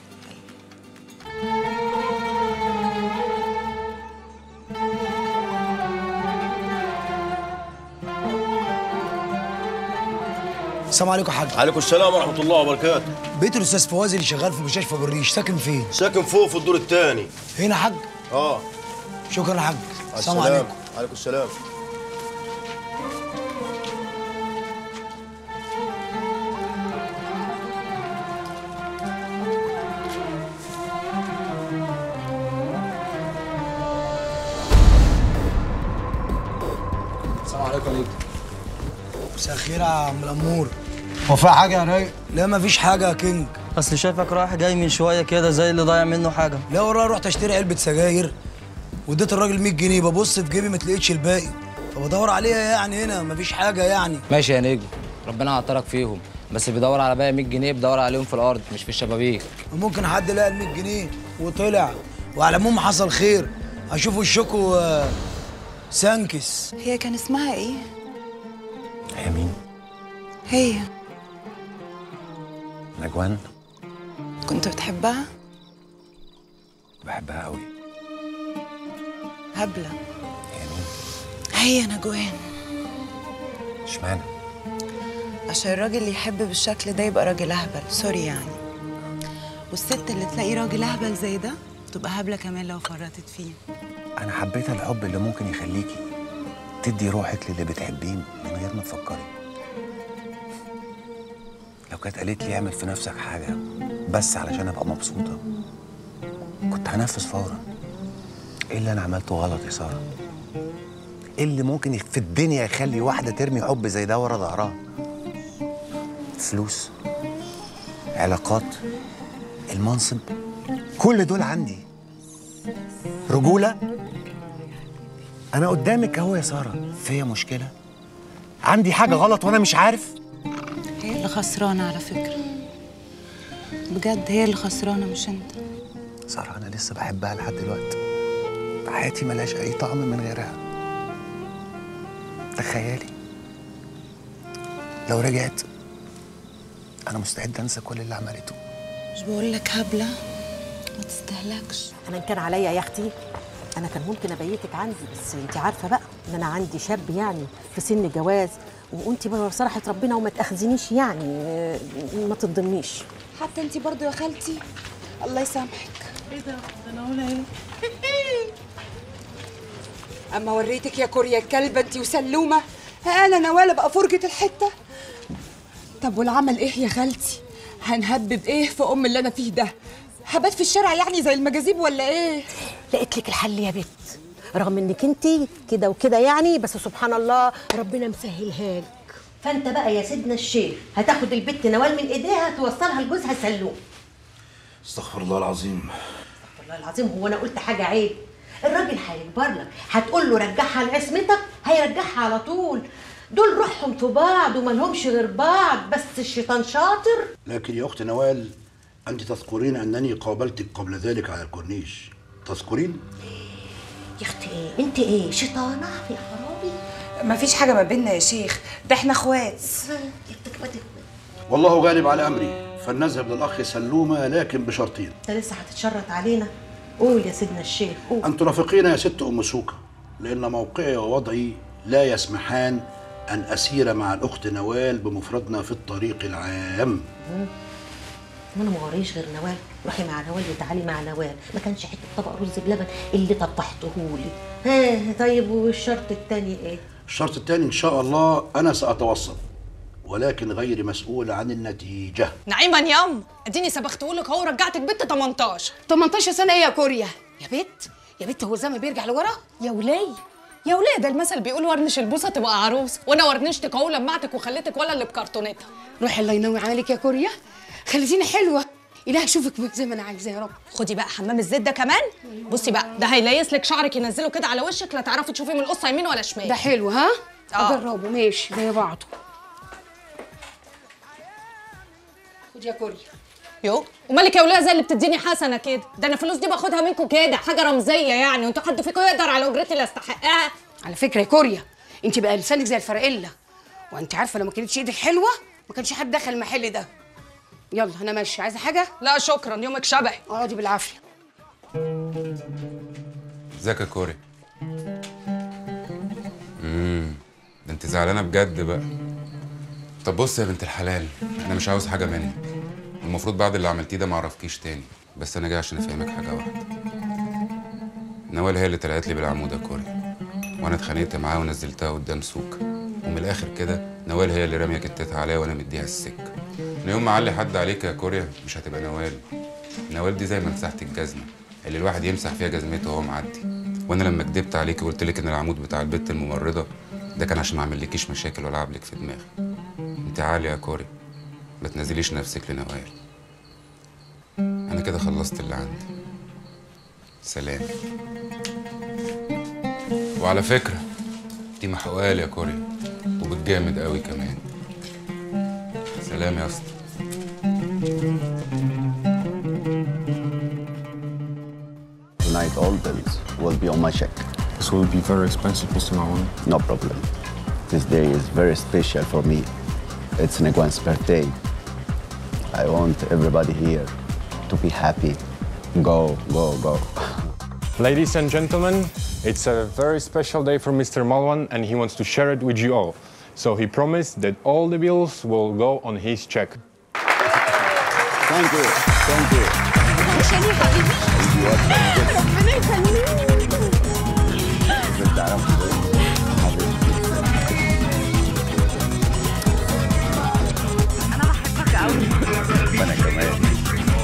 السلام عليكم يا حاج. عليكم السلام ورحمه الله وبركاته. بيت الاستاذ فواز اللي شغال في مستشفى بالريش ساكن فين؟ ساكن فوق في الدور الثاني. هنا يا حاج؟ اه. شكرا يا حاج. السلام عليكم. عليكم السلام. السلام عليكم. مساء الخير يا عم الامور. هو في حاجه يا رايق؟ لا مفيش حاجه يا كينج. اصل شايفك رايح جاي من شويه كده زي اللي ضايع منه حاجه. لا والله رحت اشتري علبه سجاير واديت الراجل مية جنيه، ببص في جيبي ما تلاقيتش الباقي، فبدور عليها يعني هنا مفيش حاجه يعني. ماشي يا نجم، ربنا عطرك فيهم، بس بيدور على باقي مية جنيه بيدور عليهم في الارض مش في الشبابيك. ممكن حد لقى ال مية جنيه وطلع، وعلى العموم حصل خير، اشوفوا الشكو سانكس. هي كان اسمها ايه؟ هي مين؟ هي نجوان. كنت بتحبها؟ بحبها قوي. هبله. هي مين؟ هي نجوان. اشمعنى؟ عشان الراجل اللي يحب بالشكل ده يبقى راجل اهبل، سوري يعني، والست اللي تلاقي راجل اهبل زي ده تبقى هبله كمان لو فرطت فيه. انا حبيت الحب اللي ممكن يخليكي تدي روحك للي بتحبيه من غير ما تفكري. لو كانت قالت لي اعمل في نفسك حاجه بس علشان ابقى مبسوطه كنت هنفذ فورا. ايه اللي انا عملته غلط يا ساره؟ ايه اللي ممكن في الدنيا يخلي واحده ترمي حب زي ده ورا ظهرها؟ فلوس، علاقات، المنصب، كل دول عندي. رجوله؟ انا قدامك اهو يا ساره. فيا مشكله؟ عندي حاجه غلط وانا مش عارف؟ هي اللي خسرانه على فكره، بجد هي اللي خسرانه مش انت. ساره انا لسه بحبها لحد دلوقتي، حياتي ملهاش اي طعم من غيرها. تخيلي لو رجعت انا مستعد انسى كل اللي عملته. مش بقول لك هبله؟ ما تستهلكش. انا ان كان عليا يا اختي انا كان ممكن ابيتك عندي، بس انت عارفه بقى ان انا عندي شاب يعني في سن جواز، وانت بصراحه ربنا وما تاخذنيش يعني ما تضمنيش. حتى انت برضو يا خالتي الله يسامحك. ايه ده؟ ده انا هنا ايه؟ اما وريتك يا كوريا الكلبه انت وسلومه، انا نوال بقى فرجه الحته. طب والعمل ايه يا خالتي؟ هنهبب ايه في ام اللي انا فيه ده؟ هبات في الشارع يعني زي المجاذيب ولا ايه؟ لقيت لك الحل يا بت، رغم انك انت كده وكده يعني، بس سبحان الله ربنا مسهلها لك. فانت بقى يا سيدنا الشيخ هتاخد البت نوال من ايديها توصلها لجوزها سلوم. استغفر الله العظيم. استغفر الله العظيم، هو انا قلت حاجه عيب؟ الراجل هيكبر لك، هتقول له رجعها لعصمتك هيرجعها على طول. دول روحهم في بعض وما لهمش غير بعض، بس الشيطان شاطر. لكن يا اخت نوال انت تذكرين انني قابلتك قبل ذلك على الكورنيش، تذكرين؟ يا اختي ايه انت ايه شيطانه يا خرابي؟ مفيش حاجه ما بيننا يا شيخ، ده احنا اخوات. والله غالب على امري، فلنذهب للاخ سلومه لكن بشرطين. انت لسه هتتشرط علينا؟ قول يا سيدنا الشيخ قول. أن ترافقين يا ست أم سوكة، لأن موقعي ووضعي لا يسمحان أن أسير مع الأخت نوال بمفردنا في الطريق العام. وانا ما وريش غير نوال، روحي مع نوال وتعالي مع نوال، ما كانش حته طبق رز بلبن اللي طبحتهولي. ها طيب والشرط التاني ايه؟ الشرط الثاني إن شاء الله أنا سأتوسط، ولكن غير مسؤول عن النتيجة. نعيما ياما، اديني سبختهولك اهو ورجعت البت تمنتاشر. تمنتاشر سنه ايه يا كوريا؟ يا بت يا بت هو الزمن بيرجع لورا؟ يا ولي يا وليه، ده المثل بيقول ورنش البوسه تبقى عروس، وانا ورنشتك اهو لمعتك وخليتك ولا اللي بكرتونتها. روحي الله ينوي عليك يا كوريا، خليتيني حلوه، إله يشوفك زي ما انا عايزاه يا رب. خدي بقى حمام الزيت ده كمان، بصي بقى ده هيليس لك شعرك ينزله كده على وشك، لا تعرفي تشوفي من القصه يمين ولا شمال. ده حلو ها؟ اه اجربه ماشي زي بعضه. خد يا كوريا. يو ومالك يا وليه زي اللي بتديني حسنه كده؟ ده انا الفلوس دي باخدها منكم كده حاجه رمزيه يعني، وانتوا حد فيكم يقدر على اجرتي اللي استحقها؟ على فكره يا كوريا انت بقى لسانك زي الفرقله، وانت عارفه لو ما كانتش ايدك حلوه ما كانش حد دخل المحل ده. يلا انا ماشيه، عايزه حاجه؟ لا شكرا يومك شبهي. اقعدي بالعافيه. ازيك يا كوري؟ امم ده انت زعلانه بجد بقى. طب بص يا بنت الحلال، انا مش عاوز حاجه منك، المفروض بعد اللي عملتيه ده ما اعرفكيش تاني، بس انا جاي عشان افهمك حاجه واحده. نوال هي اللي طلعت لي بالعمود يا كوري، وانا اتخانقت معاها ونزلتها قدام سوق، ومن الاخر كده نوال هي اللي راميه كتتها عليا وانا مديها السكه. من يوم ما علي حد عليك يا كوريا مش هتبقى نوال. نوال دي زي ما مساحه الجزمه اللي الواحد يمسح فيها جزمته وهو معدي. وانا لما كدبت عليكي وقلت لك ان العمود بتاع البت الممرضه ده كان عشان ما اعملكيش مشاكل ولا اعبلك في دماغي. انت عاليه يا كوري، ما تنزليش نفسك لنوال. انا كده خلصت اللي عندي، سلام. وعلى فكره دي محقوقه لي يا كوري وبتجامد قوي كمان. سلام يا اسطى. Tonight all bills will be on my check. This will be very expensive, Mister Marwan. No problem. This day is very special for me. It's Negwan's birthday. I want everybody here to be happy. Go, go, go. Ladies and gentlemen, it's a very special day for Mister Malwan and he wants to share it with you all. So he promised that all the bills will go on his check. Thank you. Thank you. عشان يا حبيبي ربنا يخليك. أنا بحبك أوي. وأنا كمان.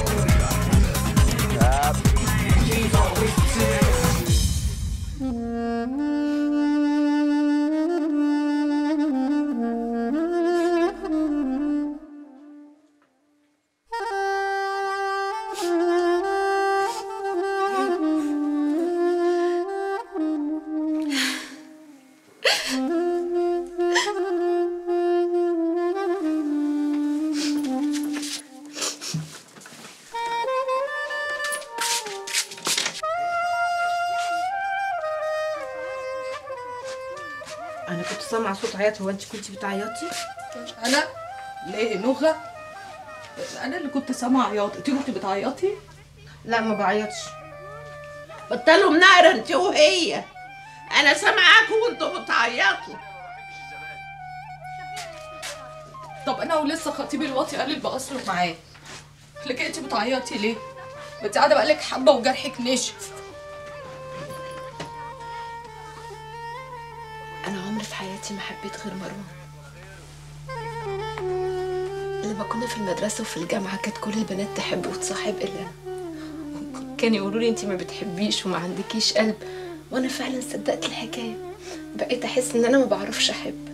أنا كنت سامعة صوت عياط، هو أنت كنتي بتعيطي؟ انا ليه نغه؟ انا اللي كنت سامعه عياط، انت كنت بتعيطي؟ لا ما بعيطش. بطلوا مناقرة انت وهي، انا سامعاكوا وانتوا بتعيطوا. طب انا ولسه خطيبي الواطي قال لي بأصرف معاه، لكن انت بتعيطي ليه؟ ما انت قاعده بقالك حبه وجرحك نشف. أنا عمري في حياتي ما حبيت غير مروان. لما كنا في المدرسة وفي الجامعة كانت كل البنات تحب وتصاحب إلا أنا. كانوا يقولوا لي أنت ما بتحبيش وما عندكيش قلب، وأنا فعلا صدقت الحكاية. بقيت أحس إن أنا ما بعرفش أحب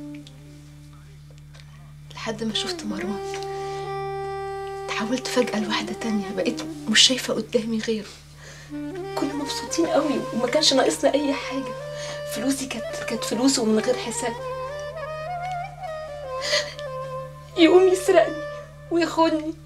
لحد ما شفت مروان. تحولت فجأة لواحدة تانية، بقيت مش شايفة قدامي غيره. كنا مبسوطين قوي وما كانش ناقصنا أي حاجة. فلوسي كانت كانت فلوسه ومن غير حساب. يقوم يسرقني وياخدني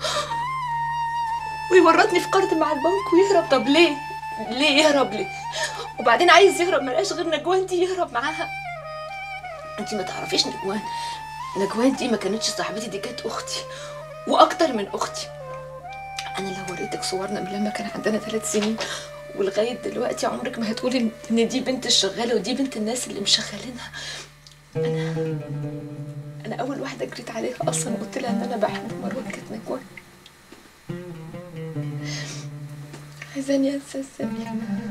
ويورطني في قرض مع البنك ويهرب. طب ليه؟ ليه يهرب ليه؟ وبعدين عايز يهرب ملقاش غير نجوان دي يهرب معاها. انتي ما تعرفيش نجوان. نجوان دي ما كانتش صاحبتي، دي كانت اختي واكتر من اختي. انا لو وريتك صورنا من لما كان عندنا ثلاث سنين ولغايه دلوقتي عمرك ما هتقولي ان دي بنت الشغاله ودي بنت الناس اللي مشغلينها. انا انا اول واحده جريت عليها اصلا وقلت لها ان انا بحب مروان كانت نجوى. عايزاني انسى ازاي؟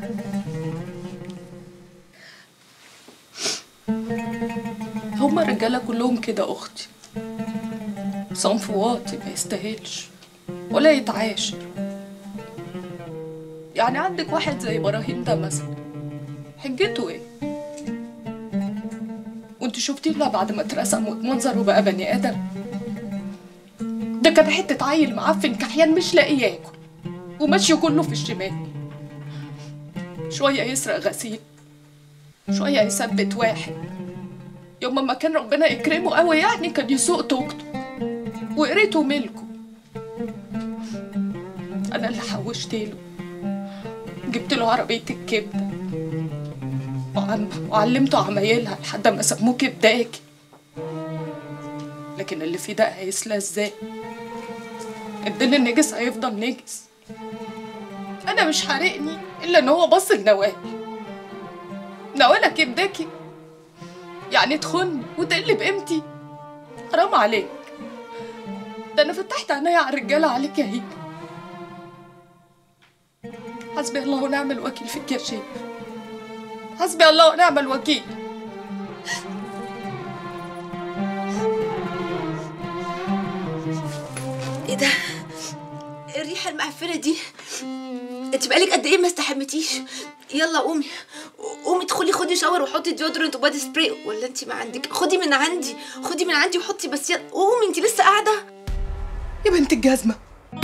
هما الرجاله كلهم كده اختي، صنف واطي ما يستاهلش ولا يتعاشر. يعني عندك واحد زي ابراهيم ده مثلا، حجته ايه؟ وانت شفتيه لا بعد ما اترسم واتمنظر وبقى بني ادم؟ ده كان حته عيل معفن كحيان مش لاقي ياكل وماشي كله في الشمال، شويه يسرق غسيل، شويه يثبت واحد، يوم ما كان ربنا يكرمه قوي يعني كان يسوق توكته وقريته ملكه. انا اللي حوشت له، جبت له عربيه الكبده وعلمته عمايلها لحد ما سموه كبداكي. لكن اللي في ده هيسلى ازاي؟ الدين النجس هيفضل نجس. انا مش حارقني الا ان هو بص لنوال. نوالة كبداكي يعني تخني وتقل بقيمتي؟ حرام عليك، ده انا فتحت عينيا على الرجاله عليك يا هيك. حسبي الله ونعم الوكيل فيك يا شيخ، حسبي الله ونعم الوكيل. ايه ده؟ الريحه المعفنه دي؟ انت بقالك قد ايه ما استحمتيش؟ يلا قومي قومي ادخلي خدي شاور وحطي ديودرنت وبادي سبراي، ولا انت ما عندك؟ خدي من عندي خدي من عندي وحطي بس. يلا قومي، انت لسه قاعده يا بنت الجزمه.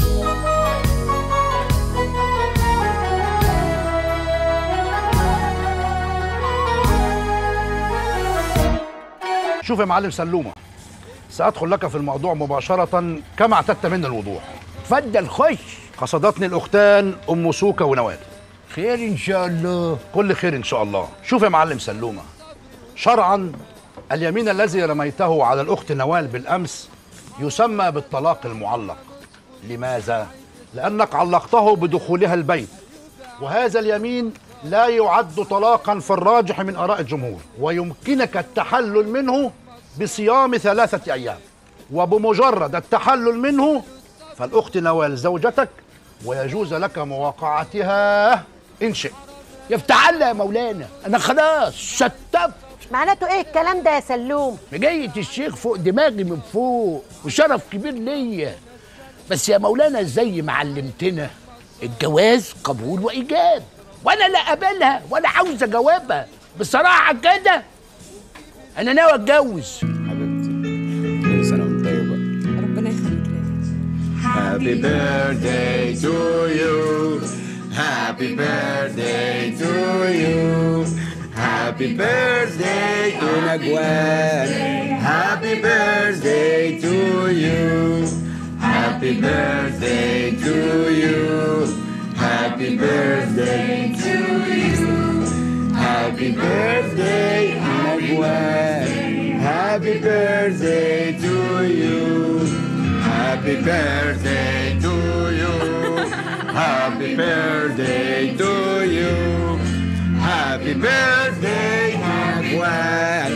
شوف يا معلم سلومه، سأدخل لك في الموضوع مباشرة كما اعتدت مني الوضوح. اتفضل خش. قصدتني الأختان أم سوكة ونوال. خير إن شاء الله. كل خير إن شاء الله. شوف يا معلم سلومة، شرعا اليمين الذي رميته على الأخت نوال بالأمس يسمى بالطلاق المعلق. لماذا؟ لأنك علقته بدخولها البيت، وهذا اليمين لا يعد طلاقا في الراجح من آراء الجمهور، ويمكنك التحلل منه بصيام ثلاثة أيام، وبمجرد التحلل منه فالأخت نوال زوجتك ويجوز لك مواقعتها إن شئت. يفتح الله يا مولانا، أنا خلاص شطبت. معناته إيه الكلام ده يا سلوم؟ مجية الشيخ فوق دماغي من فوق، وشرف كبير ليا. بس يا مولانا زي ما علمتنا، الجواز قبول وإيجاب، وأنا لا أقبلها ولا عاوز أجاوبها. بصراحة كده أنا ناوي أتجوز. حبيبتي كل سنة وأنت طيبة. ربنا يخليك ليا. Happy birthday to you. Happy birthday to you. Happy birthday to Nagwan. Happy birthday to you. Happy birthday to you. Happy birthday to you. Happy birthday Nagwan. Happy birthday to you. Happy birthday to you. Happy birthday to you. Happy birthday, Nagwan.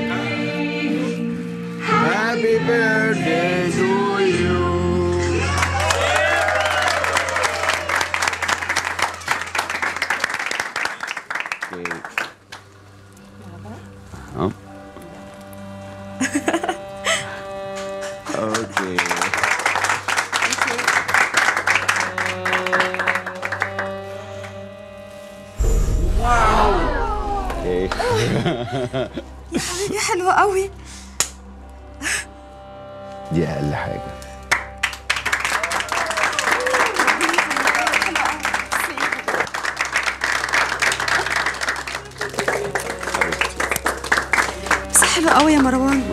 Happy birthday to you. Huh? Okay. يا حبيبي حلوة قوي. دي أقل حاجة. بس حلوة قوي يا مروان.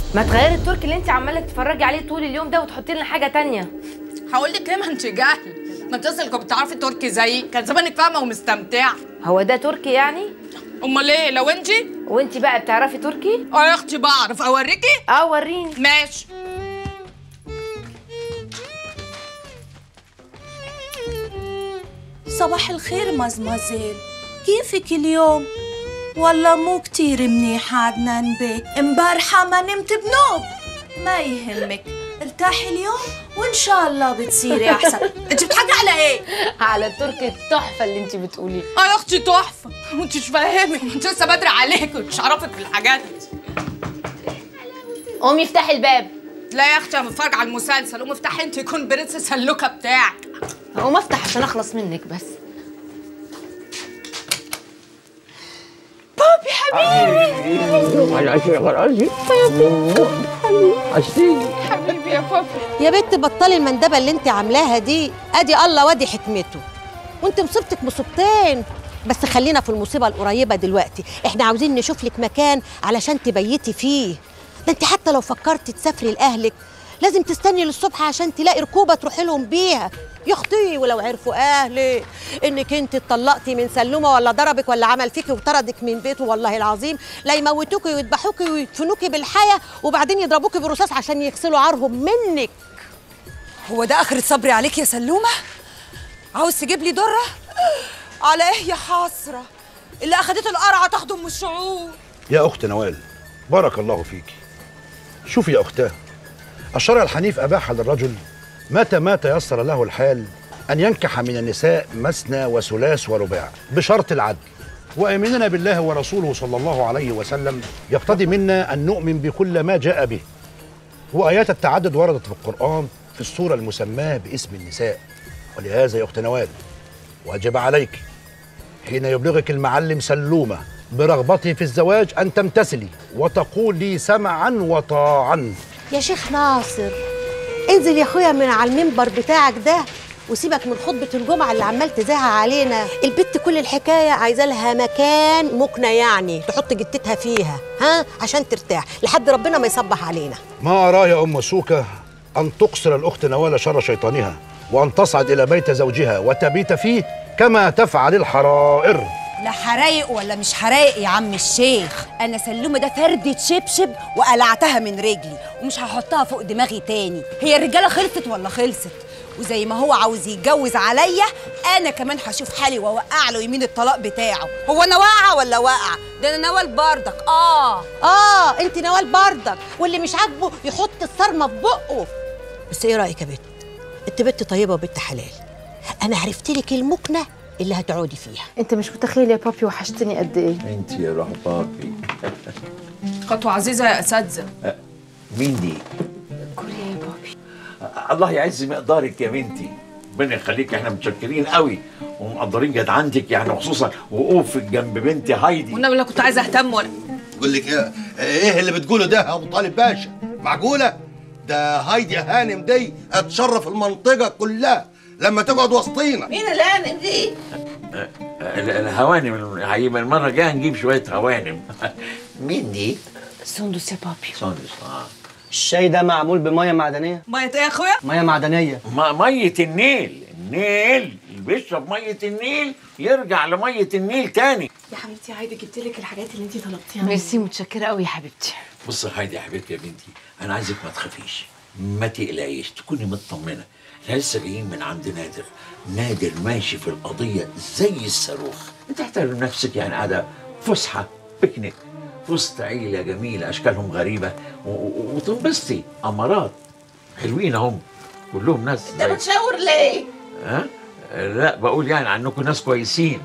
ما تغيري التركي اللي انت عماله تتفرجي عليه طول اليوم ده وتحطي لنا حاجه تانية. هقول لك ايه، ما انت جاهله، ما انت اصلا كنت بتعرفي تركي زيي كان زمانك فاهمه ومستمتعه. هو ده تركي يعني؟ امال ايه لو انت؟ وانت بقى بتعرفي تركي؟ اه يا اختي بعرف، اوريكي؟ اه وريني. ماشي. صباح الخير مزمزيل، كيفك اليوم؟ والله مو كتير منيح عدنان بيه، امبارحة ما نمت بنوم. ما يهمك، ارتاحي اليوم وان شاء الله بتصيري احسن. انت بتحكي على ايه؟ على التركي التحفه اللي انت بتقوليه. اه يا اختي تحفه، وانت مش فاهمك، انت لسه بدري عليك ومش عارفك في الحاجات دي. قومي افتحي الباب. لا يا اختي انا بتفرج على المسلسل، قومي افتحي انت يكون برنس سلوكه بتاعك. هقوم افتح عشان اخلص منك بس. بابي حبيبي. على عشرة خلاصي. عشتيني حبيبي يا بابي. يا بنت بطلي المندبه اللي انت عاملاها دي، ادي الله وادي حكمته. وانت مصيبتك مصيبتين، بس خلينا في المصيبه القريبه دلوقتي. احنا عاوزين نشوف لك مكان علشان تبيتي فيه. ده انت حتى لو فكرتي تسافري لاهلك لازم تستني للصبح عشان تلاقي ركوبه تروحي لهم بيها. يا اختي ولو عرفوا اهلي انك انت اتطلقتي من سلومه ولا ضربك ولا عمل فيكي وطردك من بيته، والله العظيم لا يموتوكي ويذبحوكي ويدفنوكي بالحياه وبعدين يضربوكي بالرصاص عشان يغسلوا عارهم منك. هو ده اخرة صبري عليك يا سلومة؟ عاوز تجيب لي ضرة؟ على ايه يا حسرة؟ اللي اخدته القرعة تخدم الشعور. يا أخت نوال بارك الله فيكي. شوفي يا أختاه، الشرع الحنيف أباح للرجل متى ما تيسر له الحال أن ينكح من النساء مثنى وثلاث ورباع بشرط العدل. وإيماننا بالله ورسوله صلى الله عليه وسلم يقتضي منا أن نؤمن بكل ما جاء به. وآيات التعدد وردت في القرآن في السورة المسماة باسم النساء. ولهذا يا أخت نوال واجب عليك حين يبلغك المعلم سلومة برغبته في الزواج أن تمتثلي وتقولي سمعا وطاعا. يا شيخ ناصر انزل يا اخويا من على المنبر بتاعك ده وسيبك من خطبة الجمعة اللي عمال تذاعها علينا. البت كل الحكاية عايزة لها مكان مكنة، يعني تحط جتتها فيها ها عشان ترتاح لحد ربنا ما يصبح علينا. ما أراه يا أم سوكة أن تقصر الأخت نوال شر شيطانها وأن تصعد إلى بيت زوجها وتبيت فيه كما تفعل الحرائر. لا حرايق ولا مش حرايق يا عم الشيخ، انا سلومه ده فردة شبشب وقلعتها من رجلي ومش هحطها فوق دماغي تاني. هي الرجاله خلصت ولا خلصت؟ وزي ما هو عاوز يتجوز عليا انا كمان هشوف حالي واوقع له يمين الطلاق بتاعه. هو انا واقعه ولا واقعه؟ ده انا نوال بردك. اه اه انت نوال بردك، واللي مش عاجبه يحط الصرمه في بقه. بس ايه رايك يا بت؟ انت بنت طيبه وبنت حلال، انا عرفت لك المكنه اللي هتقعدي فيها. انت مش متخيل يا بابي وحشتني قد ايه. انت يا روح بابي. خطوه عزيزه يا اساتذه. مين دي؟ كوريا يا بابي. الله يعز مقدارك يا بنتي، ربنا يخليك، احنا متشكرين قوي ومقدرين جدعنتك يعني، وخصوصا وقوفك جنب بنتي هايدي. وانا ولا كنت عايزه اهتم ولا بقول لك ايه ايه اللي بتقوله ده يا ابو طالب باشا؟ معقوله؟ ده هايدي هانم دي هتشرف المنطقه كلها لما تقعد وسطينا. مين الهانم دي؟ الهوانم هيبقى المره الجايه نجيب شويه هوانم. مين دي؟ سندس يا بابي. سندس. اه الشاي ده معمول بميه معدنيه. ميه ايه يا اخويا؟ ميه معدنيه. ما ميه النيل، النيل اللي بيشرب ميه النيل يرجع لميه النيل تاني. يا حبيبتي هايدي جبت لك الحاجات اللي انت طلبتيها. ميرسي متشكره قوي يا حبيبتي. بصي يا هايدي يا حبيبتي يا بنتي، انا عايزك ما تخافيش، ما تقلقيش، تكوني مطمنه. احنا لسه جايين من عند نادر، نادر ماشي في القضيه زي الصاروخ. انت احترم نفسك، يعني قاعده فسحه بيكنيك في وسط عيله جميله اشكالهم غريبه وتنبسطي. امارات حلوين اهم كلهم ناس. انت بتشاور ليه؟ ها؟ لا بقول يعني عنكم ناس كويسين.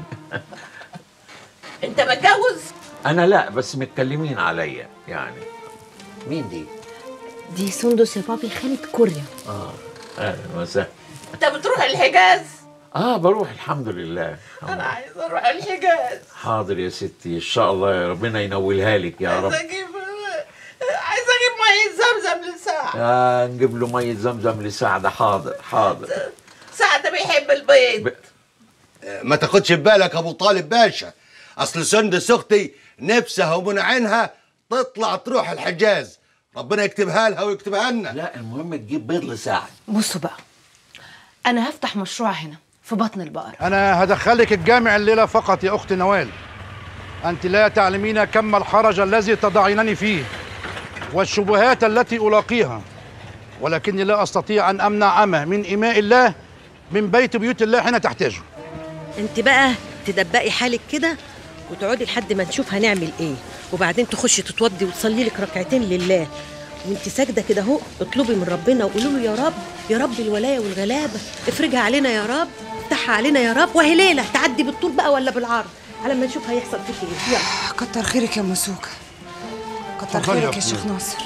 انت متجوز؟ انا لا، بس متكلمين عليا يعني. مين دي؟ دي سندس يا بابي خالة كوريا. اه اهلا وسهلا. انت بتروح الحجاز؟ اه بروح الحمد لله. انا عايزه اروح الحجاز. حاضر يا ستي، ان شاء الله يا ربنا ينولها لك يا رب. عايزه اجيب عايزه اجيب ميه زمزم لسعد. آه نجيب له ميه زمزم لسعد. حاضر حاضر. سعد بيحب البيض. ب... ما تاخدش ببالك يا ابو طالب باشا، اصل سندس اختي نفسها ومن عينها تطلع تروح الحجاز، ربنا يكتبها لها ويكتبها لنا. لا المهم تجيب بيض لساعد. بصوا بقى، انا هفتح مشروع هنا في بطن البقرة. أنا هدخلك الجامع الليلة فقط يا أخت نوال. أنت لا تعلمين كم الحرج الذي تضعينني فيه والشبهات التي ألاقيها، ولكني لا أستطيع أن أمنع أمة من إماء الله من بيت بيوت الله حين تحتاجه. انت بقى تدبقي حالك كده وتقعدي لحد ما نشوف هنعمل ايه، وبعدين تخشي تتوضي وتصلي لك ركعتين لله، وانت ساجده كده اهو اطلبي من ربنا وقولي له يا رب يا رب الولايه والغلابه افرجها علينا يا رب، افتحها علينا يا رب، وهي ليله تعدي بالطول بقى ولا بالعرض على ما نشوف هيحصل فيكي ايه. يلا كتر خيرك يا مسوكه، كتر خيرك يا شيخ ناصر.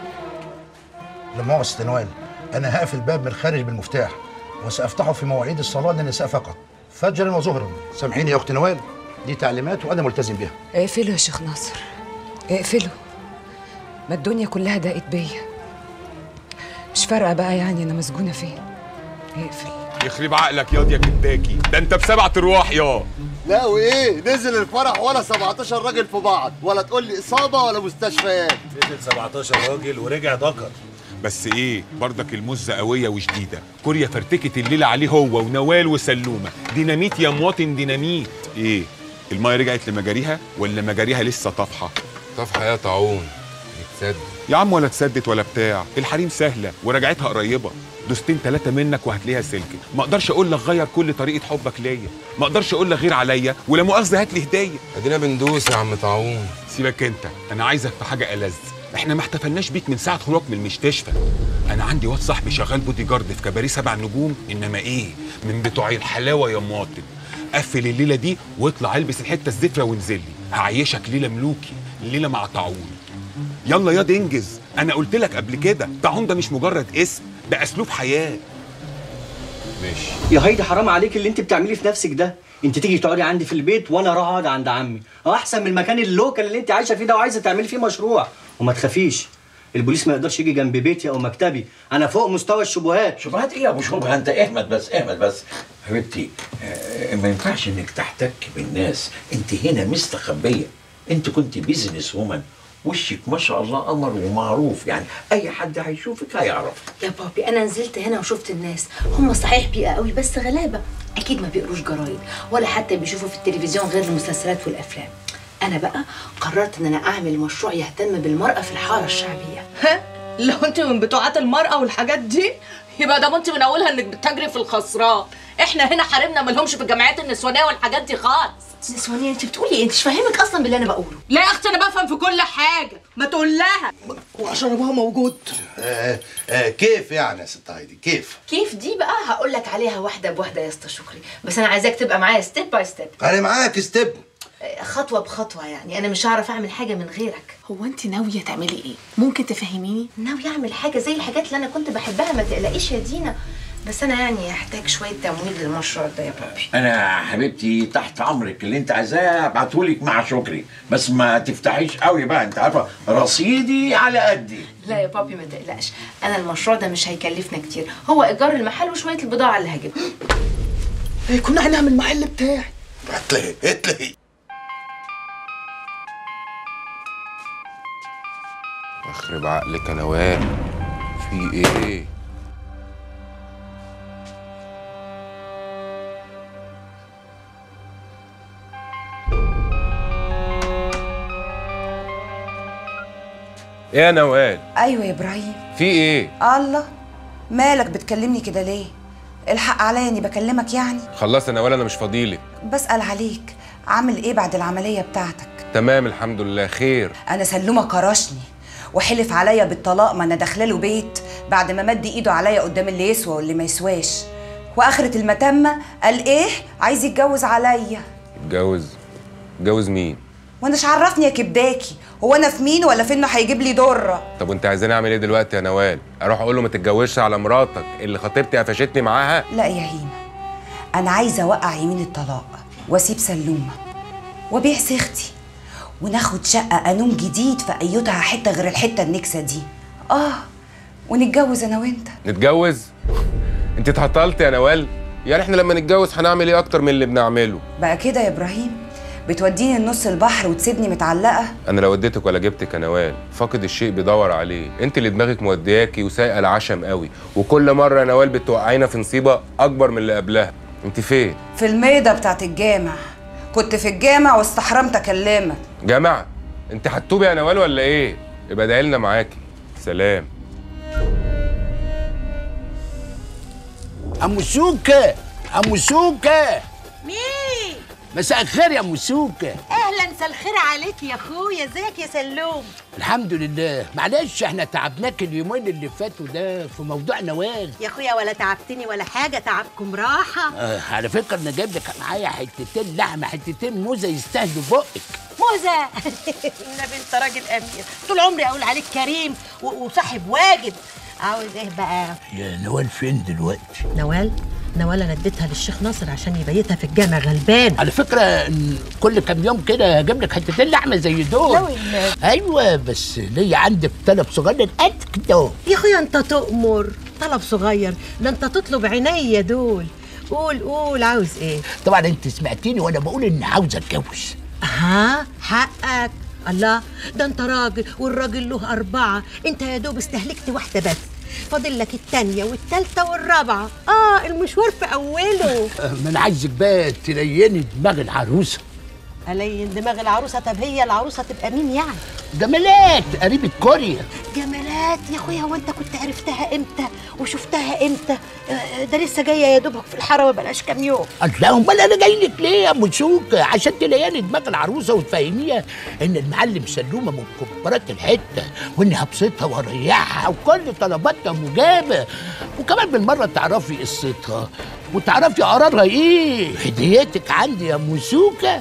لما ست نوال، أنا هقفل الباب من الخارج بالمفتاح وسأفتحه في مواعيد الصلاة للنساء فقط فجرا وظهرا. سامحيني يا أخت نوال، دي تعليمات وأنا ملتزم بيها. اقفله يا شيخ ناصر، اقفله، ما الدنيا كلها ضاقت بيا، مش فارقه بقى يعني انا مسجونه فين. اقفل. يخرب عقلك ياض يا كداكي، ده انت بسبع ارواح يا. لا وايه، نزل الفرح ولا سبعتاشر راجل في بعض، ولا تقول لي اصابه ولا مستشفيات. نزل سبعتاشر راجل ورجع ذكر. بس ايه برضك المزه قويه وشديده. كوريا فرتكت الليله عليه هو ونوال وسلومه، ديناميت يا مواطن ديناميت. ايه المايه رجعت لمجاريها ولا مجاريها لسه طافحه؟ طافحه يا طاعون، يتصدق يا عم ولا اتسدت ولا بتاع، الحريم سهله ورجعتها قريبه، دوستين ثلاثه منك وهتلاقيها سلكت. ما اقدرش اقول لك غير كل طريقه حبك ليا، ما اقدرش اقول لك غير عليا ولا مؤاخذه هات لي هديه. ادينا بندوس يا عم طاعون. سيبك انت، انا عايزك في حاجه ألذ. احنا ما احتفلناش بيك من ساعه خروجك من المستشفى. انا عندي واد صاحبي شغال بودي جارد في كباريه سبع نجوم، انما ايه من بتوعي الحلاوه يا مواطن. قفل الليله دي واطلع البس الحته الزفره وانزل لي، هعيشك ليله ملوكي، ليله مع طاعون. يلا ياض انجز، انا قلت لك قبل كده طاعون ده مش مجرد اسم، ده اسلوب حياه. ماشي يا هيدي، حرام عليك اللي انت بتعمليه في نفسك ده. انت تيجي تقعدي عندي في البيت وانا اروح اقعد عند عمي، احسن من المكان اللوكال اللي انت عايشه فيه ده وعايزه تعملي فيه مشروع. وما تخافيش، البوليس ما يقدرش يجي جنب بيتي او مكتبي، انا فوق مستوى الشبهات. شبهات ايه يا ابو شبهه؟ انت اهمل بس اهمل بس حبيبتي. آه ما ينفعش انك تحتك بالناس، انت هنا مستخبيه، انت كنت بيزنس وومن، وشك ما شاء الله قمر ومعروف، يعني اي حد هيشوفك هيعرف. يا بابي انا نزلت هنا وشفت الناس، هم صحيح بيئة قوي بس غلابه، اكيد ما بيقروش جرايد ولا حتى بيشوفوا في التلفزيون غير المسلسلات والافلام. انا بقى قررت ان انا اعمل مشروع يهتم بالمراه في الحاره الشعبيه. ها لو انت من بتوعات المراه والحاجات دي يبقى ده انت من اولها انك بتجري في الخسران. احنا هنا حارمنا مالهمش في الجمعيات النسوانيه والحاجات دي خالص. نسوانيه انت بتقولي ايه؟ انت مش فاهمك اصلا باللي انا بقوله. لا يا اختي انا بفهم في كل حاجه، ما تقول لها. وعشان ابوها موجود. آه آه كيف يعني يا ست هايدي كيف؟ كيف دي بقى هقول لك عليها واحده بواحده يا اسطى شكري، بس انا عايزاك تبقى معايا ستيب باي ستيب. انا معاك ستيب خطوه بخطوه، يعني انا مش هعرف اعمل حاجه من غيرك. هو انت ناويه تعملي ايه؟ ممكن تفهميني؟ ناويه اعمل حاجه زي الحاجات اللي انا كنت بحبها، ما تقلقيش يا دينا، بس انا يعني هحتاج شويه تمويل للمشروع ده يا بابي. انا حبيبتي تحت امرك، اللي انت عايزاه ابعتهولك مع شكري، بس ما تفتحيش قوي بقى، انت عارفه رصيدي على قدي. لا يا بابي ما تقلقش، انا المشروع ده مش هيكلفنا كتير، هو ايجار المحل وشويه البضاعه اللي هجيبها. كنا هنعمل المحل بتاعي. هتلاقي هتلاقي يخرب عقلك يا نوال، في ايه؟ ايه يا نوال؟ ايوه يا ابراهيم. في ايه؟ الله، مالك بتكلمني كده ليه؟ الحق عليا اني بكلمك يعني. خلصت يا نوال، انا مش فاضيلك. بسأل عليك، عامل ايه بعد العمليه بتاعتك؟ تمام الحمد لله خير. انا سلومه كرشني وحلف عليا بالطلاق، ما انا داخله له بيت بعد ما مد ايده عليا قدام اللي يسوى واللي ما يسواش، واخره المتمه قال ايه؟ عايز يتجوز عليا. يتجوز؟ يتجوز مين؟ وانا عرفني يا كبداكي، هو انا في مين ولا في انه هيجيب لي ضره؟ طب وانت عايزاني اعمل ايه دلوقتي يا نوال؟ اروح اقول له ما تتجوزش على مراتك اللي خطيبتي قفشتني معاها؟ لا يا هيما، انا عايزه اوقع يمين الطلاق واسيب سلومه وابيع سيختي وناخد شقه قانون جديد في ايتها حته غير الحته النكسه دي، اه ونتجوز انا وانت. نتجوز؟ انت اتهطلت يا نوال؟ يعني احنا لما نتجوز هنعمل ايه اكتر من اللي بنعمله؟ بقى كده يا ابراهيم؟ بتوديني النص البحر وتسيبني متعلقه؟ انا لو وديتك ولا جبتك يا نوال، فاقد الشيء بيدور عليه. انت اللي دماغك مودياكي وسايقه العشم قوي، وكل مره يا نوال بتوقعينا في نصيبه اكبر من اللي قبلها. انت فين؟ في الميضه بتاعت الجامع. كنت في الجامع واستحرمت اكلمك. جامع؟ انت هتتوبي يا نوال ولا ايه؟ يبقى ادعي لنا معاكي. سلام. ام سوكه، ام سوكه، مين؟ مساء الخير يا ام سوكه. اهلا، مساء الخير عليك يا اخويا، ازيك يا سلوم؟ الحمد لله. معلش احنا تعبناك اليومين اللي فاتوا ده في موضوع نوال. يا اخويا ولا تعبتني ولا حاجه، تعبكم راحه. آه على فكره انا جايب لك معايا حتتين لحمه، حتتين موزه يستاهلوا بقك. موزه؟ النبي انت راجل امير، طول عمري اقول عليك كريم وصاحب واجب. عاوز ايه بقى؟ يا نوال فين دلوقتي؟ نوال؟ نوال انا اديتها للشيخ ناصر عشان يبيتها في الجامع غلبان. على فكره كل كام يوم كده هجيب لك حتتين لحمه زي دول. ايوه بس ليا عندك طلب صغير قد كده. يا اخويا انت تؤمر. طلب صغير ده انت تطلب عينيا دول. قول قول عاوز ايه؟ طبعا انت سمعتيني وانا بقول اني عاوز اتجوز. ها حقك. الله، ده انت راجل والراجل له اربعه، انت يا دوب استهلكت واحده بس، فاضل لك التانية والتالتة والرابعة. اه المشوار في اوله. ما انا عايزك بقى تليني دماغ العروسه. الين دماغ العروسه؟ طب هي العروسه تبقى مين يعني؟ جمالات قريبة كوريا. جمالات يا اخويا، هو انت كنت عرفتها امتى وشفتها امتى؟ ده لسه جايه يا دوبك في الحاره، ما بقاش كام يوم. الله، امال انا جاي لك ليه يا ام سوكه؟ عشان تلياني دماغ العروسه وتفهميها ان المعلم سلومه من كبارات الحته، واني هبسطها واريحها وكل طلباتها مجابه، وكمان بالمره تعرفي قصتها وتعرفي قرارها ايه. هديتك عندي يا ام سوكه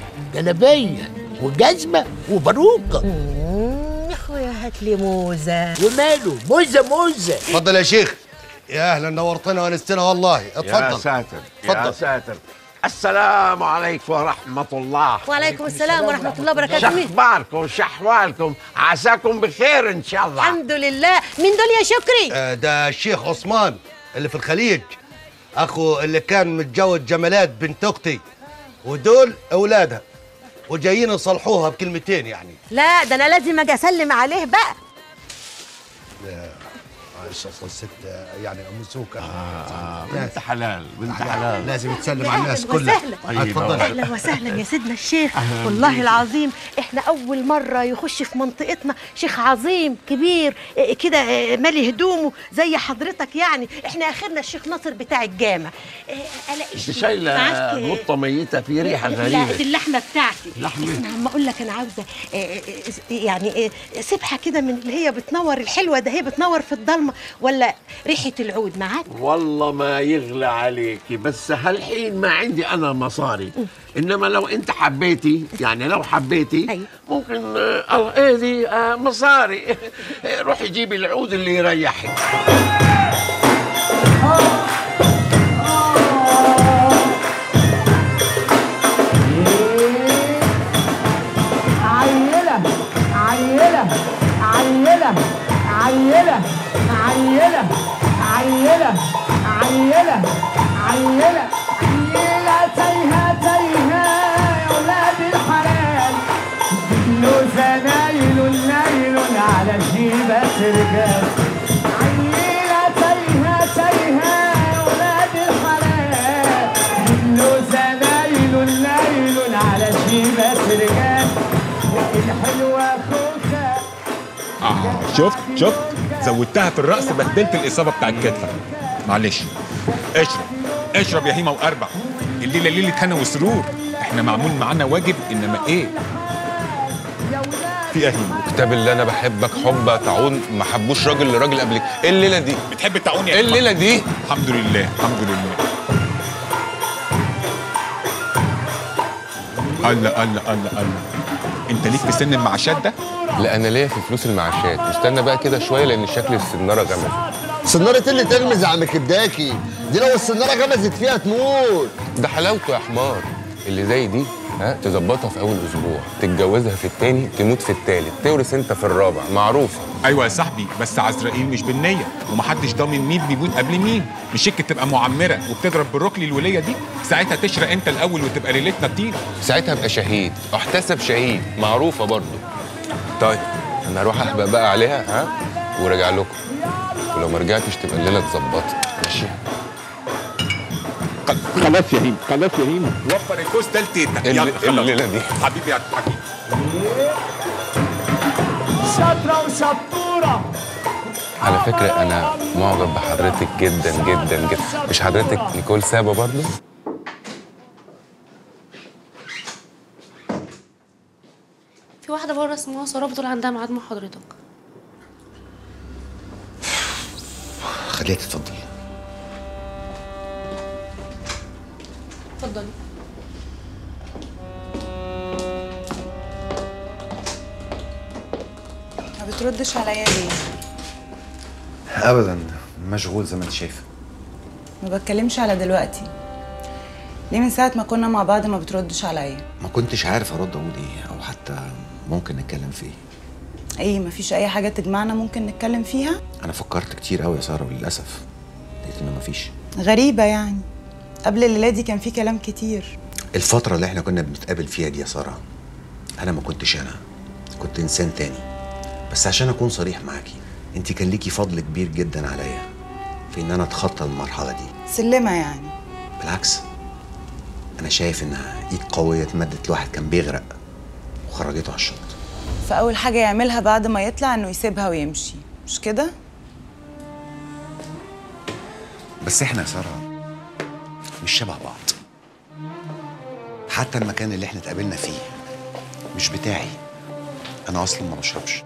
جلابيه وجزمه وباروكه. يا اخويا هات لي موزه. وماله موزه موزه. اتفضل يا شيخ. يا اهلا، نورتنا وانستنا والله. اتفضل. يا ساتر اتفضل. يا ساتر. السلام عليكم ورحمة الله. وعليكم السلام ورحمة الله وبركاته. شخباركم شحوالكم، عساكم بخير إن شاء الله. الحمد لله. مين دول يا شكري؟ آه ده الشيخ عثمان اللي في الخليج، أخو اللي كان متجوز جمالات بنت أختي، ودول أولادها وجايين يصلحوها بكلمتين يعني. لا ده أنا لازم أجي أسلم عليه بقى. الست يعني ام سوكه. آه بنت حلال بنت حلال، لازم تسلم على الناس كلها. اتفضل. اهلا وسهلا يا سيدنا الشيخ. والله العظيم احنا اول مره يخش في منطقتنا شيخ عظيم كبير كده مالي هدومه زي حضرتك يعني. احنا اخرنا الشيخ ناصر بتاع الجامع. انت شايله قطه ميته في ريحه غريبه. دي اللحمه بتاعتي. لحمه؟ عم اقول لك انا عاوزه يعني سبحه كده من اللي هي بتنور الحلوه ده، هي بتنور في الضلمه، ولا ريحه العود معاك؟ والله ما يغلى عليكي، بس هالحين ما عندي انا مصاري. انما لو انت حبيتي يعني لو حبيتي ممكن اه ايه دي آه مصاري. روحي جيبي العود اللي يريحك. عيلة عيلة عيلة عيلة عيلة عيلة عيلة عيلة عيلة تايهة تايهة يا ولاد الحلال، له زنايل نايل على جيبة رجال. عيلة تايهة تايهة يا ولاد الحلال، له زنايل نايل على جيبة رجال. الحلوة خوخة. اه شفت شفت زودتها في الرأس، بدلت الإصابة بتاع الكتفة. معلش اشرب اشرب يا هيمة وأربع. الليلة ليلة هنا وسرور، احنا معمول معانا واجب، انما ايه في اهيمة. كتاب اللي انا بحبك حب تعون، ما حبوش راجل لراجل قبلك. ايه الليلة دي؟ بتحب التعون يا ايه الليلة دي؟ الحمد لله الحمد لله. الله الله الله الله. انت ليك في سن المعاشات ده؟ لا انا ليا في فلوس المعاشات. استنى بقى كده شويه لان شكل السناره غمز. سناره اللي تغمز يا عم كبداكي، دي لو السناره غمزت فيها تموت. ده حلاوته يا حمار. اللي زي دي ها تظبطها في اول اسبوع، تتجوزها في التاني، تموت في التالت، تورث انت في الرابع، معروفه. ايوه يا صاحبي، بس عزرائيل مش بالنيه، ومحدش ضامن مين بيموت قبل مين. مش شك تبقى معمره وبتضرب بالركل الوليه دي، ساعتها تشرق انت الاول وتبقى ليلتنا طين. ساعتها ابقى شهيد، احتسب شهيد، معروفه برضه. طيب انا هروح احبق بقى عليها ها وراجع لكم، ولو ما رجعتش تبقى الليله اتظبطت. ماشي؟ خلاص يا هيم، خلاص يا هيم، وفر الكوس ده لتيتك. يلا الليله دي حبيبي يا حبيبي. شاطرة وشطورة. على فكره انا معجب بحضرتك جدا جدا جدا. مش حضرتك نيكول سابا برضه؟ في واحدة بره اسمها سارة بتقول عندها ميعاد مع حضرتك. خليها تتفضل. اتفضلي. ما بتردش عليا ليه؟ ابدا مشغول زي ما انت شايفه. ما بتكلمش على دلوقتي. ليه من ساعة ما كنا مع بعض ما بتردش عليا؟ ما كنتش عارف ارد اقول ايه او حتى ممكن نتكلم فيه. ايه مفيش اي حاجة تجمعنا ممكن نتكلم فيها؟ انا فكرت كتير قوي يا ساره وللاسف لقيت انه مفيش. غريبة يعني. قبل الليلة دي كان في كلام كتير. الفترة اللي احنا كنا بنتقابل فيها دي يا ساره انا ما كنتش انا، كنت انسان تاني. بس عشان اكون صريح معاكي، انت كان ليكي فضل كبير جدا عليا في ان انا اتخطى المرحلة دي. سلمة يعني. بالعكس انا شايف انها ايد قوية اتمدت لواحد كان بيغرق وخرجته على الشط. فأول حاجة يعملها بعد ما يطلع إنه يسيبها ويمشي، مش كده؟ بس احنا يا ساره مش شبه بعض. حتى المكان اللي احنا اتقابلنا فيه مش بتاعي، انا اصلا ما بشربش.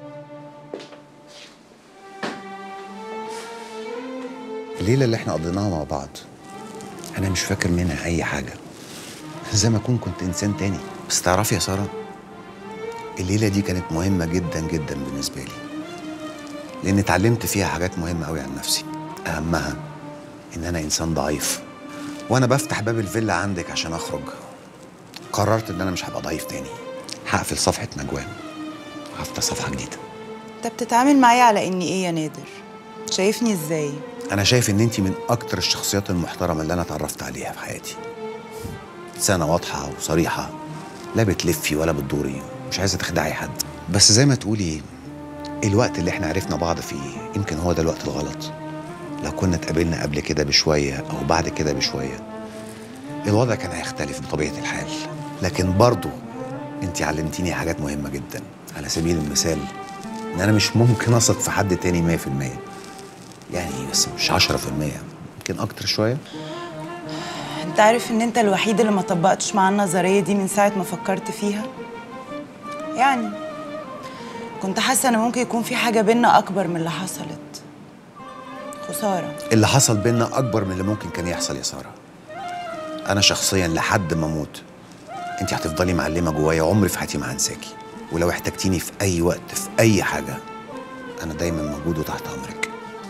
الليله اللي احنا قضيناها مع بعض انا مش فاكر منها اي حاجه، زي ما اكون كنت انسان تاني. بس تعرفي يا ساره الليله دي كانت مهمه جدا جدا بالنسبه لي، لان اتعلمت فيها حاجات مهمه قوي عن نفسي. اهمها ان انا انسان ضعيف، وانا بفتح باب الفيلا عندك عشان اخرج قررت ان انا مش هبقى ضعيف تاني. هقفل صفحه نجوان وهفتح صفحه جديده. أنت بتتعامل معايا على إني إيه يا نادر؟ شايفني إزاي؟ انا شايف ان انت من اكتر الشخصيات المحترمه اللي انا اتعرفت عليها في حياتي. انسانه واضحه وصريحه، لا بتلفي ولا بتدوري، مش عايزه تخدعي حد. بس زي ما تقولي الوقت اللي احنا عرفنا بعض فيه يمكن هو ده الوقت الغلط. لو كنا اتقابلنا قبل كده بشويه او بعد كده بشويه الوضع كان هيختلف بطبيعه الحال. لكن برضه انت علمتيني حاجات مهمه جدا. على سبيل المثال ان انا مش ممكن اثق في حد تاني مية في المية، يعني بس مش عشرة في المية، يمكن اكتر شويه. أنت عارف إن أنت الوحيد اللي ما طبقتش معاه النظرية دي من ساعة ما فكرت فيها؟ يعني كنت حاسة إن ممكن يكون في حاجة بينا أكبر من اللي حصلت. خسارة. اللي حصل بينا اكبر من اللي ممكن كان يحصل يا ساره. انا شخصيا لحد ما اموت انت هتفضلي معلمه جوايا، عمري في حياتي ما هنساكي. ولو احتجتيني في اي وقت في اي حاجه انا دايما موجود وتحت امرك.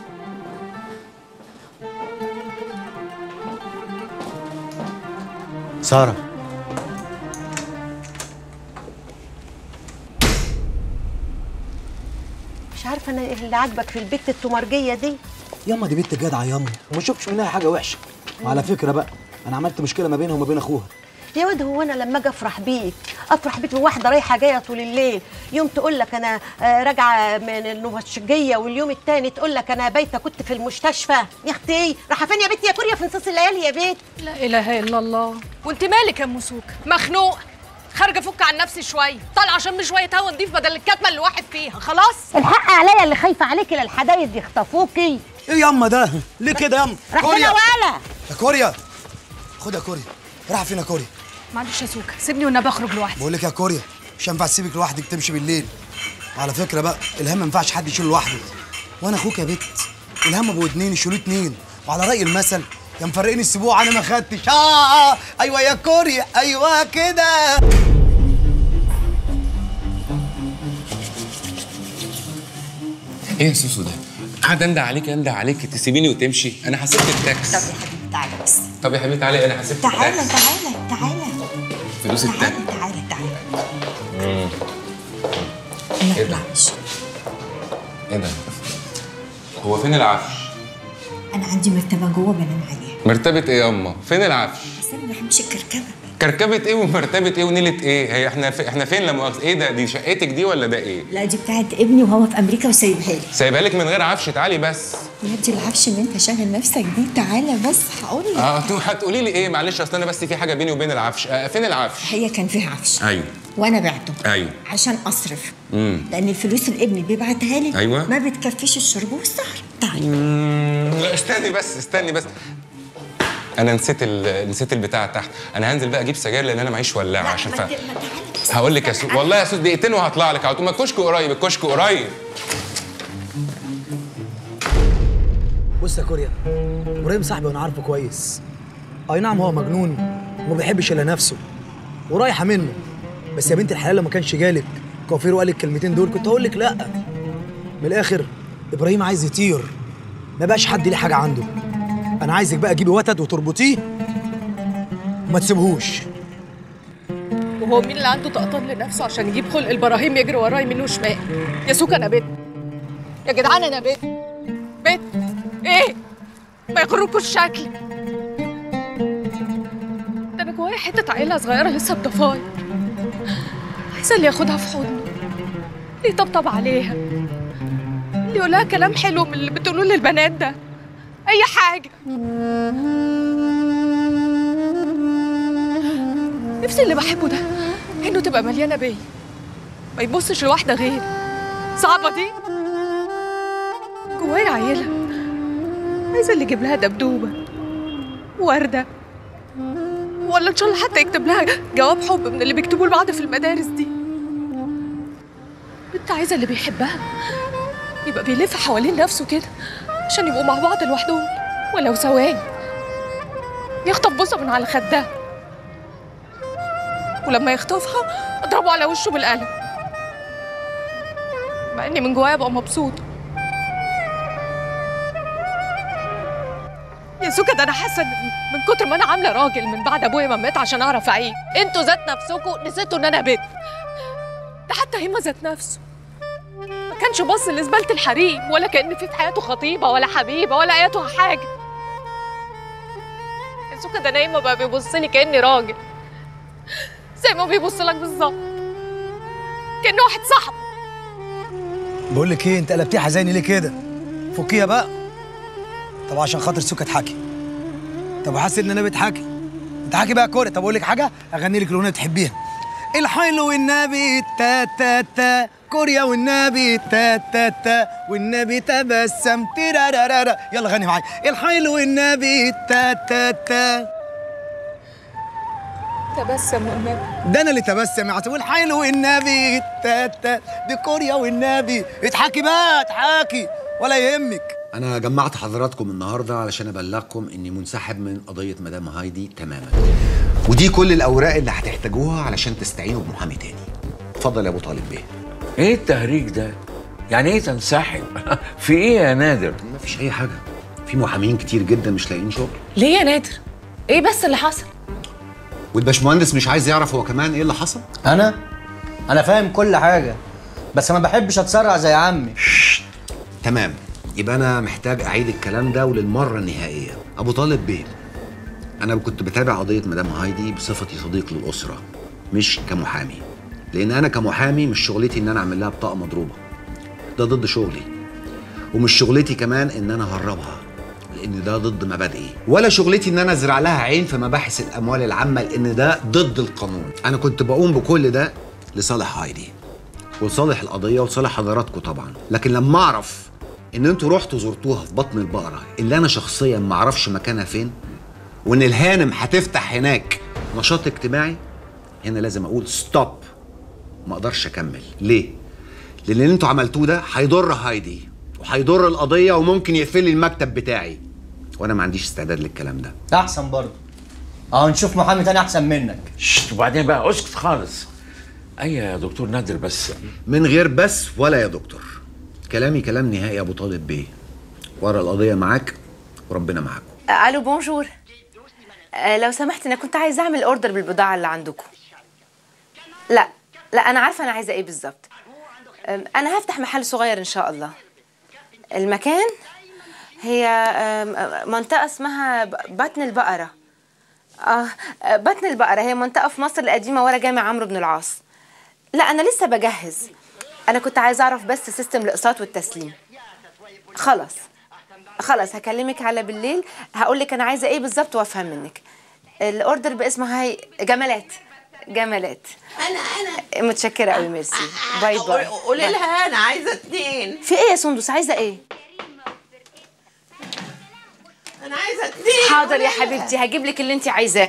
ساره مش عارفه انا ايه اللي عاجبك في البت التمرجيه دي. ياما دي بنت جدعه ياما وما شفتش منها حاجه وحشه. وعلى فكره بقى انا عملت مشكله ما بينها وما بين اخوها. يا واد هو انا لما اجي افرح بيك افرح بيك بواحده رايحه جايه طول الليل، يوم تقول لك انا آه راجعه من النوبشجيه، واليوم الثاني تقول لك انا بايته كنت في المستشفى. يا اختي رايحه فين يا بنتي يا كوريا في نصاص الليالي يا بيت؟ لا اله الا الله. وانت مالك يا ام سوكه؟ مخنوقه خارجه فك عن نفسي شويه، طالعه عشان شويه هوا نضيف بدل الكتمه اللي واحد فيها. خلاص الحق عليا اللي خايفه عليكي للحدايد يخطفوكي. ايه ياما ده؟ ليه كده ياما؟ راح فين يا ولا؟ يا كوريا خد يا كوريا. رايحه فين يا كوريا؟ معلش يا سوكه سيبني وانا بخرج لوحدي. بقول لك يا كوريا مش هينفع تسيبك لوحدك تمشي بالليل. وعلى فكره بقى الهم ما ينفعش حد يشيله لوحده، وانا اخوك يا بت. الهم ابو اتنين يشيلوه اتنين، وعلى راي المثل يا مفرقين السبوع انا ما خدتش. اه ايوه يا كوريا ايوه كده. ايه يا سوسو ده؟ قاعد انده عليك انده عليك تسيبيني وتمشي؟ انا حسبت التاكس. طب يا حبيبي تعالى بس. طب يا حبيبي تعالي انا حسبت تعالى التاكس. تعالى تعالى الفلوس التانية. تعالى تعالى. امم ايه ده؟ ايه ده؟ هو فين العفش؟ انا عندي مرتبه جوه بنام عليها. مرتبة ايه ياما؟ فين العفش؟ بس انا ما بحبش الكركبه. كركبة ايه ومرتبة ايه ونيلة ايه؟ هي احنا في... احنا فين لا مؤاخذة؟ ايه ده؟ دي شقتك دي ولا ده ايه؟ لا دي بتاعت ابني وهو في امريكا وسايبها لي. سايبها لك من غير عفش، تعالي بس. يا دي العفش اللي انت شاغل نفسك بيه، تعالى بس هقول لك. اه هتقولي لي ايه؟ معلش اصل انا بس في حاجة بيني وبين العفش. آه فين العفش؟ هي كان فيها عفش. ايوه. وانا بعته. ايوه. عشان اصرف. امم لان الفلوس اللي ابني بيبعتها لي أيوة. ما بتكفيش الشرب والسهر. تعالى. لا استني بس استني بس. انا نسيت ال... نسيت البتاع تحت. انا هنزل بقى اجيب سجاير لان انا معيش ولاعه عشان ف... هقول لك يا سوس والله يا سوس دقيقتين وهطلع لك على طول. ما الكشك قريب، الكشك قريب. بص يا كوريا، ابراهيم صاحبي وانا عارفه كويس. اي نعم هو مجنون وما بيحبش الا نفسه ورايحه منه، بس يا بنت الحلال لو ما كانش جالك كوافير وقال لك الكلمتين دول كنت هقول لك لا. من الاخر ابراهيم عايز يطير، ما بقاش حد ليه حاجه عنده. انا عايزك بقى تجيبي وتد وتربطيه وما تسيبهوش. وهو مين اللي عنده طقطان لنفسه عشان يجيب خلق البراهيم يجري وراه يمين وشمال؟ يا سوكا انا بيت. يا جدعان انا بيت. بيت ايه؟ ما يغركوش شكلي. ده انا جوايا حته عيله صغيره لسه بضفاير، عايزه اللي ياخدها في حضنه، اللي يطبطب عليها، اللي يقولها كلام حلو من اللي بتقولوه للبنات ده. اي حاجه. نفسي اللي بحبه ده انه تبقى مليانه بيا، ما يبصش لواحده غيري. صعبه دي. جوايا عيله عايزه اللي يجيب لها دبدوبه، ورده، ولا ان شاء الله حتى يكتب لها جواب حب من اللي بيكتبوه لبعض في المدارس دي. بنت عايزه اللي بيحبها يبقى بيلف حوالين نفسه كده عشان يبقوا مع بعض لوحدهم ولو ثواني. يخطف بوسه من على خدها، ولما يخطفها اضربه على وشه بالقلم، مع اني من جوايا ابقى مبسوطه. يا سوكا ده انا حاسه من كتر ما انا عامله راجل من بعد ابويا ما مات عشان اعرف اعيش، انتوا ذات نفسكم نسيتوا ان انا بنت. ده حتى هيما ذات نفسه ما كانش باص لزباله الحريم، ولا كأن في في حياته خطيبه ولا حبيبه ولا اياتها حاجه. يا سوكا ده نايمه بقى بيبص لي كأني راجل، زي ما بيبص لك بالظبط، كأنه واحد صاحبه. بقول لك ايه، انت قلبتيه حزيني ليه كده؟ فكيها بقى. طب عشان خاطر سوكا تحكي. طب وحاسس ان انا بتحكي؟ انت حكي بقى كوري. طب اقول لك حاجه، اغني لك الاغنيه بتحبيها. الحلو والنبي تا تا تا كوريا والنبي تا تا تا والنبي تبسم تيرارارا. يلا غني معايا. الحلو والنبي تا تا تا. تبسم والنبي. ده انا اللي تبسم يا عطيه. والحلو والنبي تا تا دي كوريا والنبي. اضحكي بقى اضحكي ولا يهمك. أنا جمعت حضراتكم النهاردة علشان أبلغكم إني منسحب من قضية مدام هايدي تماما، ودي كل الأوراق اللي هتحتاجوها علشان تستعينوا بمحامي تاني. اتفضل يا أبو طالب بيه. إيه التهريج ده؟ يعني إيه تنسحب؟ في إيه يا نادر؟ مفيش أي حاجة، في محامين كتير جدا مش لاقيين شغل. ليه يا نادر؟ إيه بس اللي حصل؟ والباشمهندس مش عايز يعرف هو كمان إيه اللي حصل؟ أنا؟ أنا فاهم كل حاجة، بس ما بحبش أتسرع زي عمي. تمام، يبقى أنا محتاج أعيد الكلام ده وللمرة النهائية. أبو طالب بيه، أنا كنت بتابع قضية مدام هايدي بصفتي صديق للأسرة مش كمحامي، لأن أنا كمحامي مش شغلتي إن أنا أعمل لها بطاقة مضروبة، ده ضد شغلي. ومش شغلتي كمان إن أنا أهربها، لأن ده ضد مبادئي. ولا شغلتي إن أنا أزرع لها عين في مباحث الأموال العامة، لأن ده ضد القانون. أنا كنت بقوم بكل ده لصالح هايدي ولصالح القضية ولصالح حضراتكم طبعا. لكن لما أعرف إن أنتوا رحتوا زرتوها في بطن البقرة اللي أنا شخصيا ما أعرفش مكانها فين، وإن الهانم هتفتح هناك نشاط اجتماعي، هنا لازم أقول ستوب. ما أقدرش أكمل. ليه؟ لأن اللي أنتوا عملتوه ده هيضر هايدي وهيضر القضية وممكن يقفل لي المكتب بتاعي، وأنا ما عنديش استعداد للكلام ده. أحسن برضه. أهو نشوف محامي تاني أحسن منك. شت وبعدين بقى اسكت خالص. أيوة يا دكتور نادر، بس من غير بس ولا يا دكتور. كلامي كلام نهائي يا ابو طالب بيه. ورا القضيه معاك وربنا معاكم. الو بونجور. أه لو سمحت انا كنت عايزه اعمل اوردر بالبضاعه اللي عندكم. لا لا انا عارفه انا عايزه ايه بالظبط. أم، انا هفتح محل صغير ان شاء الله. المكان هي أم، منطقه اسمها ب- بطن البقره. اه بطن البقره هي منطقه في مصر القديمه ورا جامع عمرو بن العاص. لا انا لسه بجهز. انا كنت عايزه اعرف بس سيستم الاقساط والتسليم. خلاص خلاص هكلمك على بالليل، هقول لك انا عايزه ايه بالظبط وافهم منك. الاوردر باسمه هاي جمالات. جمالات. انا انا متشكره قوي ميرسي. باي باي. قولي باي. لها انا عايزه اتنين. في ايه يا سندس عايزه ايه؟ انا عايزه اتنين. حاضر يا حبيبتي هجيب لك اللي انت عايزاه.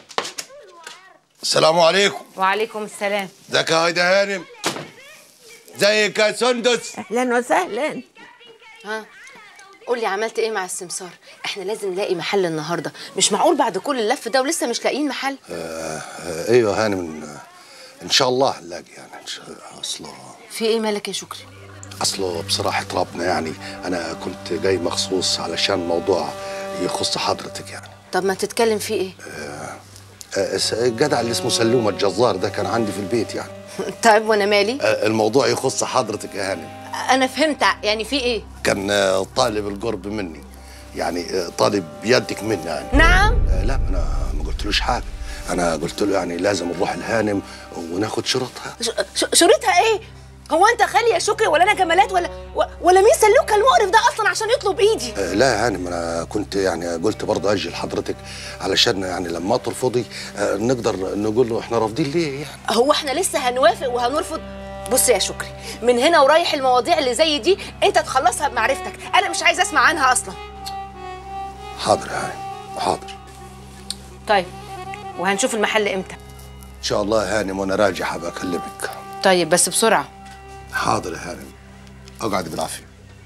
السلام عليكم. وعليكم السلام. ازيك يا هيدا هانم؟ ازيك يا سندس؟ اهلا وسهلا. ها قولي عملت ايه مع السمسار؟ احنا لازم نلاقي محل النهارده، مش معقول بعد كل اللف ده ولسه مش لاقيين محل. آه آه ايوه يا هانم، ان شاء الله هنلاقي يعني ان شاء الله. اصله في ايه مالك يا شكري؟ اصله بصراحه ربنا يعني انا كنت جاي مخصوص علشان موضوع يخص حضرتك يعني. طب ما تتكلم فيه ايه؟ آه الجدع اللي اسمه سلومه الجزار ده كان عندي في البيت يعني. طيب وانا مالي؟ آه الموضوع يخص حضرتك يا هانم. انا فهمت يعني في ايه؟ كان آه طالب القرب مني يعني، آه طالب يدك مني يعني. نعم؟ آه لا انا ما قلتلوش حاجه، انا قلت له يعني لازم نروح الهانم وناخد شروطها. ش- ش- شروطها ايه؟ هو انت خالي يا شكري ولا انا جمالات ولا و- ولا مين سلوكه المقرف ده اصلا عشان يطلب ايدي؟ آه لا يا هانم، انا كنت يعني قلت برضه اجي لحضرتك علشان يعني لما ترفضي آه نقدر نقول له احنا رافضين ليه يعني. هو احنا لسه هنوافق وهنرفض؟ بص يا شكري من هنا ورايح المواضيع اللي زي دي انت تخلصها بمعرفتك، انا مش عايزه اسمع عنها اصلا. حاضر يا هانم حاضر. طيب وهنشوف المحل امتى؟ ان شاء الله يا هانم وانا راجع هبقى اكلمك. طيب بس بسرعه. حاضر يا هانم، اقعد بالعافيه.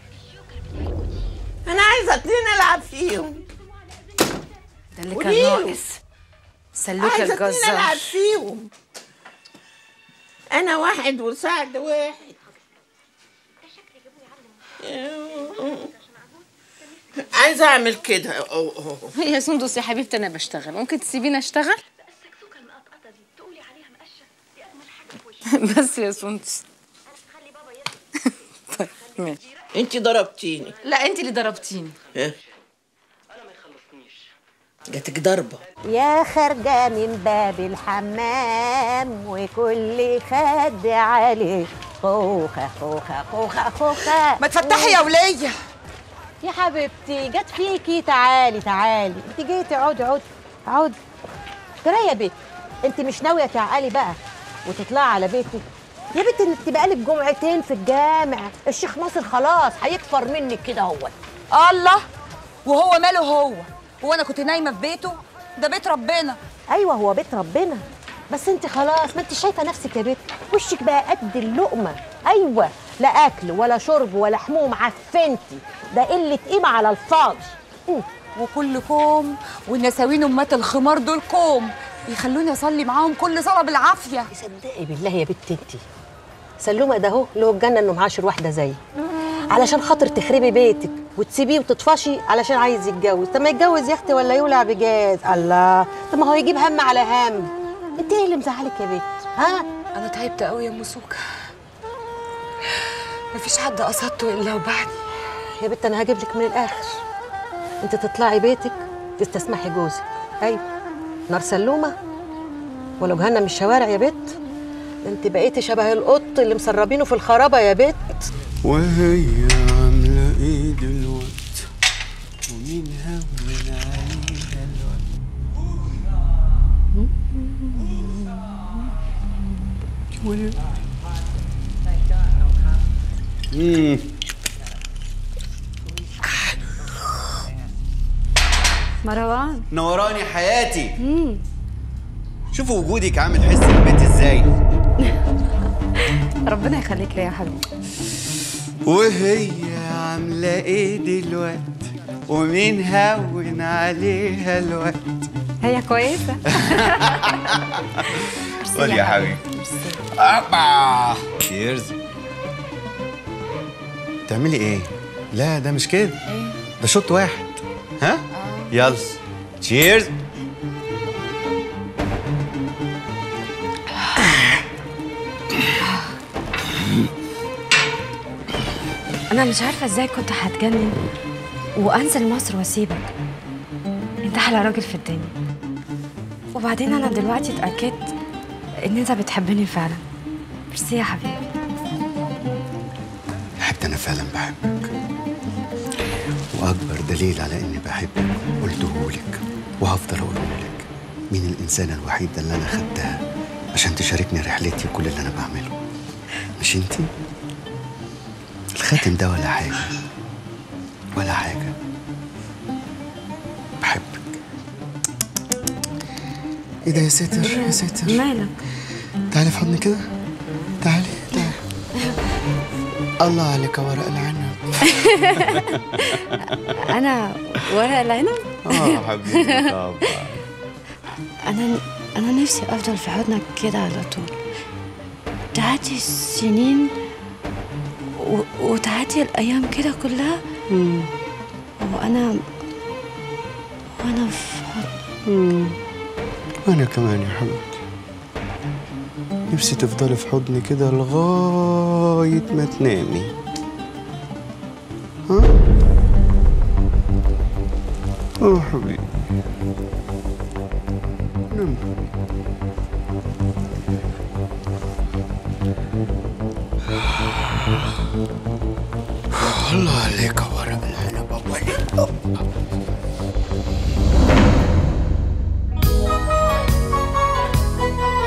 انا عايزه اتنين العب فيهم. ده اللي كان قوليله. ناقص. سلوكه عايزه اتنين الجزار. العب فيهم. انا واحد وسعد واحد. عايزه اعمل كده. يا سندس يا حبيبتي انا بشتغل، ممكن تسيبيني اشتغل؟ بس يا سندس. طيب ماشي. انت ضربتيني. لا انت اللي ضربتيني. ايه؟ جاتك ضربه. يا خارجة من باب الحمام وكل خد عليه خوخة خوخة خوخة خوخة. ما تفتحي يا ولية. يا حبيبتي جت فيكي، تعالي تعالي انت جيتي. عودي عودي عودي. ترى يا بنت انت مش ناوية تعقلي بقى وتطلعي على بيتك؟ يا بنت انت بقالك جمعتين في الجامع، الشيخ ناصر خلاص هيكفر منك كده هو. الله، وهو ماله هو؟ هو انا كنت نايمه في بيته؟ ده بيت ربنا. ايوه هو بيت ربنا، بس انت خلاص ما انت شايفه نفسك يا بنت، وشك بقى قد اللقمه. ايوه لا اكل ولا شرب ولا حموم، عفنتي ده قله قيمه على الفاضي. وكل كوم والنساوين امات الخمار دول كوم يخلوني اصلي معاهم كل صلاه بالعافيه. صدقي بالله يا بنت انت سلومه ده اهو له الجنه انه معاشر واحده زيي، علشان خاطر تخربي بيتك وتسيبيه وتطفشي علشان عايز يتجوز. طب ما يتجوز يا اختي ولا يولع بجاز. الله، طب ما هو يجيب هم على هم. انت ايه اللي مزعلك يا بنت؟ ها؟ انا تعبت قوي يا ام سوكه، مفيش حد قصدته الا وبعدي. يا بنت انا هجيب لك من الاخر، انت تطلعي بيتك تستسمحي جوزك. ايوه نار سلومه ولا جهنم الشوارع يا بنت. انت بقيتي شبه القط اللي مسربينه في الخرابه يا بنت. وهي عامله ايه دلوقت ومين هون عليها الوقت. امم مروان نوراني حياتي. شوفوا وجودك عامل حس البيت ازاي. ربنا يخليك لي يا حبيبي. وهي عامله ايه دلوقت ومين هون عليها الوقت. هي كويسه. قول يا حبيبي. أبا تشيرز. تعملي ايه؟ لا ده مش كده، ده شوط واحد. ها؟ يلا تشيرز. انا مش عارفه ازاي كنت هتجنن وانزل مصر واسيبك. انت احلى راجل في الدنيا. وبعدين انا دلوقتي اتاكدت ان انت بتحبني فعلا. ميرسي يا حبيبي. حتى انا فعلا بحبك، واكبر دليل على اني بحبك قلته لك وهفضل اقوله لك. مين الانسانه الوحيده اللي انا خدتها عشان تشاركني رحلتي وكل اللي انا بعمله؟ مش انتي؟ الخاتم ده ولا حاجه ولا حاجه. بحبك. ايه ده يا ساتر يا ساتر؟ مالك؟ تعالي في حضني كده. تعالي تعالي. الله عليك يا ورق العنب. انا ورق العنب؟ اه حبيبي طبعا. انا انا نفسي افضل في حضنك كده على طول. تعدي السنين و... وتعدي الايام كده كلها مم. وانا وانا في حضن. مم. وانا كمان يا حبيبتي نفسي تفضلي في حضني كده لغايه ما تنامي. ها؟ اه حبيبي نام. الله عليك يا ورق العنب ابو علي.